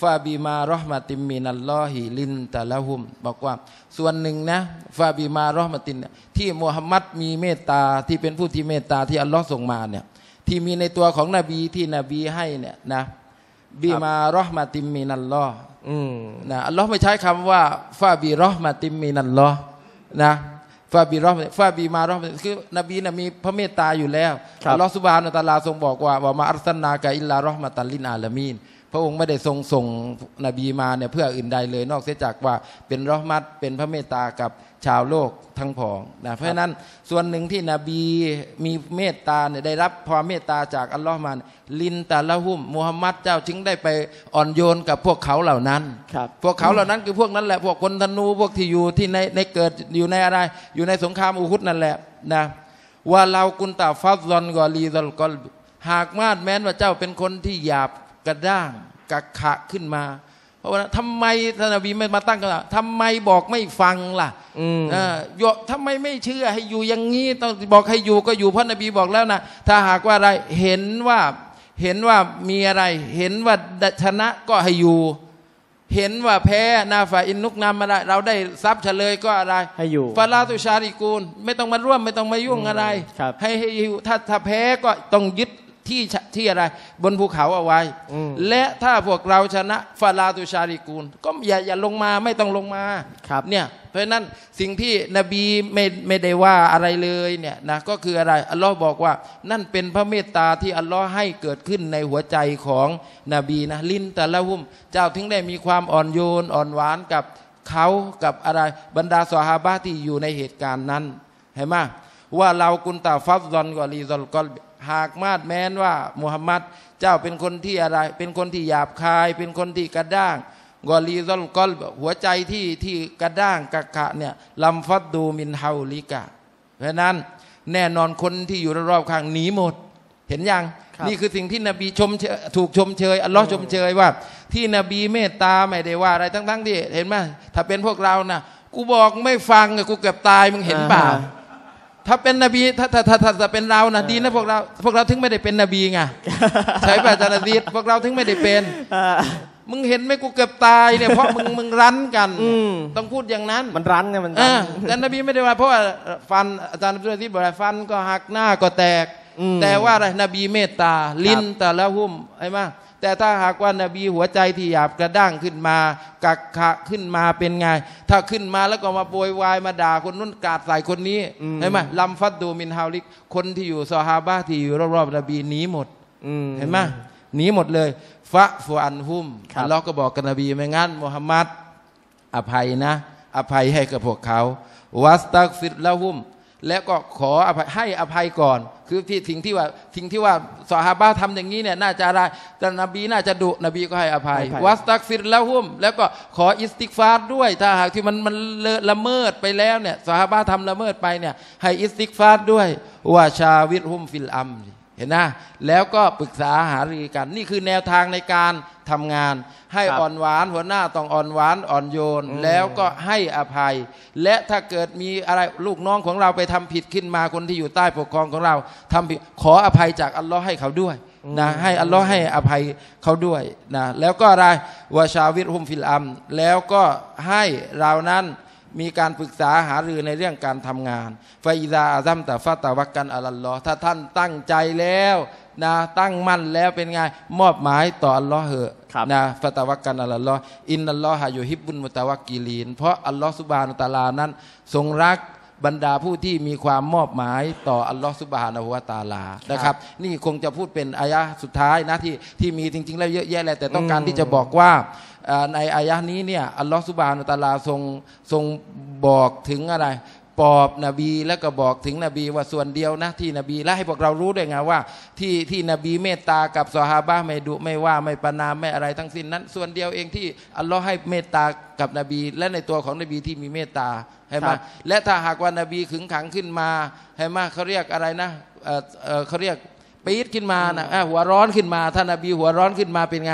ฟาบิมารอห์มะติมมินัลลอฮิลินตะละฮุมบอกว่าส่วนหนึ่งนะฟาบิมารอห์มะตินที่มุฮัมมัดมีเมตตาที่เป็นผู้ที่เมตตาที่อัลลอฮ์ส่งมาเนี่ยที่มีในตัวของนบีที่นบีให้เนี่ยนะบิมารอห์มะติมมินัลลอฮ์นะอัลลอฮ์ไม่ใช้คำว่าฟาบิรอห์มะติมมินัลลอฮ์นะฟาบิรอห์ฟาบิมารอห์คือนบีนะมีพระเมตตาอยู่แล้วอัลลอฮ์ซุบฮานะฮูวะตะอาลาทรงบอกว่าว่ามาอัรซัลนากะอิลลารอห์มะตัลลิลอาลามีนพระองค์ไม่ได้ทรงส่งนบีมาเนี่ยเพื่ออื่นใดเลยนอกเสียจากว่าเป็นรอห์มัตเป็นพระเมตตากับชาวโลกทั้งผองนะเพราะฉะนั้นส่วนหนึ่งที่นบีมีเมตตาเนี่ยได้รับความเมตตาจากอัลลอฮ์มาลินตะละฮุมมุฮัมมัดเจ้าจึงได้ไปอ่อนโยนกับพวกเขาเหล่านั้นพวกเขาเหล่านั้นคือพวกนั้นแหละพวกคนธนูพวกที่อยู่ที่ในในเกิดอยู่ในอะไรอยู่ในสงครามอูฮุดนั่นแหละนะว่าเรากุนตาฟัซอนกอลีซอลกอลหากมาดแม้นว่าเจ้าเป็นคนที่หยาบกระด้างกักขะขึ้นมาเพราะว่าทำไมท่านนบีไม่มาตั้งกันทำไมบอกไม่ฟังล่ะอ่าโยทำไมไม่เชื่อให้อยู่อย่างนี้ต้องบอกให้อยู่ก็อยู่เพราะนบีบอกแล้วนะถ้าหากว่าอะไรเห็นว่าเห็นว่ามีอะไรเห็นว่าชนะก็ให้อยู่เห็นว่าแพ้นาฟาอินนุกนำอะไรเราได้ทรัพย์เฉลยก็อะไรให้อยู่ฟาลาตุชาริกูลไม่ต้องมาร่วมไม่ต้องมายุ่งอะไรให้ให้อยู่ถ้าถ้าแพ้ก็ต้องยึดที่ที่อะไรบนภูเขาเอาไว้และถ้าพวกเราชนะฟาลาตุชาริกูลก็อย่าอย่าลงมาไม่ต้องลงมาเนี่ยเพราะนั้นสิ่งที่นบีไม่ไม่ได้ว่าอะไรเลยเนี่ยนะก็คืออะไรอัลลอฮ์บอกว่านั่นเป็นพระเมตตาที่อัลลอฮ์ให้เกิดขึ้นในหัวใจของนบีนะลินตะละฮุมเจ้าถึงได้มีความอ่อนโยนอ่อนหวานกับเขากับอะไรบรรดาซอฮาบะห์ที่อยู่ในเหตุการณ์นั้นเห็นไหมว่าเรากุนตาฟัซอนกอลีซอลกอลหากมาดแม้นว่ามุฮัมมัดเจ้าเป็นคนที่อะไรเป็นคนที่หยาบคายเป็นคนที่กระด้างกอลีซอลกอลหัวใจที่ที่กระด้างกะกะเนี่ยลัมฟัดดูมินฮาลิกะเพราะนั้นแน่นอนคนที่อยู่รอบๆข้างหนีหมดเห็นยังนี่คือสิ่งที่นบีชมถูกชมเชยอัลลอฮ์ชมเชยว่าที่นบีเมตตาไม่ได้ว่าอะไรทั้งๆที่เห็นไหมถ้าเป็นพวกเรานะกูบอกไม่ฟังกูเกือบตายมึงเห็นเปล่าถ้าเป็นนบีถ้าถ้าถ้าถ้าเป็นเรานะดีนะพวกเราพวกเราถึงไม่ได้เป็นนบีไงใช่ป่ะอาจารย์อาซีซพวกเราถึงไม่ได้เป็นมึงเห็นไหมกูเกือบตายเนี่ยเพราะมึงมึงรั้นกันต้องพูดอย่างนั้นมันรั้นไงมันรั้นแต่นบีไม่ได้ว่าเพราะว่าฟันอาจารย์อาซีซบอกว่าฟันก็หักหน้าก็แตกแต่ว่าอะไรนบีเมตตาลิ้นแต่ละหุ้มไอ้มาแต่ถ้าหากว่านบีหัวใจที่หยาบกระด้างขึ้นมากักขะขึ้นมาเป็นไงถ้าขึ้นมาแล้วก็มาโวยวายมาด่าคนนู้นกาดใส่คนนี้เห็นไหมลัมฟัดดูมินฮาลิกคนที่อยู่ซอฮาบะห์ที่อยู่รอบๆนบีหนีหมดเห็นไหมหนีหมดเลยฟะฟูอันฮุมอัลลอฮ์ก็บอกกับนบีไม่งั้นมุฮัมมัดอภัยนะอภัยให้กับพวกเขาวัสตักฟิรละฮุมแล้วก็ขออภัยให้อภัยก่อนคือที่สิ่งที่ว่าสิ่งที่ว่าซอฮาบะห์ทำอย่างนี้เนี่ยน่าจะอะไรแต่นบีน่าจะดุนบีก็ให้อภัยวัสตักฟิรละฮุมแล้วก็ขออิสติกฟาร์ด้วยถ้าหากที่มันมันละเมิดไปแล้วเนี่ยซอฮาบะห์ทำละเมิดไปเนี่ยให้อิสติกฟาร์ด้วยว่าชาวิรฮุมฟิลอัมเห็นนะแล้วก็ปรึกษาหารือกันนี่คือแนวทางในการทำงานให้อ่อนหวานหัวหน้าต้องอ่อนหวานอ่อนโยนแล้วก็ให้อภัยและถ้าเกิดมีอะไรลูกน้องของเราไปทำผิดขึ้นมาคนที่อยู่ใต้ปกครองของเราทำผิดขออภัยจากอัลลอฮ์ให้เขาด้วยนะให้อัลลอฮ์ให้อภัยเขาด้วยนะแล้วก็อะไรวะชาวิรฮุมฟิลอัมแล้วก็ให้เรานั้นมีการปรึกษาหารือในเรื่องการทำงานฟาอิซาอาซัมตะฟะตะวักกันอัลลอฮ์ถ้าท่านตั้งใจแล้วนะตั้งมั่นแล้วเป็นไงมอบหมายต่ออัลลอฮ์เหอะนะฟะตะวักกันอัลลอฮ์อินนัลลอฮะยูฮิบบุนมุตะวักกิลีนเพราะอัลลอฮ์ซุบฮานะฮูวะตะอาลานั้นทรงรักบรรดาผู้ที่มีความมอบหมายต่ออัลลอฮ์ซุบฮานะฮูวะตะอาลานะครับนี่คงจะพูดเป็นอายะห์สุดท้ายนะที่ที่มีจริงๆแล้วเยอะแยะแหละแต่ต้องการที่จะบอกว่าในอายะห์นี้เนี่ยอัลลอฮ์ซุบฮานะฮูวะตะอาลาทรงทรงบอกถึงอะไรปอบนบีแล้วก็บอกถึงนบีว่าส่วนเดียวนะที่นบีและให้พวกเรารู้ด้วยไงว่าที่ที่นบีเมตตากับซอฮาบะห์ไม่ดุไม่ว่าไม่ประนามไม่อะไรทั้งสิ้นนั้นส่วนเดียวเองที่อัลลอฮ์ให้เมตตากับนบีและในตัวของนบีที่มีเมตตาให้มาและถ้าหากว่านบีขึงขังขึ้นมาให้มาเขาเรียกอะไรนะเออเออเขาเรียกปี๊ดขึ้นมานะหัวร้อนขึ้นมาถ้านบีหัวร้อนขึ้นมาเป็นไง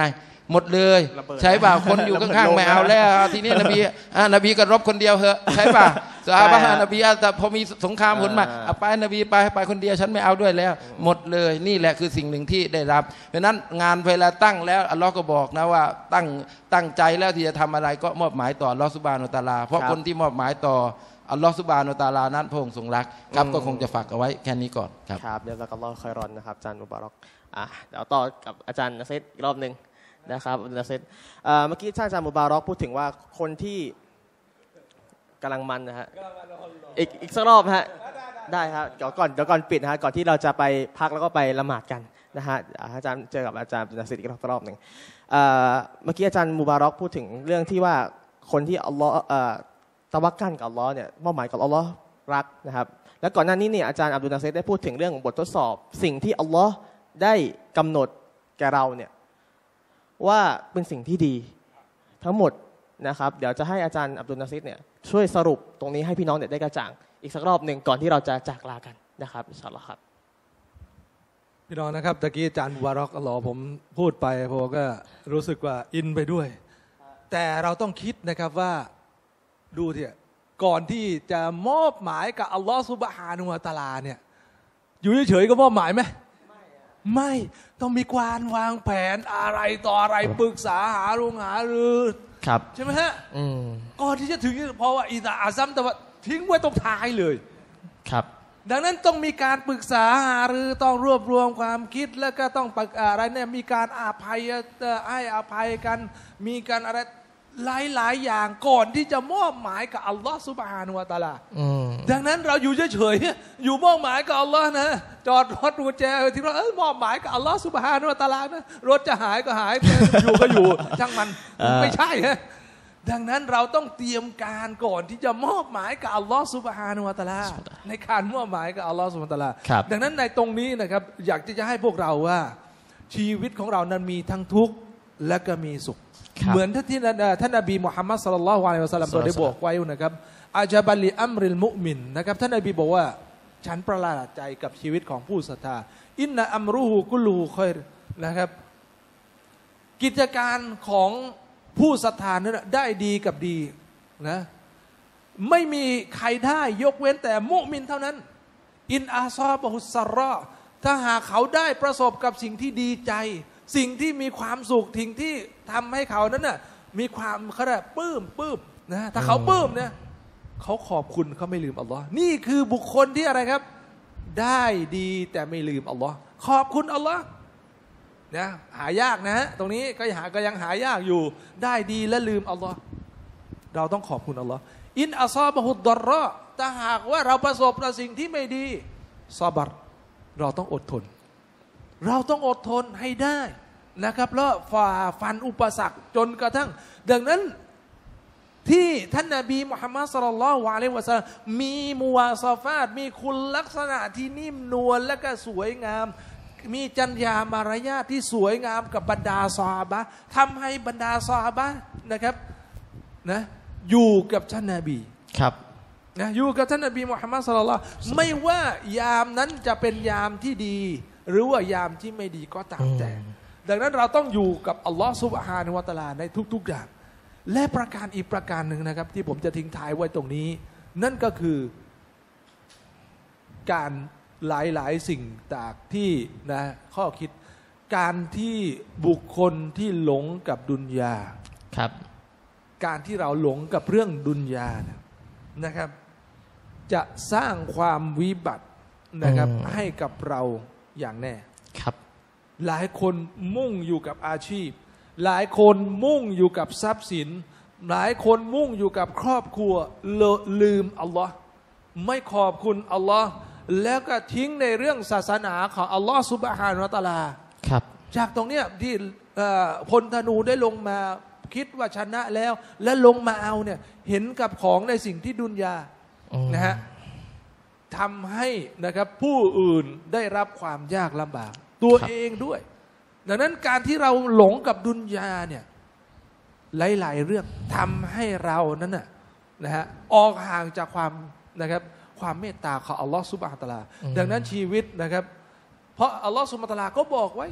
หมดเลยใช่ป่ะคนอยู่ข้างๆไม่เอาแล้วทีนี้นบีอ่านบีก็รบคนเดียวเหอะใช่ป่ะซอฮาบะห์นบีแต่พอมีสงครามผลมาเอาไปนบีไปไปคนเดียวฉันไม่เอาด้วยแล้วหมดเลยนี่แหละคือสิ่งหนึ่งที่ได้รับเพราะนั้นงานเวลาตั้งแล้วอัลลอฮ์ก็บอกนะว่าตั้งตั้งใจแล้วที่จะทำอะไรก็มอบหมายต่ออัลลอฮ์ซุบฮานะฮูวะตะอาลาเพราะคนที่มอบหมายต่ออัลลอฮ์ซุบฮานะฮูวะตะอาลานั้นพระองค์ทรงรักครับก็คงจะฝากเอาไว้แค่นี้ก่อนครับครับเดี๋ยวเราก็รอคอยรอนนะครับอาจารย์มุบารอกอ่ะเดี๋ยวต่อกับอาจารย์นาเซตอีกรอบหนึ่งนะครับนาเซตเมื่อกี้ท่านอาจารย์มุบารอกพูดถึงว่าคนที่กำลังมันนะฮะอีกอีกสักรอบฮะได้ครับเดี๋ยวก่อนเดี๋ยวก่อนปิดนะฮะก่อนที่เราจะไปพักแล้วก็ไปละหมาดกันนะฮะอาจารย์เจอกับอาจารย์นาเซตอีกรอบหนึ่งเมื่อกี้อาจารย์มุบารอกพูดถึงเรื่องที่ว่าคนที่อัลลอฮ์ตะวักกันกับอัลลอฮ์เนี่ยมอบหมายกับอัลลอฮ์รักนะครับแล้วก่อนหน้านี้เนี่ยอาจารย์อับดุลนาเซตได้พูดถึงเรื่องบททดสอบสิ่งที่อัลลอฮ์ได้กำหนดแก่เราเนี่ยว่าเป็นสิ่งที่ดีทั้งหมดนะครับเดี๋ยวจะให้อาจารย์อับดุลนาเซตเนี่ยช่วยสรุปตรงนี้ให้พี่น้องเนี่ยได้กระจ่างอีกสักรอบหนึ่งก่อนที่เราจะจากลากันนะครับอินชาอัลลอฮ์ครับพี่น้องนะครับตะกี้อาจารย์มุบารอกอัลลอฮ์ผมพูดไปผมก็รู้สึกว่าอินไปด้วยแต่เราต้องคิดนะครับว่าดูเถอะก่อนที่จะมอบหมายกับอัลลอฮ์ซุบฮานะฮูวะตะอาลาเนี่ยอยู่เฉยๆก็มอบหมายไหมไม่ต้องมีการวางแผนอะไรต่ออะไรปรึกษาหารือหารือครับใช่ไหมฮะก่อนที่จะถึงเพราะว่าอิซาอาซัมแต่ว่าทิ้งไว้ตรงท้ายเลยครับดังนั้นต้องมีการปรึกษาหารือต้องรวบรวมความคิดแล้วก็ต้องอะไรเนี่ยมีการอภัยให้อภัยกันมีการอะไรหลายๆอย่างก่อนที่จะมอบหมายกับอัลลอฮ์ซุบฮานะฮูวะตะอาลาดังนั้นเราอยู่เฉยๆอยู่มอบหมายกับอัลลอฮ์นะจอดรถกุญแจที่เราเออมอบหมายกับอัลลอฮ์ซุบฮานะฮูวะตะอาลานะรถจะหายก็หายอยู่ก็อยู่ช่างมันไม่ใช่ฮะดังนั้นเราต้องเตรียมการก่อนที่จะมอบหมายกับอัลลอฮ์ซุบฮานะฮูวะตะอาลาในการมอบหมายกับอัลลอฮ์ซุบฮานะฮูวะตะอาลาดังนั้นในตรงนี้นะครับอยากที่จะให้พวกเราว่าชีวิตของเรานั้นมีทั้งทุกข์และก็มีสุขเหมือนที่ท่านนบีมุฮัมมัดศ็อลลัลลอฮุอะลัยฮิวะซัลลัมได้บอกไว้นะครับอาจาบัลลิอัมริลมุมินนะครับท่านนบีบอกว่าฉันประหลาดใจกับชีวิตของผู้ศรัทธาอินนะอัมรุฮุกุลูคอยรนะครับกิจการของผู้ศรัทธานั้นได้ดีกับดีนะไม่มีใครได้ยกเว้นแต่มุมินเท่านั้นอินอาซอบุสรอถ้าหากเขาได้ประสบกับสิ่งที่ดีใจสิ่งที่มีความสุขสิ่งที่ทำให้เขานั้นน่ะมีความเขาเรียกปลื้มปลื้มนะถ้าเขาปลื้มเนี่ยเขาขอบคุณเขาไม่ลืมอัลลอฮ์นี่คือบุคคลที่อะไรครับได้ดีแต่ไม่ลืมอัลลอฮ์ขอบคุณอัลลอฮ์นะหายากนะฮะตรงนี้ก็หาก็ยังหายากอยู่ได้ดีและลืมอัลลอฮ์เราต้องขอบคุณอัลลอฮ์อินอัซอบะฮุดดอรรอถ้าหากว่าเราประสบกับสิ่งที่ไม่ดีซอบัรเราต้องอดทนเราต้องอดทนให้ได้นะครับแล้วฝ่าฟันอุปสรรคจนกระทั่งดังนั้นที่ท่านนบีมุฮัมมัดศ็อลลัลลอฮุอะลัยฮิวะซัลลัมมีมุวาซาฟาตมีคุณลักษณะที่นิ่มนวลและก็สวยงามมีจรรยามารยาทที่สวยงามกับบรรดาซอฮาบะห์ทำให้บรรดาซอฮาบะห์นะครับนะอยู่กับท่านนบีครับนะอยู่กับท่านนบีมุฮัมมัดศ็อลลัลลอฮุไม่ว่ายามนั้นจะเป็นยามที่ดีหรือว่ายามที่ไม่ดีก็ตามแต่ดังนั้นเราต้องอยู่กับอัลลอฮฺซุบฮานะฮูวะตะอาลาในทุกๆอย่างและประการอีกประการหนึ่งนะครับที่ผมจะทิ้งท้ายไว้ตรงนี้นั่นก็คือการหลายๆสิ่งจากที่นะข้อคิดการที่บุคคลที่หลงกับดุนยาครับการที่เราหลงกับเรื่องดุนยานะครับจะสร้างความวิบัตินะครับให้กับเราอย่างแน่ครับหลายคนมุ่งอยู่กับอาชีพหลายคนมุ่งอยู่กับทรัพย์สินหลายคนมุ่งอยู่กับครอบครัวลืมอัลลอฮ์ไม่ขอบคุณอัลลอฮ์แล้วก็ทิ้งในเรื่องศาสนาของอัลลอฮ์ซุบฮานะฮูวะตะอาลาครับจากตรงเนี้ยที่พลธนูได้ลงมาคิดว่าชนะแล้วและลงมาเอาเนี่ยเห็นกับของในสิ่งที่ดุนยานะฮะทำให้นะครับผู้อื่นได้รับความยากลำบากตัวเองด้วยดังนั้นการที่เราหลงกับดุนยาเนี่ยหลายๆเรื่องทำให้เรานั้นน่ะนะฮะออกห่างจากความนะครับความเมตตาของอัลลอฮฺซุบฮานะฮูวะตะอาลาดังนั้นชีวิตนะครับเพราะอัลลอฮฺซุบฮานะฮูวะตะอาลาก็บอกไว้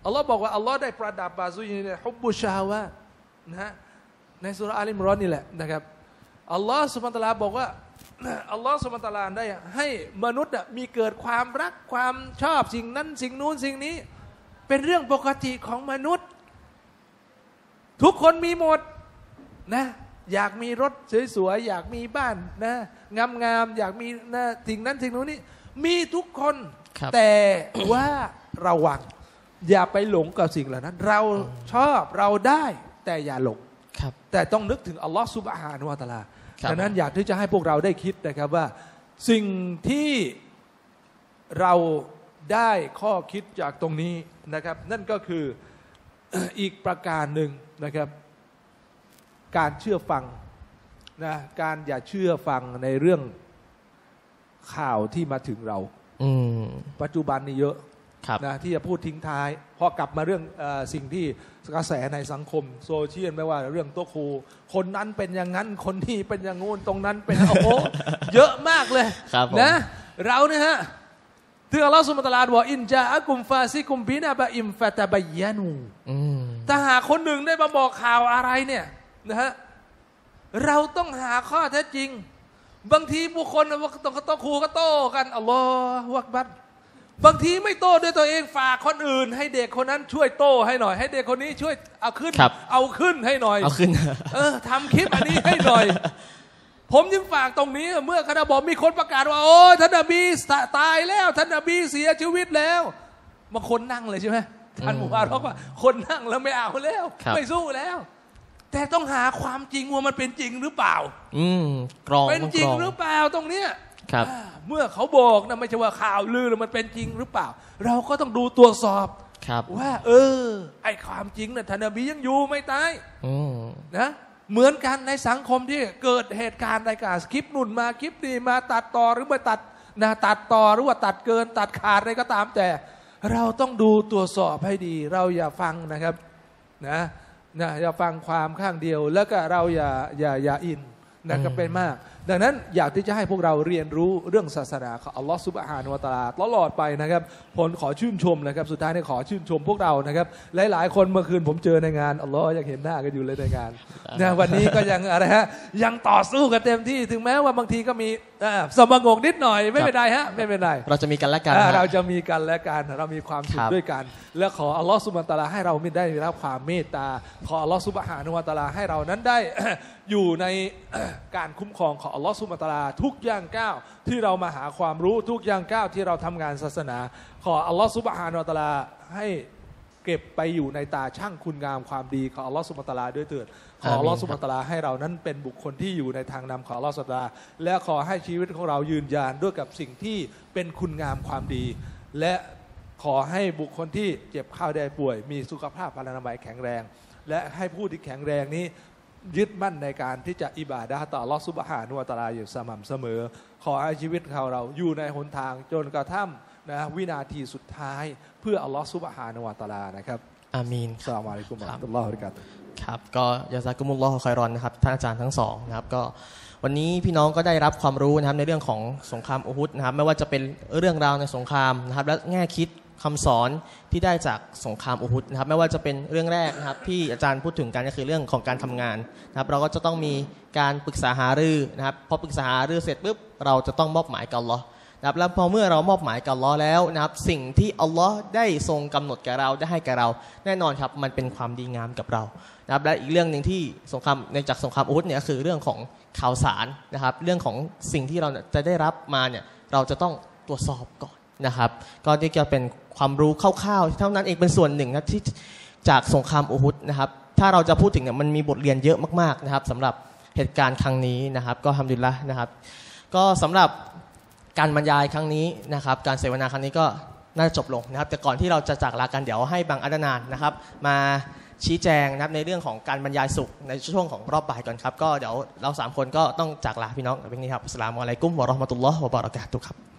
อัลลอฮ์บอกว่าอัลลอฮ์ได้ประดับบาซุยในฮุบบุชาวะนะฮะในสุราะห์อาลิมรอนนี่แหละนะครับอัลลอฮ์ซุบฮานะฮูวะตะอาลาบอกว่าอัลลอฮ์ซุบฮานะฮูวะตะอาลาได้ให้มนุษย์มีเกิดความรักความชอบสิ่งนั้นสิ่งนู้นสิ่งนี้เป็นเรื่องปกติของมนุษย์ทุกคนมีหมดนะอยากมีรถสวยๆอยากมีบ้านนะงามๆอยากมีนะสิ่งนั้นสิ่งนู้นนี่มีทุกคนแต่ว่าระวังอย่าไปหลงกับสิ่งเหล่านั้นเราชอบเราได้แต่อย่าหลงแต่ต้องนึกถึงอัลลอฮฺซุบฮานะฮูวะตะอาลาดังนั้นอยากที่จะให้พวกเราได้คิดนะครับว่าสิ่งที่เราได้ข้อคิดจากตรงนี้นะครับนั่นก็คืออีกประการหนึ่งนะครับการเชื่อฟังนะการอย่าเชื่อฟังในเรื่องข่าวที่มาถึงเราปัจจุบันนี้เยอะนะที่จะพูดทิ้งท้ายพอกลับมาเรื่องเออสิ่งที่กระแสในสังคมโซเชียลไม่ว่าเรื่องโต๊ะครูคนนั้นเป็นอย่างนั้นคนนี้เป็นอย่างงู้นตรงนั้นเป็นโอ้โหเยอะมากเลยนะเราเนี่ยฮะที่อัลลอฮฺซุบฮานะฮูวะตะอาลาบอกอินจาอะกุมฟาซิกุมบินะบะอิมฟะตะบัยยานูถ้าหากคนหนึ่งได้มาบอกข่าวอะไรเนี่ยนะฮะเราต้องหาข้อเท็จจริงบางทีบุคคลว่าต้องโต้ครูก็โต้กันอัลลอฮฺอักบัรบางทีไม่โต้ด้วยตัวเองฝากคนอื่นให้เด็กคนนั้นช่วยโต้ให้หน่อยให้เด็กคนนี้ช่วยเอาขึ้นเอาขึ้นให้หน่อยเอาขึ้นเออทำคลิปอันนี้ให้หน่อยผมจึงฝากตรงนี้เมื่อคณะบอกมีคนประกาศว่าโอ้ท่านนบีตายแล้วท่านนบีเสียชีวิตแล้วบางคนนั่งเลยใช่ไหมท่านมุบารักว่าคนนั่งแล้วไม่เอาแล้วไม่สู้แล้วแต่ต้องหาความจริงว่ามันเป็นจริงหรือเปล่าอืมกรองเป็นจริงหรือเปล่าตรงเนี้ยครับเมื่อเขาบอกนะไม่ใช่ว่าข่าวลือมันเป็นจริงหรือเปล่าเราก็ต้องดูตรวจสอบว่าเออไอ้ความจริงน่ะท่านนบียังอยู่ไม่ตายนะเหมือนกันในสังคมที่เกิดเหตุการณ์รายการคลิปนุ่นมาคลิปนี้มาตัดต่อหรือมาตัดนะตัดต่อหรือว่าตัดเกินตัดขาดอะไรก็ตามแต่เราต้องดูตรวจสอบให้ดีเราอย่าฟังนะครับนะนะอย่าฟังความข้างเดียวแล้วก็เราอย่าอย่าอย่าอินนะก็เป็นมากดังนั้นอยากที่จะให้พวกเราเรียนรู้เรื่องศาสนาของอัลลอฮฺซุบฮานะฮูวะตะอาลาตลอดไปนะครับผมขอชื่นชมนะครับสุดท้ายนี่ขอชื่นชมพวกเรานะครับหลายๆคนเมื่อคืนผมเจอในงานอัลลอฮฺยังเห็นหน้ากันอยู่เลยในงานนะวันนี้ก็ยังอะไรฮะยังต่อสู้กันเต็มที่ถึงแม้ว่าบางทีก็มีสมองงนิดหน่อยไม่เป็นไรฮะไม่เป็นไรเราจะมีกันและกันเราจะมีกันและกันเรามีความสุขด้วยกันและขออัลลอฮฺซุบฮานะฮูวะตะอาลาให้เราได้รับความเมตตาขออัลลอฮฺซุบฮานะฮูวะตะอาลาให้เรานั้นได้ อยู่ในการคุ้มครองของอัลลอฮฺซุบฮานะฮูวะตะอาลาทุกย่างก้าวที่เรามาหาความรู้ทุกย่างก้าวที่เราทำงานศาสนาขออัลลอฮฺซุบฮานะฮูวะตะอาลาให้เก็บไปอยู่ในตาช่างคุณงามความดีของอัลลอฮฺซุบฮานะฮูวะตะอาลาด้วยเถิดขออัลลอฮฺซุบฮานะฮูวะตะอาลาให้เรานั้นเป็นบุคคลที่อยู่ในทางนำของอัลลอฮฺซุบฮานะฮูวะตะอาลาและขอให้ชีวิตของเรายืนยานด้วยกับสิ่งที่เป็นคุณงามความดีและขอให้บุคคลที่เจ็บไข้ได้ป่วยมีสุขภาพพลานามัยแข็งแรงและให้ผู้ที่แข็งแรงนี้ยึดมั่นในการที่จะอิบาดะห์ต่ออัลเลาะห์ซุบฮานะฮูวะตะอาลาอย่างสม่ำเสมอขอให้ชีวิตของเราอยู่ในหนทางจนกระทั่งนะวินาทีสุดท้ายเพื่ออัลเลาะห์ซุบฮานะฮูวะตะอาลานะครับอามีนอัสสลามุอะลัยกุมวะเราะห์มะตุลลอฮิวะบะเราะกาตุฮ์ครับก็ยะซากุมุลลอฮุค็อยรอนนะครับท่านอาจารย์ทั้งสองนะครับก็วันนี้พี่น้องก็ได้รับความรู้นะครับในเรื่องของสงครามอูฮุดนะครับไม่ว่าจะเป็นเรื่องราวในสงครามนะครับและแง่คิดคำสอนที่ได้จากสงครามอูฮุดนะครับไม่ว่าจะเป็นเรื่องแรกนะครับที่อาจารย์พูดถึงกันก็คือเรื่องของการทำงานนะครับเราก็จะต้องมีการปรึกษาหารือนะครับพอปรึกษาหารือเสร็จปุ๊บเราจะต้องมอบหมายกับอัลเลาะห์นะครับแล้วพอเมื่อเรามอบหมายกับอัลเลาะห์แล้วนะครับสิ่งที่อัลเลาะห์ได้ทรงกำหนดแก่เราได้ให้แก่เราแน่นอนครับมันเป็นความดีงามกับเรานะครับและอีกเรื่องนึงที่สงครามในจากสงครามอูฮุดเนี่ยคือเรื่องของข่าวสารนะครับเรื่องของสิ่งที่เราจะได้รับมาเนี่ยเราจะต้องตรวจสอบก่อนนะครับก็นี่จะเป็นความรู้คร่าวๆเท่านั้นเองเป็นส่วนหนึ่งนะที่จากสงครามอูฮุดนะครับถ้าเราจะพูดถึงเนี่ยมันมีบทเรียนเยอะมากๆนะครับสำหรับเหตุการณ์ครั้งนี้นะครับก็อัลฮัมดุลิลละห์นะครับก็สำหรับการบรรยายครั้งนี้นะครับการเสวนาครั้งนี้ก็น่าจะจบลงนะครับแต่ก่อนที่เราจะจากลากันเดี๋ยวให้บังอัดนานนะครับมาชี้แจงนะครับในเรื่องของการบรรยายสุขในช่วงของรอบบ่ายก่อนครับก็เดี๋ยวเราสามคนก็ต้องจากลาพี่น้องแบบนี้ครับอัสสลามุอะลัยกุมวะเราะห์มะตุลลอฮ์วะบะเราะกาตุฮ์ครับ